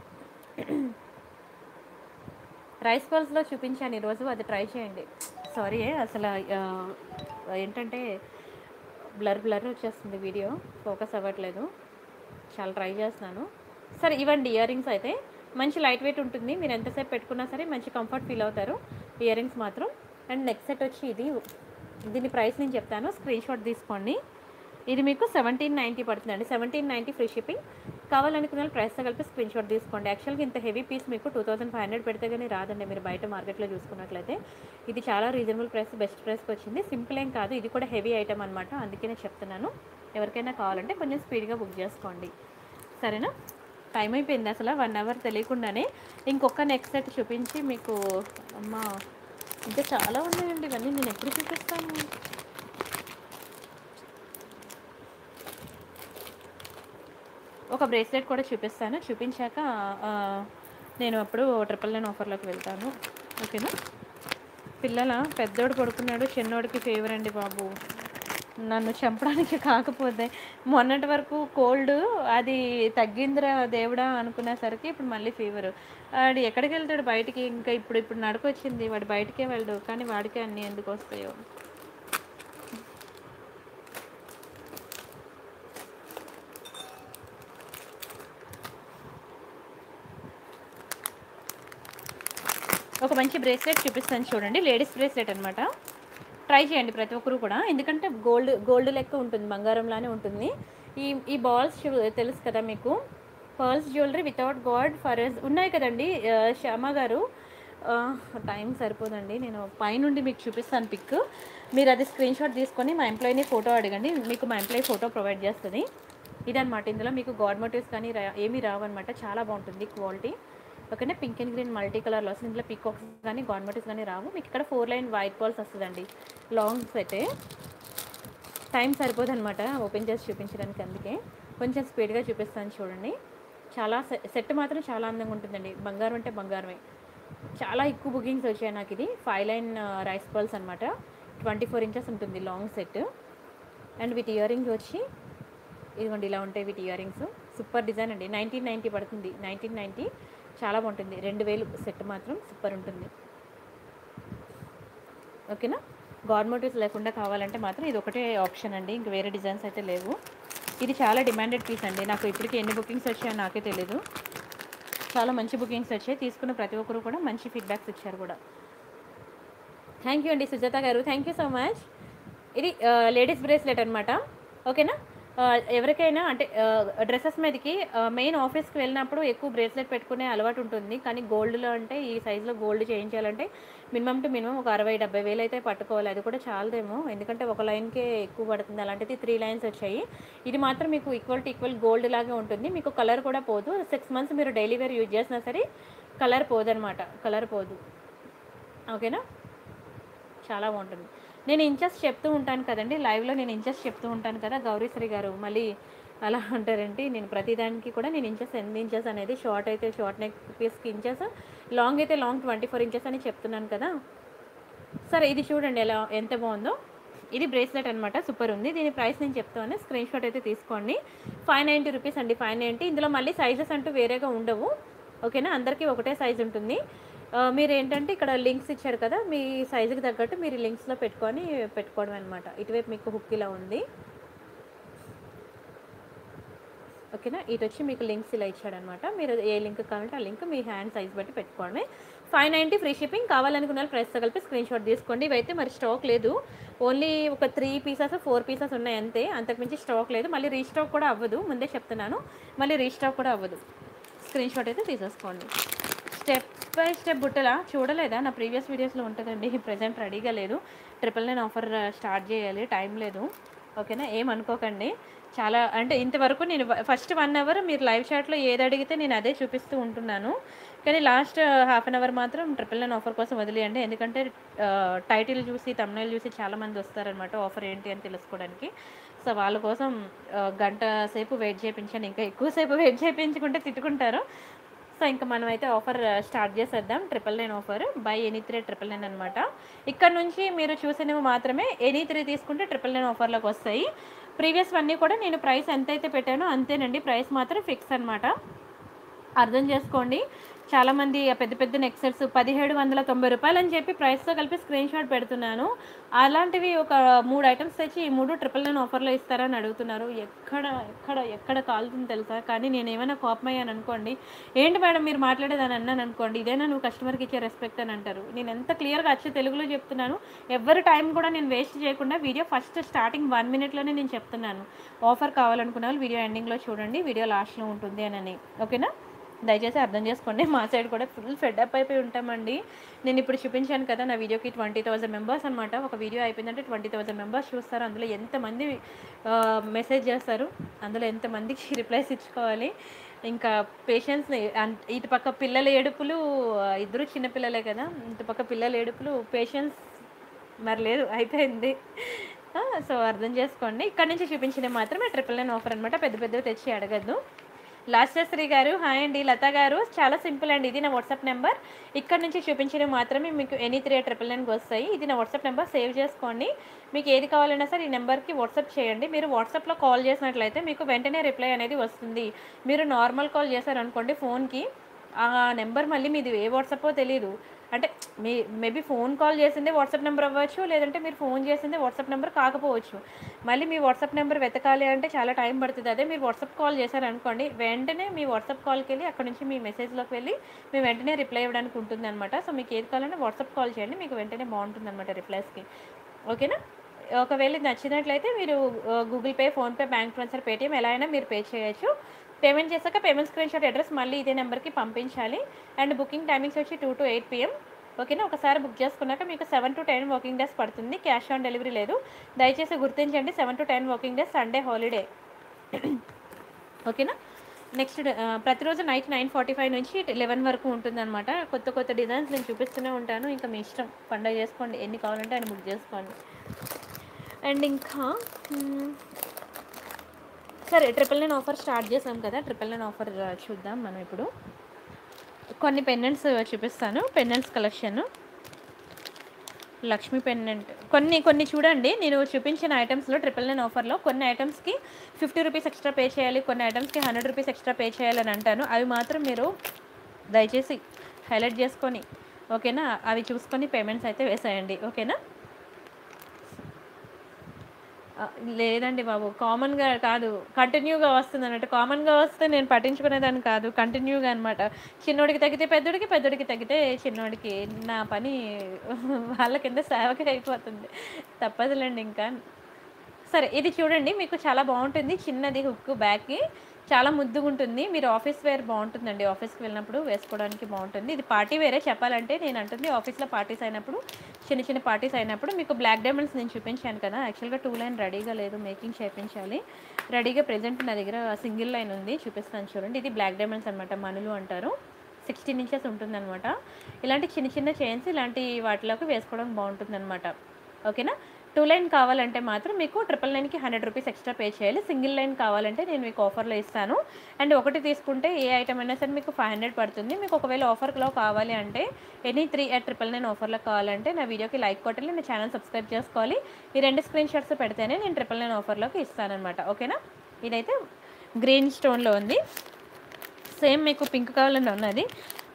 రైస్ పర్ల్స్లో చూపించాను ఈరోజు, అది ట్రై చేయండి. సారీ అసలు ఏంటంటే బ్లర్ బ్లర్ వచ్చేస్తుంది, వీడియో ఫోకస్ అవ్వట్లేదు, చాలా ట్రై చేస్తున్నాను. సరే ఇవ్వండి ఇయర్ రింగ్స్ అయితే మంచి లైట్ వెయిట్ ఉంటుంది, మీరు ఎంతసేపు పెట్టుకున్నా సరే మంచి కంఫర్ట్ ఫీల్ అవుతారు ఇయర్ రింగ్స్ మాత్రం. అండ్ నెక్స్ట్ సెట్ వచ్చి ఇది, దీని ప్రైస్ నేను చెప్తాను, స్క్రీన్ షాట్ తీసుకోండి. ఇది మీకు సెవెంటీన్ నైంటీ పడుతుందండి, సెవెంటీన్ నైంటీ ఫ్రీ షిప్పింగ్. కావాలనుకున్న ప్రైస్తో కలిపి స్క్రీన్ షాట్ తీసుకోండి. యాక్చువల్గా ఇంత హెవీ పీస్ మీకు టూ థౌసండ్ ఫైవ్ హండ్రెడ్ పెడితే కానీ రాదండి, మీరు బయట మార్కెట్లో చూసుకున్నట్లయితే. ఇది చాలా రీజనబుల్ ప్రైస్, బెస్ట్ ప్రైస్కి వచ్చింది. సింపుల్ ఏం కాదు, ఇది కూడా హెవీ ఐటమ్ అనమాట, అందుకే నేను చెప్తున్నాను. ఎవరికైనా కావాలంటే కొంచెం స్పీడ్గా బుక్ చేసుకోండి, సరేనా. టైం అయిపోయింది అసలు, వన్ అవర్ తెలియకుండానే. ఇంకొక నెక్స్ట్ సెట్ చూపించి మీకు, అమ్మ ఇంకా చాలా ఉన్నాయండి ఇవన్నీ, నేను ఎప్పుడు చూపిస్తాను. ఒక బ్రేస్లెట్ కూడా చూపిస్తాను, చూపించాక నేను అప్పుడు ట్రిపుల్ నైన్ ఆఫర్లోకి వెళ్తాను, ఓకేనా. పిల్లల పెద్దోడు పడుకున్నాడు, చిన్నోడికి ఫీవర్ అండి బాబు, నన్ను చంపడానికి కాకపోతే. మొన్నటి వరకు కోల్డ్, అది తగ్గిందిరా దేవుడా అనుకునేసరికి ఇప్పుడు మళ్ళీ ఫీవరు. వాడు ఎక్కడికి వెళ్తాడు బయటికి, ఇంకా ఇప్పుడు ఇప్పుడు నడకొచ్చింది, వాడు బయటికే వెళ్ళడు, కానీ వాడికే అన్నీ ఎందుకు వస్తాయో. ఒక మంచి బ్రేస్లెట్ చూపిస్తాను చూడండి, లేడీస్ బ్రేస్లెట్ అనమాట. ట్రై చేయండి ప్రతి ఒక్కరు కూడా, ఎందుకంటే గోల్డ్ గోల్డ్ లెక్క ఉంటుంది, బంగారంలానే ఉంటుంది. ఈ ఈ బాల్స్ తెలుసు కదా మీకు, pearls jewellery without god for ఉన్నాయి కదండి శ్యామ గారు. టైం సరిపోదండి, నేను పైనుండి మీకు చూపిస్తాను పిక్, మీరు అది స్క్రీన్ షాట్ తీసుకొని మా ఎంప్లాయీని ఫోటో అడగండి, మీకు మా ఎంప్లాయీ ఫోటో ప్రొవైడ్ చేస్తుంది. ఇదనమాట, ఇందులో మీకు గాడ్ మోటివ్స్ కానీ రా ఏమీ రావన్నమాట, చాలా బాగుంటుంది క్వాలిటీ, ఓకేనా. పింక్ అండ్ గ్రీన్ మల్టీ కలర్లో వస్తుంది, ఇందులో పికాక్స్ కానీ గాడ్ మోటివ్స్ కానీ రావు. మీకు ఇక్కడ ఫోర్ లైన్ వైట్ బాల్స్ వస్తుందండి, లాంగ్ సెట్. టైం సరిపోదు అనమాట ఓపెన్ చేసి చూపించడానికి, అందుకే కొంచెం స్పీడ్గా చూపిస్తాను చూడండి. చాలా సెట్ మాత్రం చాలా అందంగా ఉంటుందండి, బంగారం అంటే బంగారమే. చాలా ఎక్కువ బుకింగ్స్ వచ్చాయి నాకు. ఇది ఫైవ్ లైన్ రైస్ బాల్స్ అనమాట, ట్వంటీ ఫోర్ ఇంచెస్ ఉంటుంది లాంగ్ సెట్. అండ్ వీటి ఇయర్ రింగ్స్ వచ్చి ఇదిగోండి ఇలా ఉంటాయి వీటి ఇయర్ రింగ్స్, సూపర్ డిజైన్ అండి. నైన్టీన్ నైంటీ పడుతుంది, నైన్టీన్ నైంటీ చాలా బాగుంటుంది. రెండు వేలు సెట్ మాత్రం సూపర్ ఉంటుంది, ఓకేనా. గాడ్ మోటివ్స్ లేకుండా కావాలంటే మాత్రం ఇది ఒకటే ఆప్షన్ అండి, ఇంక వేరే డిజైన్స్ అయితే లేవు. ఇది చాలా డిమాండెడ్ పీస్ అండి, నాకు ఇప్పటికి ఎన్ని బుకింగ్స్ వచ్చాయో నాకే తెలీదు, చాలా మంచి బుకింగ్స్ వచ్చాయి. తీసుకున్న ప్రతి ఒక్కరు కూడా మంచి ఫీడ్బ్యాక్స్ ఇచ్చారు కూడా. థ్యాంక్ యూ అండి సుజాత గారు, థ్యాంక్ యూ సో మచ్. ఇది లేడీస్ బ్రేస్లెట్ అనమాట, ఓకేనా. ఎవరికైనా అంటే డ్రెస్సెస్ మీదకి మెయిన్ ఆఫీస్కి వెళ్ళినప్పుడు ఎక్కువ బ్రేస్లెట్ పెట్టుకునే అలవాటు ఉంటుంది, కానీ గోల్డ్లో అంటే ఈ సైజులో గోల్డ్ చేయించాలంటే మినిమం టు మినిమం ఒక అరవై డెబ్బై వేలు అయితే పట్టుకోవాలి, అది కూడా చాలదేమో, ఎందుకంటే ఒక లైన్కే ఎక్కువ పడుతుంది. అలాంటిది త్రీ లైన్స్ వచ్చాయి. ఇది మాత్రం మీకు ఈక్వల్ టు ఈక్వల్ గోల్డ్ లాగే ఉంటుంది, మీకు కలర్ కూడా పోదు. సిక్స్ మంత్స్ మీరు డైలీ వేర్ యూజ్ చేసినా సరే కలర్ పోదనమాట, కలర్ పోదు, ఓకేనా. చాలా బాగుంటుంది. నేను ఇంచెస్ చెప్తూ ఉంటాను కదండి లైవ్లో, నేను ఇంచెస్ చెప్తూ ఉంటాను కదా గౌరీశ్రీ గారు, మళ్ళీ అలా అంటారేంటి. నేను ప్రతిదానికి కూడా నేను ఇంచెస్ ఎన్ని ఇంచెస్ అనేది, షార్ట్ అయితే షార్ట్ నెక్ పీస్కి ఇంచెస్, లాంగ్ అయితే లాంగ్ ట్వంటీ ఫోర్ ఇంచెస్ అని చెప్తున్నాను కదా. సరే ఇది చూడండి ఎలా ఎంత బాగుందో, ఇది బ్రేస్లెట్ అనమాట, సూపర్ ఉంది. దీని ప్రైస్ నేను చెప్తాను, స్క్రీన్ షాట్ అయితే తీసుకోండి. ఫైవ్ నైంటీ రూపీస్ అండి, ఫైవ్ నైంటీ. ఇందులో మళ్ళీ సైజెస్ అంటూ వేరేగా ఉండవు, ఓకేనా, అందరికీ ఒకటే సైజ్ ఉంటుంది. మీరు ఏంటంటే ఇక్కడ లింక్స్ ఇచ్చారు కదా, మీ సైజుకి తగ్గట్టు మీరు లింక్స్లో పెట్టుకొని పెట్టుకోవడం అనమాట. ఇటువైపు మీకు హుక్ ఇలా ఉంది, ఓకేనా. ఇటు వచ్చి మీకు లింక్స్ ఇలా ఇచ్చాడనమాట. మీరు ఏ లింక్ కావాలంటే ఆ లింక్ మీ హ్యాండ్ సైజ్ బట్టి పెట్టుకోవడమే. Five ninety free shipping. కావాలనుకున్న ప్రైస్తో కలిపి స్క్రీన్ షాట్ తీసుకోండి. ఇవైతే మరి స్టాక్ లేదు, ఓన్లీ ఒక త్రీ పీసెస్ ఫోర్ పీసెస్ ఉన్నాయి అంతే, అంతకుమించి స్టాక్ లేదు. మళ్ళీ రీస్టాక్ కూడా అవ్వదు, ముందే చెప్తున్నాను, మళ్ళీ రీస్టాక్ కూడా అవ్వదు. స్క్రీన్ షాట్ అయితే తీసేసుకోండి. స్టెప్ బై స్టెప్ బుట్టలా చూడలేదా, నా ప్రీవియస్ వీడియోస్లో ఉంటుందండి. ప్రజెంట్ రెడీగా లేదు, ట్రిపుల్ నైన్ ఆఫర్ స్టార్ట్ చేయాలి, టైం లేదు, ఓకేనా. ఏమనుకోకండి. చాలా అంటే ఇంతవరకు నేను ఫస్ట్ వన్ అవర్ మీరు లైవ్ చాట్లో ఏది అడిగితే నేను అదే చూపిస్తూ ఉంటున్నాను, కానీ లాస్ట్ హాఫ్ అన్ అవర్ మాత్రం ట్రిపుల్ నైన్ ఆఫర్ కోసం వదిలేయండి. ఎందుకంటే టైటిల్ చూసి తమ్నైల్ చూసి చాలామంది వస్తారనమాట ఆఫర్ ఏంటి అని తెలుసుకోవడానికి. సో వాళ్ళ కోసం గంట సేపు వెయిట్ చేయించాను, ఇంకా ఎక్కువసేపు వెయిట్ చేయించుకుంటే తిట్టుకుంటారు. సో ఇంకా మనం అయితే ఆఫర్ స్టార్ట్ చేసేద్దాం. Triple nine offer, buy any three triple nine అనమాట. ఇక్కడ నుంచి మీరు చూసినవి మాత్రమే ఎనీ త్రీ తీసుకుంటే ట్రిపుల్ నైన్ ఆఫర్లోకి వస్తాయి. ప్రీవియస్ అన్నీ కూడా నేను ప్రైస్ ఎంతైతే పెట్టానో అంతేనండి, ప్రైస్ మాత్రం ఫిక్స్ అనమాట, అర్థం చేసుకోండి. చాలామంది పెద్ద పెద్ద నెక్సెట్స్ పదిహేడు వందల తొంభై రూపాయలు అని చెప్పి ప్రైస్తో కలిపి స్క్రీన్ షాట్ పెడుతున్నాను. అలాంటివి ఒక మూడు ఐటమ్స్ తెచ్చి ఈ మూడు ట్రిపుల్ నైన్ ఆఫర్లో ఇస్తారని అడుగుతున్నారు. ఎక్కడ ఎక్కడ ఎక్కడ కాలుతుంది తెలుసా. కానీ నేను ఏమైనా కోపమయ్యాను అనుకోండి, ఏంటి మేడం మీరు మాట్లాడేదని అన్నాను అనుకోండి, ఇదేనా నువ్వు కస్టమర్కి ఇచ్చే రెస్పెక్ట్ అని అంటారు. నేను ఎంత క్లియర్గా వచ్చే తెలుగులో చెప్తున్నాను, ఎవరి టైం కూడా నేను వేస్ట్ చేయకుండా వీడియో ఫస్ట్ స్టార్టింగ్ వన్ మినిట్లోనే నేను చెప్తున్నాను. ఆఫర్ కావాలనుకున్న వాళ్ళు వీడియో ఎండింగ్లో చూడండి, వీడియో లాస్ట్లో ఉంటుంది అని, ఓకేనా. దయచేసి అర్థం చేసుకోండి. మా సైడ్ కూడా ఫుల్ ఫెడ్అప్ అయిపోయి ఉంటామండి. నేను ఇప్పుడు చూపించాను కదా నా వీడియోకి ట్వంటీ థౌసండ్ మెంబర్స్ అనమాట. ఒక వీడియో అయిపోయిందంటే ట్వంటీ థౌసండ్ మెంబర్స్ చూస్తారు. అందులో ఎంతమంది మెసేజ్ చేస్తారు, అందులో ఎంతమందికి రిప్లైస్ ఇచ్చుకోవాలి. ఇంకా పేషెన్స్ని ఇటు పక్క పిల్లల ఏడుపులు, ఇద్దరు చిన్నపిల్లలే కదా, ఇటు పక్క పిల్లల ఏడుపులు, పేషెన్స్ మరి లేదు, అయిపోయింది. సో అర్థం చేసుకోండి. ఇక్కడ నుంచి చూపించినవి మాత్రమే ట్రిపుల్ నైన్ ఆఫర్ అనమాట, పెద్ద పెద్దవి తెచ్చి అడగద్దు. లాస్యశ్రీ గారు హాయ్ అండి. లత గారు చాలా సింపుల్ అండి, ఇది నా వాట్సాప్ నెంబర్. ఇక్కడ నుంచి చూపించినవి మాత్రమే మీకు ఎనీ త్రీ ట్రిపుల్ నైన్కి వస్తాయి. ఇది నా వాట్సాప్ నెంబర్, సేవ్ చేసుకోండి. మీకు ఏది కావాలన్నా సరే ఈ నెంబర్కి వాట్సాప్ చేయండి. మీరు వాట్సాప్లో కాల్ చేసినట్లయితే మీకు వెంటనే రిప్లై అనేది వస్తుంది. మీరు నార్మల్ కాల్ చేశారనుకోండి ఫోన్కి, ఆ నెంబర్ మళ్ళీ మీది ఏ వాట్సాపో తెలియదు. అంటే మీ మేబీ ఫోన్ కాల్ చేసిందే వాట్సాప్ నెంబర్ అవ్వచ్చు, లేదంటే మీరు ఫోన్ చేసిందే వాట్సాప్ నెంబర్ కాకపోవచ్చు. మళ్ళీ మీ వాట్సాప్ నెంబర్ వెతకాలి అంటే చాలా టైం పడుతుంది. అదే మీరు వాట్సాప్ కాల్ చేశారనుకోండి, వెంటనే మీ వాట్సాప్ కాల్కి వెళ్ళి అక్కడ నుంచి మీ మెసేజ్లోకి వెళ్ళి మేము వెంటనే రిప్లై ఇవ్వడానికి ఉంటుంది అనమాట. సో మీకు ఏది కావాలంటే వాట్సాప్ కాల్ చేయండి, మీకు వెంటనే బాగుంటుంది అనమాట రిప్లైస్కి, ఓకేనా. ఒకవేళ ఇది నచ్చినట్లయితే మీరు Google Pay, PhonePe, bank transfer, Paytm ఎలా అయినా మీరు పే చేయొచ్చు. పేమెంట్ చేశాక పేమెంట్ స్క్రీన్ షాట్ అడ్రస్ మళ్ళీ ఇదే నెంబర్కి పంపించాలి. అండ్ బుకింగ్ టైమింగ్స్ వచ్చి టూ టు ఎయిట్ పిఎం, ఓకేనా. ఒకసారి బుక్ చేసుకున్నాక మీకు seven to ten working days పడుతుంది, క్యాష్ ఆన్ డెలివరీ లేదు, దయచేసి గుర్తించండి. Seven to ten working days, Sunday holiday, ఓకేనా. నెక్స్ట్ ప్రతిరోజు నైట్ నైన్ ఫార్టీ ఫైవ్ నుంచి లెవెన్ వరకు ఉంటుందన్నమాట. కొత్త కొత్త డిజైన్స్ నేను చూపిస్తూనే ఉంటాను, ఇంకా మీ ఇష్టం, పండుగ చేసుకోండి, ఎన్ని కావాలంటే అని బుక్ చేసుకోండి. అండ్ ఇంకా సరే ట్రిపుల్ నైన్ ఆఫర్ స్టార్ట్ చేసాం కదా, ట్రిపుల్ నైన్ ఆఫర్ చూద్దాం మనం ఇప్పుడు. కొన్ని పెండెంట్స్ చూపిస్తాను, పెండెంట్స్ కలెక్షన్. లక్ష్మీ పెండెంట్ కొన్ని కొన్ని చూడండి, నేను చూపించిన ఐటమ్స్లో ట్రిపుల్ నైన్ ఆఫర్లో కొన్ని ఐటమ్స్కి ఫిఫ్టీ రూపీస్ ఎక్స్ట్రా పే చేయాలి, కొన్ని ఐటమ్స్కి హండ్రెడ్ రూపీస్ ఎక్స్ట్రా పే చేయాలని అంటాను. అవి మాత్రం మీరు దయచేసి హైలైట్ చేసుకొని, ఓకేనా, అవి చూసుకొని పేమెంట్స్ అయితే వేసేయండి, ఓకేనా. లేదండి బాబు, కామన్గా కాదు, కంటిన్యూగా వస్తుంది అన్నట్టు. కామన్గా వస్తే నేను పట్టించుకునేదాన్ని కాదు, కంటిన్యూగా అనమాట. చిన్నోడికి తగ్గితే పెద్దోడికి, పెద్దోడికి తగ్గితే చిన్నోడికి, నా పని వాళ్ళ కింద సేవకి అయిపోతుంది, తప్పదులేండి ఇంకా. సరే ఇది చూడండి, మీకు చాలా బాగుంటుంది, చిన్నది హుక్ బ్యాగ్కి, చాలా ముద్దుగా ఉంటుంది. మీరు ఆఫీస్ వేర్ బాగుంటుందండి, ఆఫీస్కి వెళ్ళినప్పుడు వేసుకోవడానికి బాగుంటుంది. ఇది పార్టీ వేరే చెప్పాలంటే, నేను అంటుంది ఆఫీస్లో పార్టీస్ అయినప్పుడు, చిన్న చిన్న పార్టీస్ అయినప్పుడు. మీకు బ్లాక్ డైమండ్స్ నేను చూపించాను కదా, యాక్చువల్గా టూ లైన్ రెడీగా లేదు, మేకింగ్ చేయించాలి. రెడీగా ప్రెజెంట్ నా దగ్గర సింగిల్ లైన్ ఉంది, చూపిస్తాను చూడండి. ఇది బ్లాక్ డైమండ్స్ అనమాట, మనులు అంటారు, సిక్స్టీన్ ఇంచెస్ ఉంటుందన్నమాట. ఇలాంటి చిన్న చిన్న చైన్స్ ఇలాంటి వాటిలోకి వేసుకోవడం బాగుంటుందన్నమాట, ఓకేనా. టూ లైన్ కావాలంటే మాత్రం మీకు ట్రిపుల్ నైన్కి హండ్రెడ్ రూపీస్ ఎక్స్ట్రా పే చేయాలి. సింగిల్ లైన్ కావాలంటే నేను మీకు ఆఫర్లో ఇస్తాను. అండ్ ఒకటి తీసుకుంటే ఏ ఐటమ్ అయినా సరే మీకు ఫైవ్ హండ్రెడ్ పడుతుంది. మీకు ఒకవేళ ఆఫర్లో కావాలి అంటే, any three at triple nine ఆఫర్లో కావాలంటే నా వీడియోకి లైక్ కొట్టాలి, నా ఛానల్ సబ్స్క్రైబ్ చేసుకోవాలి. ఈ రెండు స్క్రీన్ షాట్స్ పెడితేనే నేను ట్రిపుల్ నైన్ ఆఫర్లోకి ఇస్తానమాట, ఓకేనా. ఇదైతే గ్రీన్ స్టోన్లో ఉంది, సేమ్ మీకు పింక్ కావాలని ఉన్నది,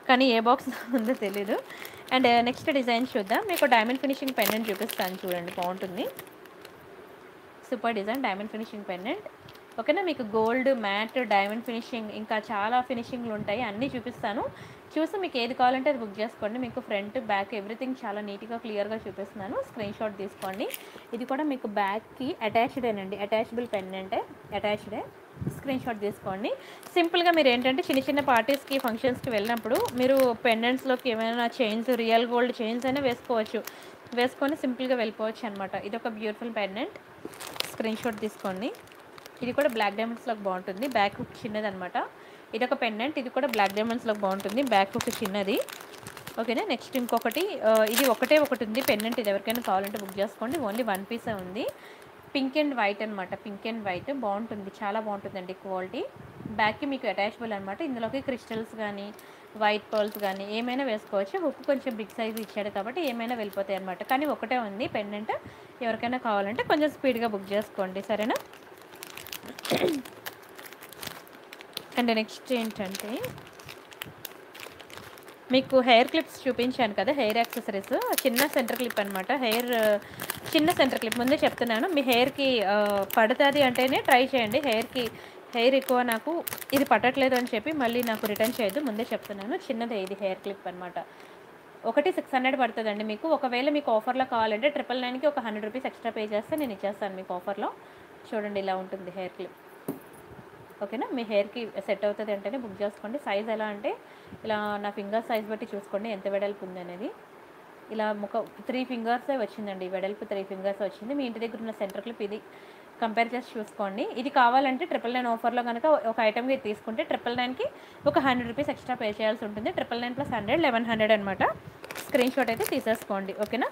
కానీ ఏ బాక్స్ ఉందో తెలీదు. అండ్ నెక్స్ట్ డిజైన్ చూద్దాం. మీకు డైమండ్ ఫినిషింగ్ పెండెంట్ చూపిస్తాను చూడండి, బాగుంటుంది. Super design diamond finishing pendant. ఓకేనా, మీకు గోల్డ్, మ్యాట్, డైమండ్ ఫినిషింగ్ ఇంకా చాలా ఫినిషింగ్లు ఉంటాయి, అన్నీ చూపిస్తాను. చూసి మీకు ఏది కావాలంటే అది బుక్ చేసుకోండి. మీకు ఫ్రంట్, బ్యాక్ ఎవ్రీథింగ్ చాలా నీట్గా క్లియర్గా చూపిస్తున్నాను. స్క్రీన్ షాట్ తీసుకోండి. ఇది కూడా మీకు బ్యాక్కి అటాచ్డేనండి, అటాచబుల్ పెండెంటే, అటాచ్డే. స్క్రీన్ షాట్ తీసుకోండి. సింపుల్గా మీరు ఏంటంటే చిన్న చిన్న పార్టీస్కి, ఫంక్షన్స్కి వెళ్ళినప్పుడు మీరు పెండెంట్స్లోకి ఏమైనా చైన్స్, రియల్ గోల్డ్ చైన్స్ అయినా వేసుకోవచ్చు, వేసుకొని సింపుల్గా వెళ్ళిపోవచ్చు అనమాట. ఇది ఒక బ్యూటిఫుల్ పెండెంట్. స్క్రీన్ షాట్ తీసుకోండి. ఇది కూడా బ్లాక్ డైమండ్స్లోకి బాగుంటుంది, బ్యాక్ హుక్ చిన్నది అనమాట. ఇది ఒక పెండెంట్, ఇది కూడా బ్లాక్ డైమండ్స్లోకి బాగుంటుంది, బ్యాక్ హుక్ చిన్నది. ఓకేనా, నెక్స్ట్ ఇంకొకటి, ఇది ఒకటే ఒకటి ఉంది పెండెంట్, ఇది ఎవరికైనా కావాలంటే బుక్ చేసుకోండి. ఓన్లీ వన్ పీసే ఉంది. పింక్ అండ్ వైట్ అనమాట, పింక్ అండ్ వైట్ బాగుంటుంది, చాలా బాగుంటుందండి క్వాలిటీ. బ్యాక్కి మీకు అటాచబుల్ అనమాట. ఇందులోకి క్రిస్టల్స్ కానీ, వైట్ పర్ల్స్ కానీ ఏమైనా వేసుకోవచ్చు. హుక్ కొంచెం బిగ్ సైజ్ ఇచ్చాడు కాబట్టి ఏమైనా వెళ్ళిపోతాయి అనమాట. కానీ ఒకటే ఉంది పెండెంట్, ఎవరికైనా కావాలంటే కొంచెం స్పీడ్గా బుక్ చేసుకోండి, సరేనా. అండ్ నెక్స్ట్ ఏంటంటే మీకు హెయిర్ క్లిప్స్ చూపించాను కదా, హెయిర్ యాక్సెసరీస్. చిన్న సెంటర్ క్లిప్ అనమాట, హెయిర్ చిన్న సెంటర్ క్లిప్. ముందే చెప్తున్నాను, మీ హెయిర్కి పడుతుంది అంటేనే ట్రై చేయండి. హెయిర్కి హెయిర్ ఎక్కువ నాకు ఇది పట్టట్లేదు అని చెప్పి మళ్ళీ నాకు రిటర్న్ చేయొద్దు, ముందే చెప్తున్నాను. చిన్నదే ఇది హెయిర్ క్లిప్ అనమాట. ఒకటి సిక్స్ హండ్రెడ్ పడుతుందండి మీకు. ఒకవేళ మీకు ఆఫర్లో కావాలంటే ట్రిపుల్ నైన్కి ఒక హండ్రెడ్ రూపీస్ ఎక్స్ట్రా పే చేస్తే నేను ఇచ్చేస్తాను మీకు ఆఫర్లో. చూడండి ఇలా ఉంటుంది హెయిర్ క్లిప్. ఓకేనా, మీ హెయిర్కి సెట్ అవుతుంది అంటేనే బుక్ చేసుకోండి. సైజ్ ఎలా అంటే ఇలా నా ఫింగర్ సైజ్ బట్టి చూసుకోండి ఎంత వెడల్పు ఉంది అనేది. ఇలా ముఖ త్రీ ఫింగర్సే వచ్చిందండి, వెడల్పు త్రీ ఫింగర్స్ వచ్చింది. మీ ఇంటి దగ్గర ఉన్న సెంటర్ క్లిప్ ఇది కంపేర్ చేసి చూసుకోండి. ఇది కావాలంటే ట్రిపుల్ నైన్ ఆఫర్లో కనుక ఒక ఐటమ్కి ఇది తీసుకుంటే ట్రిపుల్ నైన్కి ఒక హండ్రెడ్ రూపీస్ ఎక్స్ట్రా పే చేయాల్సి ఉంటుంది. Triple nine plus hundred eleven hundred అనమాట. స్క్రీన్ షాట్ అయితే తీసేసుకోండి, ఓకేనా.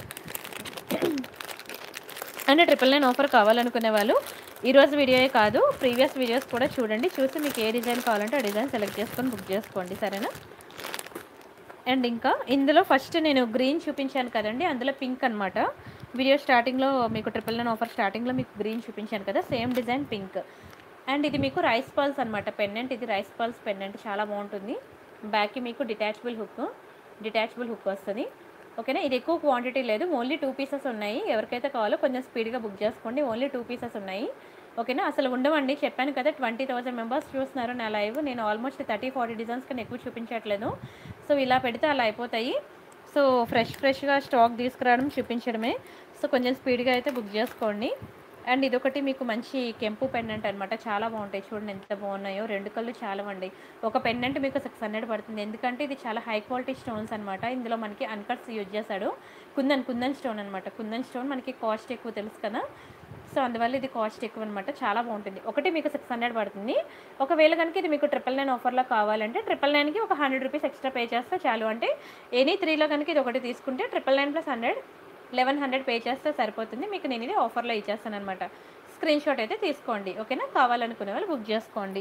అంటే ట్రిపుల్ నైన్ ఆఫర్ కావాలనుకునే వాళ్ళు ఈరోజు వీడియోయే కాదు, ప్రీవియస్ వీడియోస్ కూడా చూడండి. చూసి మీకు ఏ డిజైన్ కావాలంటే ఆ డిజైన్ సెలెక్ట్ చేసుకొని బుక్ చేసుకోండి, సరేనా. అండ్ ఇంకా ఇందులో ఫస్ట్ నేను గ్రీన్ చూపించాను కదండి, అందులో పింక్ అనమాట. వీడియో స్టార్టింగ్లో మీకు ట్రిపుల్ నైన్ ఆఫర్ స్టార్టింగ్లో మీకు గ్రీన్ చూపించాను కదా, సేమ్ డిజైన్ పింక్. అండ్ ఇది మీకు రైస్ పర్ల్స్ అనమాట పెండెంట్. ఇది రైస్ పర్ల్స్ పెండెంట్, చాలా బాగుంటుంది. బ్యాక్కి మీకు డిటాచబుల్ హుక్, డిటాచబుల్ హుక్ వస్తుంది, ఓకేనా. ఇది ఎక్కువ క్వాంటిటీ లేదు, ఓన్లీ టూ పీసెస్ ఉన్నాయి. ఎవరికైతే కావాలో కొంచెం స్పీడ్గా బుక్ చేసుకోండి, ఓన్లీ టూ పీసెస్ ఉన్నాయి, ఓకేనా. అసలు ఉండవండి, చెప్పాను కదా ట్వంటీ థౌసండ్ మెంబర్స్ చూస్తున్నారు నా లైవ్. నేను ఆల్మోస్ట్ థర్టీ ఫార్టీ డిజైన్స్ కన్నా ఎక్కువ చూపించట్లేదు. సో ఇలా పెడితే అలా అయిపోతాయి. సో ఫ్రెష్ ఫ్రెష్గా స్టాక్ తీసుకురావడం, చూపించడమే. సో కొంచెం స్పీడ్గా అయితే బుక్ చేసుకోండి. అండ్ ఇదొకటి మీకు మంచి కెంపు పెండెంట్ అనమాట, చాలా బాగుంటాయి. చూడండి ఎంత బాగున్నాయో, రెండు కళ్ళు చాలా అండి. ఒక పెండెంట్ మీకు సిక్స్ హండ్రెడ్ పడుతుంది, ఎందుకంటే ఇది చాలా హై క్వాలిటీ స్టోన్స్ అనమాట. ఇందులో మనకి అన్కట్స్ యూజ్ చేశాడు, కుందన్ కుందన్ స్టోన్ అనమాట. కుందన్ స్టోన్ మనకి కాస్ట్ ఎక్కువ తెలుసు కదా, సో అందువల్ల ఇది కాస్ట్ ఎక్కువ అనమాట. చాలా బాగుంటుంది. ఒకటి మీకు సిక్స్ హండ్రెడ్ పడుతుంది. ఒకవేళ కనుక ఇది మీకు ట్రిపుల్ నైన్ ఆఫర్లో కావాలంటే ట్రిపుల్ నైన్కి ఒక హండ్రెడ్ రూపీస్ ఎక్స్ట్రా పే చేస్తే చాలు. అంటే ఎనీ త్రీలో కనుక ఇది ఒకటి తీసుకుంటే triple nine plus hundred eleven hundred pay చేస్తే సరిపోతుంది. మీకు నేను ఇది ఆఫర్లో ఇచ్చేస్తాను అనమాట. స్క్రీన్ షాట్ అయితే తీసుకోండి, ఓకేనా. కావాలనుకునే వాళ్ళు బుక్ చేసుకోండి.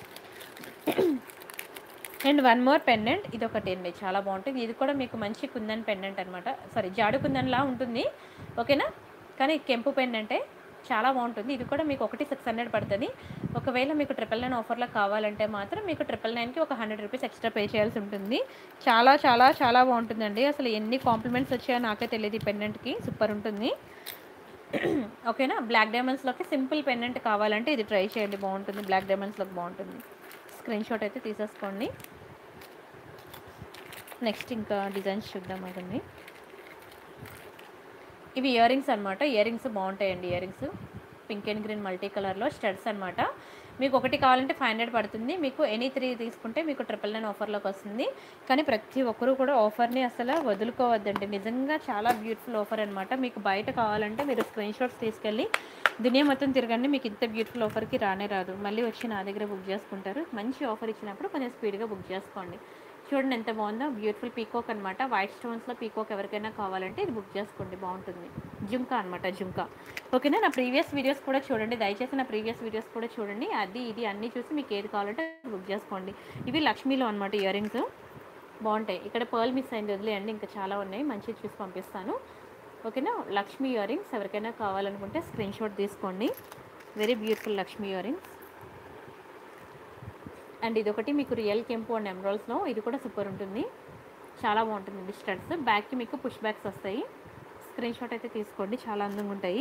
అండ్ వన్ మోర్ పెండెంట్, ఇది ఒకటి అండి, చాలా బాగుంటుంది. ఇది కూడా మీకు మంచి కుందన్ పెండెంట్ అనమాట, సారీ జాడు కుందన్లా ఉంటుంది, ఓకేనా. కానీ కెంపు పెండెంటే, చాలా బాగుంటుంది. ఇది కూడా మీకు ఒకటి సిక్స్ హండ్రెడ్ పడుతుంది. ఒకవేళ మీకు ట్రిపుల్ నైన్ ఆఫర్లో కావాలంటే మాత్రం మీకు ట్రిపుల్ నైన్కి ఒక హండ్రెడ్ రూపీస్ ఎక్స్ట్రా పే చేయాల్సి ఉంటుంది. చాలా చాలా చాలా బాగుంటుందండి. అసలు ఎన్ని కాంప్లిమెంట్స్ వచ్చాయో నాకే తెలియదు ఈ పెండెంట్కి, సూపర్ ఉంటుంది, ఓకేనా. బ్లాక్ డైమండ్స్లోకి సింపుల్ పెండెంట్ కావాలంటే ఇది ట్రై చేయండి, బాగుంటుంది. బ్లాక్ డైమండ్స్లోకి బాగుంటుంది. స్క్రీన్ షాట్ అయితే తీసేసుకోండి. నెక్స్ట్ ఇంకా డిజైన్స్ చూద్దాం అదండి. ఇవి ఇయర్ రింగ్స్ అనమాట, ఇయర్ రింగ్స్ బాగుంటాయండి. Earrings pink and green multi కలర్లో స్టడ్స్ అనమాట. మీకు ఒకటి కావాలంటే ఫైవ్ హండ్రెడ్ పడుతుంది. మీకు ఎనీ త్రీ తీసుకుంటే మీకు ట్రిపుల్ నైన్ ఆఫర్లోకి వస్తుంది. కానీ ప్రతి ఒక్కరూ కూడా ఆఫర్ని అసలు వదులుకోవద్దండి, నిజంగా చాలా బ్యూటిఫుల్ ఆఫర్ అనమాట. మీకు బయట కావాలంటే మీరు స్క్రీన్ షాట్స్ తీసుకెళ్ళి దునియా మొత్తం తిరగండి, మీకు ఇంత బ్యూటిఫుల్ ఆఫర్కి రానే రాదు. మళ్ళీ వచ్చి నా దగ్గర బుక్ చేసుకుంటారు. మంచి ఆఫర్ ఇచ్చినప్పుడు కొంచెం స్పీడ్గా బుక్ చేసుకోండి. చూడండి ఎంత బాగుందో, బ్యూటిఫుల్ పీకాక్ అనమాట. వైట్ స్టోన్స్లో పీకాక్ ఎవరికైనా కావాలంటే ఇది బుక్ చేసుకోండి, బాగుంటుంది. జుంకా అనమాట, జుంకా, ఓకేనా. నా ప్రీవియస్ వీడియోస్ కూడా చూడండి, దయచేసి నా ప్రీవియస్ వీడియోస్ కూడా చూడండి. అది ఇది అన్నీ చూసి మీకు ఏది కావాలంటే బుక్ చేసుకోండి. ఇవి లక్ష్మీలో అనమాట ఇయర్ రింగ్స్, బాగుంటాయి. ఇక్కడ పర్ల్ మిస్ అయింది, వదిలేయండి, ఇంకా చాలా ఉన్నాయి, మంచిగా చూసి పంపిస్తాను, ఓకేనా. లక్ష్మీ ఇయర్ రింగ్స్ ఎవరికైనా కావాలనుకుంటే స్క్రీన్ షాట్ తీసుకోండి. Very beautiful Lakshmi earrings. And ఇదొకటి మీకు రియల్ కెంపు అండ్ ఎమరాల్డ్స్లో, ఇది కూడా సూపర్ ఉంటుంది. చాలా బాగుంటుందండి స్టడ్స్. బ్యాక్కి మీకు పుష్ బ్యాక్స్ వస్తాయి. స్క్రీన్ షాట్ అయితే తీసుకోండి, చాలా అందంగా ఉంటాయి.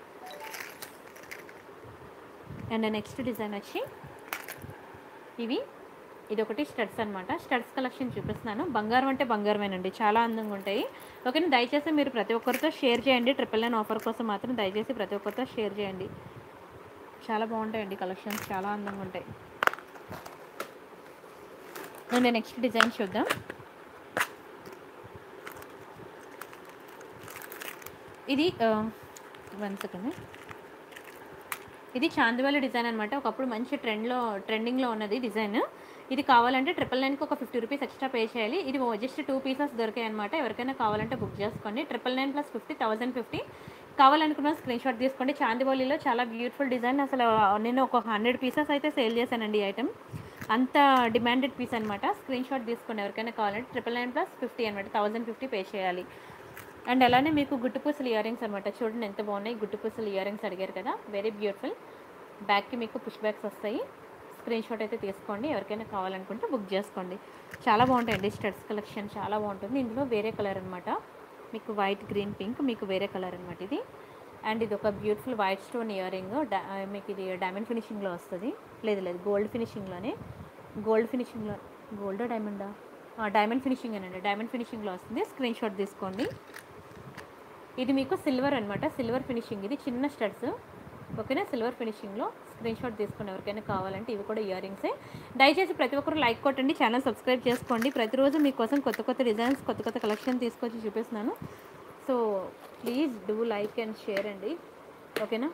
అండ్ నెక్స్ట్ డిజైన్ వచ్చి ఇవి ఇదొకటి స్టడ్స్ అనమాట. స్టడ్స్ కలెక్షన్ చూపిస్తున్నాను. బంగారం అంటే బంగారమేనండి, చాలా అందంగా ఉంటాయి. ఓకేనా, దయచేసి మీరు ప్రతి ఒక్కరితో షేర్ చేయండి. ట్రిపుల్ నైన్ ఆఫర్ కోసం మాత్రం దయచేసి ప్రతి ఒక్కరితో షేర్ చేయండి. చాలా బాగుంటాయండి కలెక్షన్స్, చాలా అందంగా ఉంటాయి. అండ్ నెక్స్ట్ డిజైన్ చూద్దాం. ఇది వన్ సెకండ్, ఇది చాందివల్లి డిజైన్ అనమాట. ఒకప్పుడు మంచి ట్రెండ్లో ట్రెండింగ్లో ఉన్నది డిజైన్. ఇది కావాలంటే ట్రిపుల్ నైన్కి ఒక ఫిఫ్టీ రూపీస్ ఎక్స్ట్రా పే చేయాలి. ఇది జస్ట్ టూ పీసెస్ దొరికాయి అనమాట. ఎవరికైనా కావాలంటే బుక్ చేసుకోండి. Triple nine plus fifty thousand fifty కావాలనుకున్న స్క్రీన్ షాట్ తీసుకోండి. చాందివల్లిలో చాలా బ్యూటిఫుల్ డిజైన్. అసలు నేను ఒక హండ్రెడ్ పీసెస్ అయితే సేల్ చేశానండి ఈ ఐటమ్. అంత డిమాండెడ్ పీస్ అనమాట. స్క్రీన్ షాట్ తీసుకోండి ఎవరికైనా కావాలంటే. ట్రిపుల్ నైన్ ప్లస్ ఫిఫ్టీ అనమాట, థౌసండ్ ఫిఫ్టీ పే చేయాలి. అండ్ అలానే మీకు గుట్టుపూసలు ఇయర్ రింగ్స్ అనమాట. చూడండి ఎంత బాగున్నాయి. గుట్టుపూసలు ఇయర్ రింగ్స్ అడిగారు కదా, వెరీ బ్యూటిఫుల్. బ్యాక్కి మీకు పుష్ బ్యాక్స్ వస్తాయి. స్క్రీన్ షాట్ అయితే తీసుకోండి, ఎవరికైనా కావాలనుకుంటే బుక్ చేసుకోండి. చాలా బాగుంటాయండి స్టడ్స్ కలెక్షన్, చాలా బాగుంటుంది. ఇందులో వేరే కలర్ అనమాట, మీకు వైట్, గ్రీన్, పింక్, మీకు వేరే కలర్ అనమాట ఇది. అండ్ ఇది ఒక beautiful white stone earring. మీకు ఇది డైమండ్ ఫినిషింగ్లో వస్తుంది. లేదు లేదు గోల్డ్ ఫినిషింగ్లోనే, గోల్డ్ ఫినిషింగ్లో, గోల్డా డైమండా, డైమండ్ ఫినిషింగ్ అనండి, డైమండ్ ఫినిషింగ్లో వస్తుంది. స్క్రీన్ షాట్ తీసుకోండి. ఇది మీకు సిల్వర్ అనమాట, సిల్వర్ ఫినిషింగ్. ఇది చిన్న స్టడ్స్, ఓకేనా, సిల్వర్ ఫినిషింగ్లో. స్క్రీన్ షాట్ తీసుకుని ఎవరికైనా కావాలంటే ఇవి కూడా ఇయర్ రింగ్సే. దయచేసి ప్రతి ఒక్కరు లైక్ కొట్టండి, ఛానల్ సబ్స్క్రైబ్ చేసుకోండి. ప్రతిరోజు మీకోసం కొత్త కొత్త డిజైన్స్, కొత్త కొత్త కలెక్షన్ తీసుకొచ్చి చూపిస్తున్నాను. So please do like and share అండి, ఓకేనా.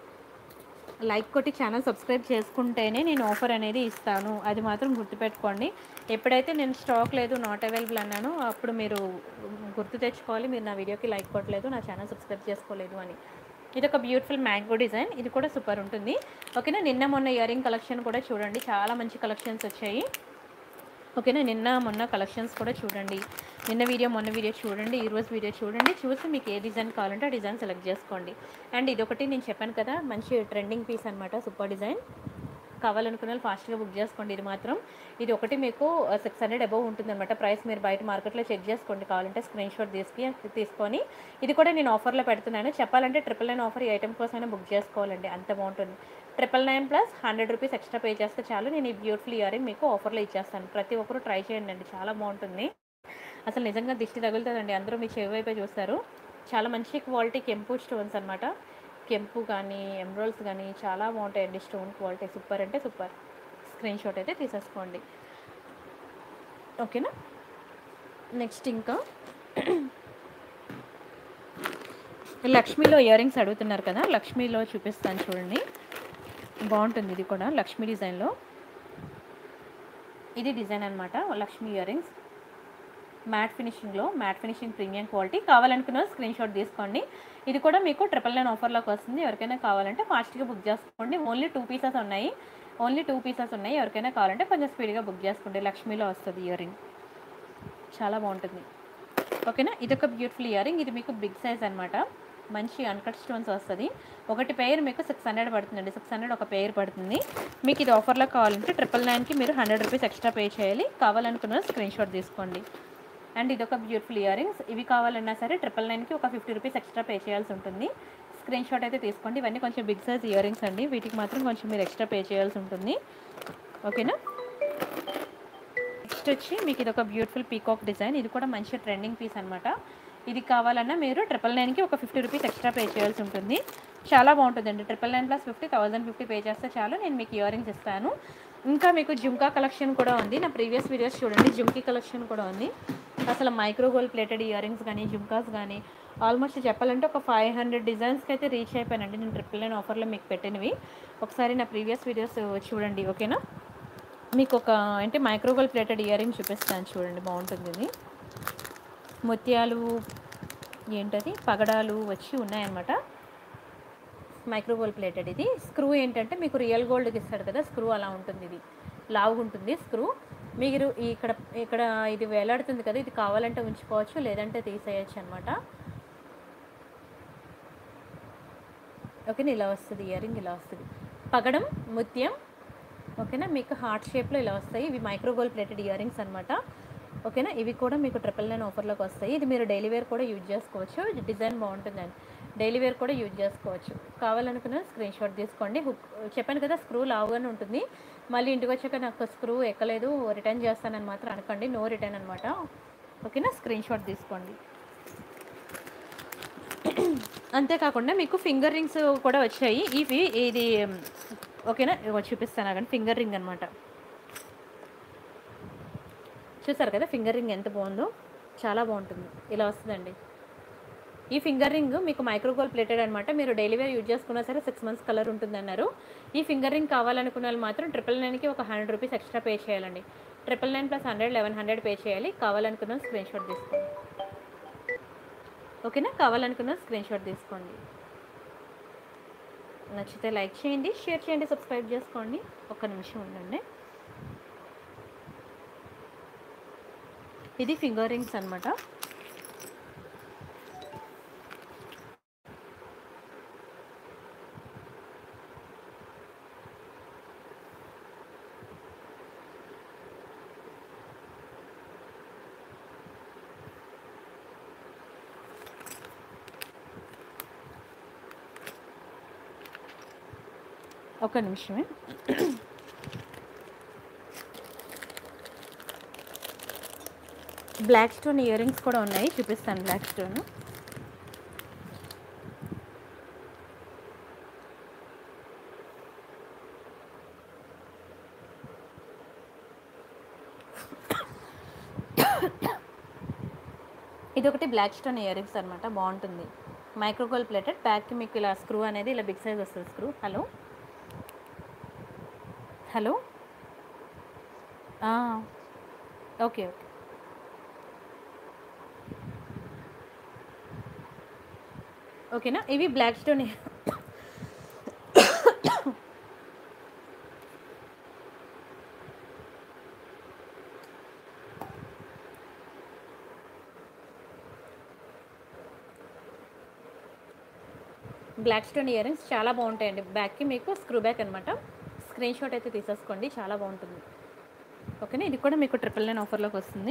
లైక్ కొట్టి ఛానల్ సబ్స్క్రైబ్ చేసుకుంటేనే నేను ఆఫర్ అనేది ఇస్తాను, అది మాత్రం గుర్తుపెట్టుకోండి. ఎప్పుడైతే నేను స్టాక్ లేదు, నాట్ అవైలబుల్ అన్నానో అప్పుడు మీరు గుర్తు తెచ్చుకోవాలి, మీరు నా వీడియోకి లైక్ కొట్టలేదు, నా ఛానల్ సబ్స్క్రైబ్ చేసుకోలేదు అని. ఇది ఒక బ్యూటిఫుల్ మ్యాంగో డిజైన్, ఇది కూడా సూపర్ ఉంటుంది, ఓకేనా. నిన్న మొన్న ఇయర్ రింగ్ కలెక్షన్ కూడా చూడండి, చాలా మంచి కలెక్షన్స్ వచ్చాయి, ఓకేనా. నిన్న మొన్న కలెక్షన్స్ కూడా చూడండి. నిన్న వీడియో మొన్న వీడియో చూడండి, ఈరోజు వీడియో చూడండి. చూసి మీకు ఏ డిజైన్ కావాలంటే ఆ డిజైన్ సెలెక్ట్ చేసుకోండి. అండ్ ఇదొకటి నేను చెప్పాను కదా, మంచి ట్రెండింగ్ పీస్ అనమాట, సూపర్ డిజైన్. కావాలనుకున్న వాళ్ళు ఫాస్ట్గా బుక్ చేసుకోండి. ఇది మాత్రం ఇది ఒకటి మీకు సిక్స్ హండ్రెడ్ అబౌవ్ ఉంటుంది అనమాట ప్రైస్. మీరు బయట మార్కెట్లో చెక్ చేసుకోండి, కావాలంటే స్క్రీన్ షాట్ తీసుకు తీసుకొని ఇది కూడా నేను ఆఫర్లో పెడుతున్నాను. చెప్పాలంటే ట్రిపుల్ నైన్ ఆఫర్ ఈ ఐటమ్ కోసమైనా బుక్ చేసుకోవాలండి, అంత బాగుంటుంది. Triple nine plus hundred rupees extra pay చేస్తే చాలు, నేను ఈ బ్యూటిఫుల్ ఇయర్ రింగ్ మీకు ఆఫర్లో ఇచ్చేస్తాను. ప్రతి ఒక్కరు ట్రై చేయండి అండి, చాలా బాగుంటుంది. అసలు నిజంగా దిష్టి తగులుతుందండి, అందరూ మీ చెవి వైపే చూస్తారు. చాలా మంచి క్వాలిటీ కెంపు స్టోన్స్ అనమాట. కెంపు కానీ ఎమరాల్డ్స్ కానీ చాలా బాగుంటాయండి, స్టోన్ క్వాలిటీ సూపర్ అంటే సూపర్. స్క్రీన్ షాట్ అయితే తీసేసుకోండి, ఓకేనా. నెక్స్ట్ ఇంకా లక్ష్మీలో ఇయర్ రింగ్స్ అడుగుతున్నారు కదా, లక్ష్మీలో చూపిస్తాను చూడండి, బాగుంటుంది. ఇది కూడా లక్ష్మీ డిజైన్లో, ఇది డిజైన్ అనమాట లక్ష్మీ ఇయర్ రింగ్స్. మ్యాట్ ఫినిషింగ్లో, మ్యాట్ ఫినిషింగ్ ప్రీమియం క్వాలిటీ. కావాలనుకున్న స్క్రీన్ షాట్ తీసుకోండి. ఇది కూడా మీకు ట్రిపుల్ నైన్ ఆఫర్లోకి వస్తుంది. ఎవరికైనా కావాలంటే ఫాస్ట్గా బుక్ చేసుకోండి. ఓన్లీ టూ పీసెస్ ఉన్నాయి, ఓన్లీ టూ పీసెస్ ఉన్నాయి. ఎవరికైనా కావాలంటే కొంచెం స్పీడ్గా బుక్ చేసుకోండి. లక్ష్మీలో వస్తుంది ఇయర్ రింగ్, చాలా బాగుంటుంది, ఓకేనా. ఇదొక బ్యూటిఫుల్ ఇయర్ రింగ్. ఇది మీకు బిగ్ సైజ్ అనమాట, మంచి అన్కట్ స్టోన్స్ వస్తుంది. ఒకటి పెయిర్ మీకు సిక్స్ హండ్రెడ్ పడుతుందండి, సిక్స్ హండ్రెడ్ ఒక పెయిర్ పడుతుంది. మీకు ఇది ఆఫర్లో కావాలంటే ట్రిపుల్ నైన్కి మీరు హండ్రెడ్ రూపీస్ ఎక్స్ట్రా పే చేయాలి. కావాలనుకున్న స్క్రీన్ షాట్ తీసుకోండి. అండ్ ఇదొక బ్యూటిఫుల్ ఇయర్ రింగ్స్. ఇవి కావాలన్నా సరే ట్రిపుల్ నైన్కి ఒక ఫిఫ్టీ రూపీస్ ఎక్స్ట్రా పే చేయాల్సి ఉంటుంది. స్క్రీన్ షాట్ అయితే తీసుకోండి. ఇవన్నీ కొంచెం బిగ్ సైజ్ ఇయర్ రింగ్స్ అండి, వీటికి మాత్రం కొంచెం మీరు ఎక్స్ట్రా పే చేయాల్సి ఉంటుంది, ఓకేనా. నెక్స్ట్ వచ్చి మీకు ఇది ఒక బ్యూటిఫుల్ పీకాక్ డిజైన్. ఇది కూడా మంచి ట్రెండింగ్ పీస్ అనమాట. ఇది కావాలన్నా మీరు ట్రిపుల్ నైన్కి ఒక ఫిఫ్టీ రూపీస్ ఎక్స్ట్రా పే చేయాల్సి ఉంటుంది. చాలా బాగుంటుందండి. Triple nine plus fifty thousand fifty pay చేస్తే చాలు, నేను మీకు ఇయర్ రింగ్స్ ఇస్తాను. ఇంకా మీకు జుమ్కా కలెక్షన్ కూడా ఉంది, నా ప్రీవియస్ వీడియోస్ చూడండి. జుమ్కీ కలెక్షన్ కూడా ఉంది. అసలు micro gold plated earrings కానీ జుమ్కాస్ కానీ ఆల్మోస్ట్ చెప్పాలంటే ఒక ఫైవ్ హండ్రెడ్ డిజైన్స్కి అయితే రీచ్ అయిపోయానండి నేను ట్రిపుల్ నైన్ ఆఫర్లో మీకు పెట్టినవి. ఒకసారి నా ప్రీవియస్ వీడియోస్ చూడండి, ఓకేనా. మీకు ఒక అంటే micro gold plated earring చూపిస్తాను చూడండి, బాగుంటుంది. ఇది ముత్యాలు ఏంటది పగడాలు వచ్చి ఉన్నాయన్నమాట, మైక్రో గోల్డ్ ప్లేటెడ్. ఇది స్క్రూ ఏంటంటే మీకు రియల్ గోల్డ్కి ఇస్తాడు కదా స్క్రూ, అలా ఉంటుంది. ఇది లావుగా ఉంటుంది స్క్రూ. మీరు ఇక్కడ ఇక్కడ ఇది వేలాడుతుంది కదా, ఇది కావాలంటే ఉంచుకోవచ్చు, లేదంటే తీసేయచ్చు అనమాట, ఓకేనా. ఇలా వస్తుంది ఇయర్ రింగ్, ఇలా వస్తుంది పగడం ముత్యం, ఓకేనా. మీకు హార్ట్ షేప్లో ఇలా వస్తాయి. ఇవి micro gold plated earrings అనమాట. ఓకేనా. ఇవి కూడా మీకు ట్రిపుల్ నైన్ ఆఫర్లోకి వస్తాయి. ఇది మీరు డైలీ వేర్ కూడా యూజ్ చేసుకోవచ్చు. డిజైన్ బాగుంటుందండి, డైలీ వేర్ కూడా యూజ్ చేసుకోవచ్చు. కావాలనుకున్న స్క్రీన్ షాట్ తీసుకోండి. హుక్ చెప్పాను కదా, స్క్రూ లావుగానే ఉంటుంది. మళ్ళీ ఇంటికి వచ్చాక నాకు స్క్రూ ఎక్కలేదు రిటర్న్ చేస్తానని మాత్రం అనకండి, నో రిటర్న్ అనమాట. ఓకేనా, స్క్రీన్ షాట్ తీసుకోండి. అంతేకాకుండా మీకు ఫింగర్ రింగ్స్ కూడా వచ్చాయి. ఇవి ఇది ఓకేనా, చూపిస్తాను కానీ ఫింగర్ రింగ్ అనమాట. చూసారు కదా ఫింగర్ రింగ్ ఎంత బాగుందో, చాలా బాగుంటుంది. ఇలా వస్తుందండి. ఈ ఫింగర్ రింగ్ మీకు మైక్రోగోల్డ్ ప్లేటెడ్ అనమాట. మీరు డైలీ వేర్ యూజ్ చేసుకున్నా సరే సిక్స్ మంత్స్ కలర్ ఉంటుంది అన్నారు. ఈ ఫింగర్ రింగ్ కావాలనుకున్న వాళ్ళు మాత్రం ట్రిపుల్ నైన్కి ఒక హండ్రెడ్ రూపీస్ ఎక్స్ట్రా పే చేయాలండి. Triple nine plus hundred eleven hundred pay చేయాలి. కావాలనుకున్న స్క్రీన్ షాట్ తీసుకోండి. ఓకేనా, కావాలనుకున్న స్క్రీన్ షాట్ తీసుకోండి. నచ్చితే లైక్ చేయండి, షేర్ చేయండి, సబ్స్క్రైబ్ చేసుకోండి. ఒక్క నిమిషం ఉండండి. ఇది ఫింగర్ రింగ్స్ అనమాట. ఒక నిమిషమే. బ్లాక్ స్టోన్ ఇయర్ రింగ్స్ కూడా ఉన్నాయి, చూపిస్తాను. బ్లాక్ స్టోన్ ఇది ఒకటి బ్లాక్ స్టోన్ ఇయర్ రింగ్స్ అనమాట, బాగుంటుంది. మైక్రోగోల్డ్ ప్లేటెడ్, బ్యాక్కి మీకు ఇలా స్క్రూ అనేది ఇలా బిగ్ సైజ్ వస్తుంది screw. Hello hello okay okay ఓకేనా. ఇవి black stone black stone ear rings చాలా బాగుంటాయండి. బ్యాక్కి మీకు స్క్రూ బ్యాక్ అనమాట. స్క్రీన్ షాట్ అయితే తీసేసుకోండి, చాలా బాగుంటుంది. ఓకేనా, ఇది కూడా మీకు ట్రిపుల్ నైన్ ఆఫర్లోకి వస్తుంది.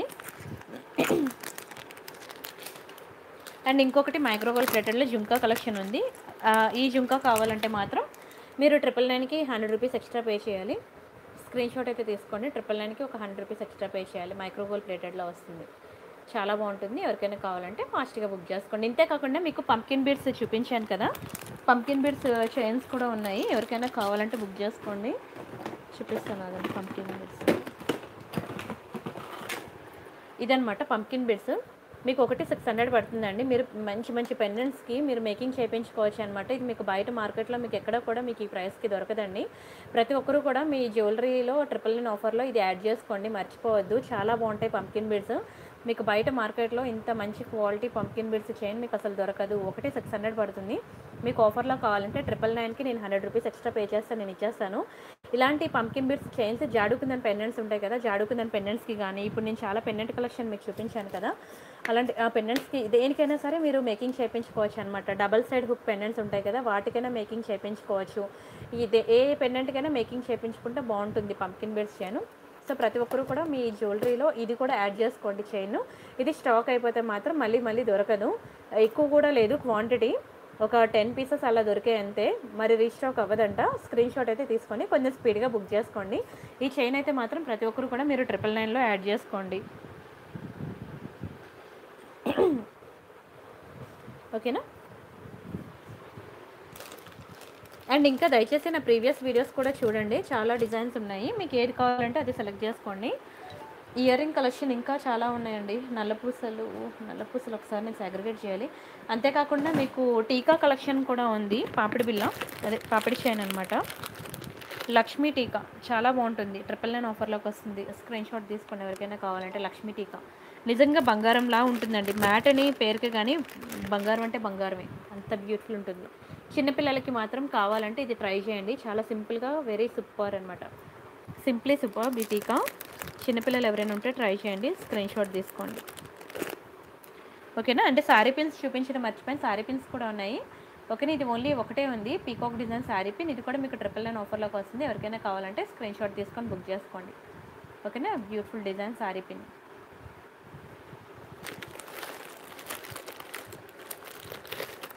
అండ్ ఇంకొకటి మైక్రోగోల్డ్ ప్లేటెడ్లో జుంకా కలెక్షన్ ఉంది. ఈ జుంకా కావాలంటే మాత్రం మీరు ట్రిపుల్ నైన్కి హండ్రెడ్ రూపీస్ ఎక్స్ట్రా పే చేయాలి. స్క్రీన్ షాట్ అయితే తీసుకోండి. ట్రిపుల్ నైన్కి ఒక హండ్రెడ్ రూపీస్ ఎక్స్ట్రా పే చేయాలి. మైక్రోగోల్డ్ ప్లేటెడ్లో వస్తుంది, చాలా బాగుంటుంది. ఎవరికైనా కావాలంటే ఫాస్ట్గా బుక్ చేసుకోండి. ఇంతే కాకుండా మీకు పంకిన్ బీడ్స్ చూపించాను కదా, పంకిన్ బీడ్స్ చైన్స్ కూడా ఉన్నాయి. ఎవరికైనా కావాలంటే బుక్ చేసుకోండి. చూపిస్తాను అదండి పంకిన్ బీడ్స్. ఇదనమాట పంకిన్ బీడ్స్. మీకు ఒకటి సిక్స్ హండ్రెడ్ పడుతుందండి. మీరు మంచి మంచి పెండెంట్స్కి మీరు మేకింగ్ చేయించుకోవచ్చు అనమాట. ఇది మీకు బయట మార్కెట్లో మీకు ఎక్కడ కూడా మీకు ఈ ప్రైస్కి దొరకదండి. ప్రతి ఒక్కరు కూడా మీ జ్యువెలరీలో ట్రిపుల్ నైన్ ఆఫర్లో ఇది యాడ్ చేసుకోండి, మర్చిపోవద్దు. చాలా బాగుంటాయి పంకిన్ బీడ్స్. మీకు బయట మార్కెట్లో ఇంత మంచి క్వాలిటీ పంకిన్ బీడ్స్ చైన్ మీకు అసలు దొరకదు. ఒకటి సిక్స్ హండ్రెడ్ పడుతుంది. మీకు ఆఫర్లో కావాలంటే ట్రిపుల్ నైన్కి నేను హండ్రెడ్ రూపీస్ ఎక్స్ట్రా పే చేస్తాను, నేను ఇచ్చేస్తాను. ఇలాంటి పంకిన్ బీడ్స్ చైన్స్ జాడుకుందని పెండెంట్స్ ఉంటాయి కదా, జాడుకుందని పెండెంట్స్కి కానీ ఇప్పుడు నేను చాలా పెండెంట్ కలెక్షన్ మీకు చూపించాను కదా, అలాంటి ఆ పెండెంట్స్కి దేనికైనా సరే మీరు మేకింగ్ చేయించుకోవచ్చు అనమాట. డబల్ సైడ్ హుక్ పెండెంట్స్ ఉంటాయి కదా, వాటికైనా మేకింగ్ చేయించుకోవచ్చు. ఇది ఏ పెండెంట్కైనా మేకింగ్ చేయించుకుంటే బాగుంటుంది పంకిన్ బీడ్స్ చైన్. సో ప్రతి ఒక్కరు కూడా మీ జ్యువెలరీలో ఇది కూడా యాడ్ చేసుకోండి చైన్. ఇది స్టాక్ అయిపోతే మాత్రం మళ్ళీ మళ్ళీ దొరకదు. ఎక్కువ కూడా లేదు క్వాంటిటీ, ఒక టెన్ పీసెస్ అలా దొరికాయి అంతే, మరి రీస్టాక్ అవ్వదంట. స్క్రీన్ షాట్ అయితే తీసుకొని కొంచెం స్పీడ్గా బుక్ చేసుకోండి. ఈ చైన్ అయితే మాత్రం ప్రతి ఒక్కరు కూడా మీరు ట్రిపుల్ నైన్లో యాడ్ చేసుకోండి. ఓకేనా. అండ్ ఇంకా దయచేసి నా ప్రీవియస్ వీడియోస్ కూడా చూడండి, చాలా డిజైన్స్ ఉన్నాయి. మీకు ఏది కావాలంటే అది సెలెక్ట్ చేసుకోండి. ఇయర్ రింగ్ కలెక్షన్ ఇంకా చాలా ఉన్నాయండి. నల్లపూసలు నల్లపూసలు ఒకసారి నేను సెగ్రిగేట్ చేయాలి. అంతేకాకుండా మీకు టీకా కలెక్షన్ కూడా ఉంది. పాపిడి బిల్ల, అదే పాపిడి చైన్ అనమాట. లక్ష్మీ టీకా చాలా బాగుంటుంది, ట్రిపుల్ నైన్ ఆఫర్లోకి వస్తుంది. స్క్రీన్ షాట్ తీసుకోండి ఎవరికైనా కావాలంటే. లక్ష్మీ టీకా నిజంగా బంగారంలా ఉంటుందండి. మ్యాట్ అని పేరుకే కానీ బంగారం అంటే బంగారమే, అంత బ్యూటిఫుల్ ఉంటుంది. చిన్నపిల్లలకి మాత్రం కావాలంటే ఇది ట్రై చేయండి, చాలా సింపుల్గా వెరీ సూపర్ అనమాట. సింప్లీ సూపర్ ఈ టీకా. చిన్నపిల్లలు ఎవరైనా ఉంటే ట్రై చేయండి, స్క్రీన్ షాట్ తీసుకోండి. ఓకేనా. అంటే శారీ పిన్స్ చూపించడం మర్చిపోయింది, శారీ పిన్స్ కూడా ఉన్నాయి. ఓకేనా, ఇది ఓన్లీ ఒకటే ఉంది, పీకాక్ డిజైన్ శారీ పిన్. ఇది కూడా మీకు ట్రిపుల్ నైన్ ఆఫర్లోకి వస్తుంది. ఎవరికైనా కావాలంటే స్క్రీన్ షాట్ తీసుకొని బుక్ చేసుకోండి. ఓకేనా, beautiful design sari pin.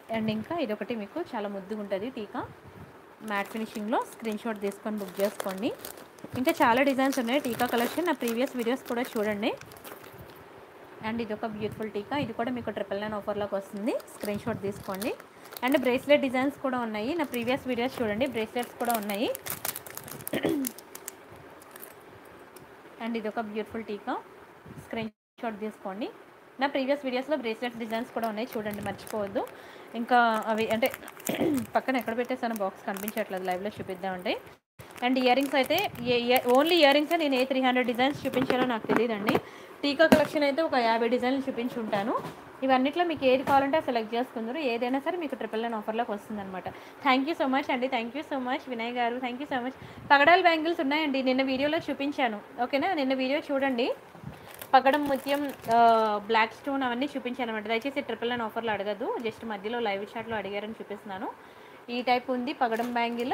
And ఇంకా ఇదొకటి మీకు చాలా ముద్దుగా ఉంటుంది టీకా మ్యాట్ ఫినిషింగ్లో. స్క్రీన్ షాట్ తీసుకొని బుక్ చేసుకోండి. ఇంకా చాలా డిజైన్స్ ఉన్నాయి టీకా కలెక్షన్, నా ప్రీవియస్ వీడియోస్ కూడా చూడండి. అండ్ ఇది ఒక బ్యూటిఫుల్ టీకా, ఇది కూడా మీకు ట్రిపుల్ నైన్ ఆఫర్లోకి వస్తుంది. స్క్రీన్ షాట్ తీసుకోండి. అండ్ బ్రేస్లెట్ డిజైన్స్ కూడా ఉన్నాయి, నా ప్రీవియస్ వీడియోస్ చూడండి, బ్రేస్లెట్స్ కూడా ఉన్నాయి. అండ్ ఇది ఒక బ్యూటిఫుల్ టీకా, స్క్రీన్ షాట్ తీసుకోండి. నా ప్రీవియస్ వీడియోస్లో బ్రేస్లెట్స్ డిజైన్స్ కూడా ఉన్నాయి, చూడండి మర్చిపోవద్దు. ఇంకా అవి అంటే పక్కన ఎక్కడ పెట్టేసాను బాక్స్ కనిపించట్లేదు, లైవ్లో చూపిద్దామండి. అండ్ ఇయర్ రింగ్స్ అయితే ఓన్లీ ఇయర్ రింగ్స్ నేను ఏ త్రీ హండ్రెడ్ డిజైన్స్ చూపించాలో నాకు తెలియదండి. టీకా కలెక్షన్ అయితే ఒక యాభై డిజైన్లు చూపించుంటాను. ఇవన్నిట్లో మీకు ఏది కావాలంటే సెలెక్ట్ చేసుకుందరు, ఏదైనా సరే మీకు ట్రిపుల్ నైన్ ఆఫర్లోకి వస్తుంది అనమాట. థ్యాంక్ యూ సో మచ్ అండి, thank you so much Vinay గారు, థ్యాంక్ యూ సో మచ్. పగడాల్ బ్యాంగిల్స్ ఉన్నాయండి, నిన్న వీడియోలో చూపించాను, ఓకేనా, నిన్న వీడియో చూడండి. పగడం ముత్యం బ్లాక్ స్టోన్ అవన్నీ చూపించాను అనమాట. దయచేసి ట్రిపుల్ నైన్ ఆఫర్లో అడగదు, జస్ట్ మధ్యలో లైవ్ చాట్లో అడిగారని చూపిస్తున్నాను. ఈ టైప్ ఉంది పగడం బ్యాంగిల్,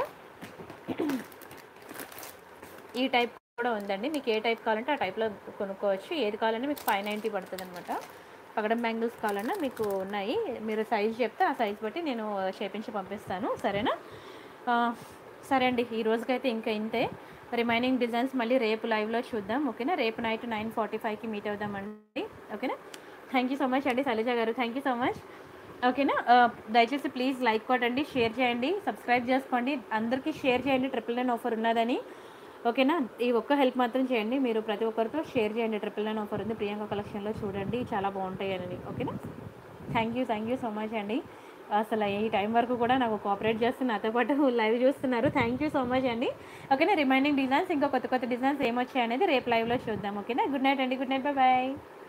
ఈ టైప్ కూడా ఉందండి. మీకు ఏ టైప్ కావాలంటే ఆ టైప్లో కొనుక్కోవచ్చు. ఏది కావాలంటే మీకు ఫైవ్ నైంటీ పడుతుంది అనమాట. పగడం బ్యాంగిల్స్ కావాలన్నా మీకు ఉన్నాయి, మీరు సైజ్ చెప్తే ఆ సైజ్ బట్టి నేను చేపించి పంపిస్తాను, సరేనా. సరే అండి, ఈ రోజుకైతే ఇంకా ఇంతే. రిమైనింగ్ డిజైన్స్ మళ్ళీ రేపు లైవ్లో చూద్దాం, ఓకేనా. రేపు నైట్ నైన్ ఫార్టీ ఫైవ్కి మీట్ అవుదామండి, ఓకేనా. థ్యాంక్ యూ సో మచ్ అండి శైలజ గారు, థ్యాంక్ యూ సో మచ్, ఓకేనా. దయచేసి ప్లీజ్ లైక్ కొట్టండి, షేర్ చేయండి, సబ్స్క్రైబ్ చేసుకోండి, అందరికీ షేర్ చేయండి ట్రిపుల్ నైన్ ఆఫర్ ఉన్నదని, ఓకేనా. ఈ ఒక్క హెల్ప్ మాత్రం చేయండి, మీరు ప్రతి ఒక్కరితో షేర్ చేయండి. ట్రిపుల్ నైన్ ఆఫర్ ఉంది ప్రియాంక కలెక్షన్లో, చూడండి చాలా బాగుంటాయి అని, ఓకేనా. Thank you thank you so much అండి. అసలు ఈ టైం వరకు కూడా నాకు కోఆపరేట్ చేస్తూ నాతో పాటు లైవ్ చూస్తున్నారు, థ్యాంక్ యూ సో మచ్ అండి, ఓకేనా. రిమైనింగ్ డిజైన్స్ ఇంకా కొత్త కొత్త డిజైన్స్ ఏమొచ్చాయి అనేది రేపు లైవ్లో చూద్దాం, ఓకేనా. గుడ్ నైట్ అండి, గుడ్ నైట్, బాయ్ బాయ్.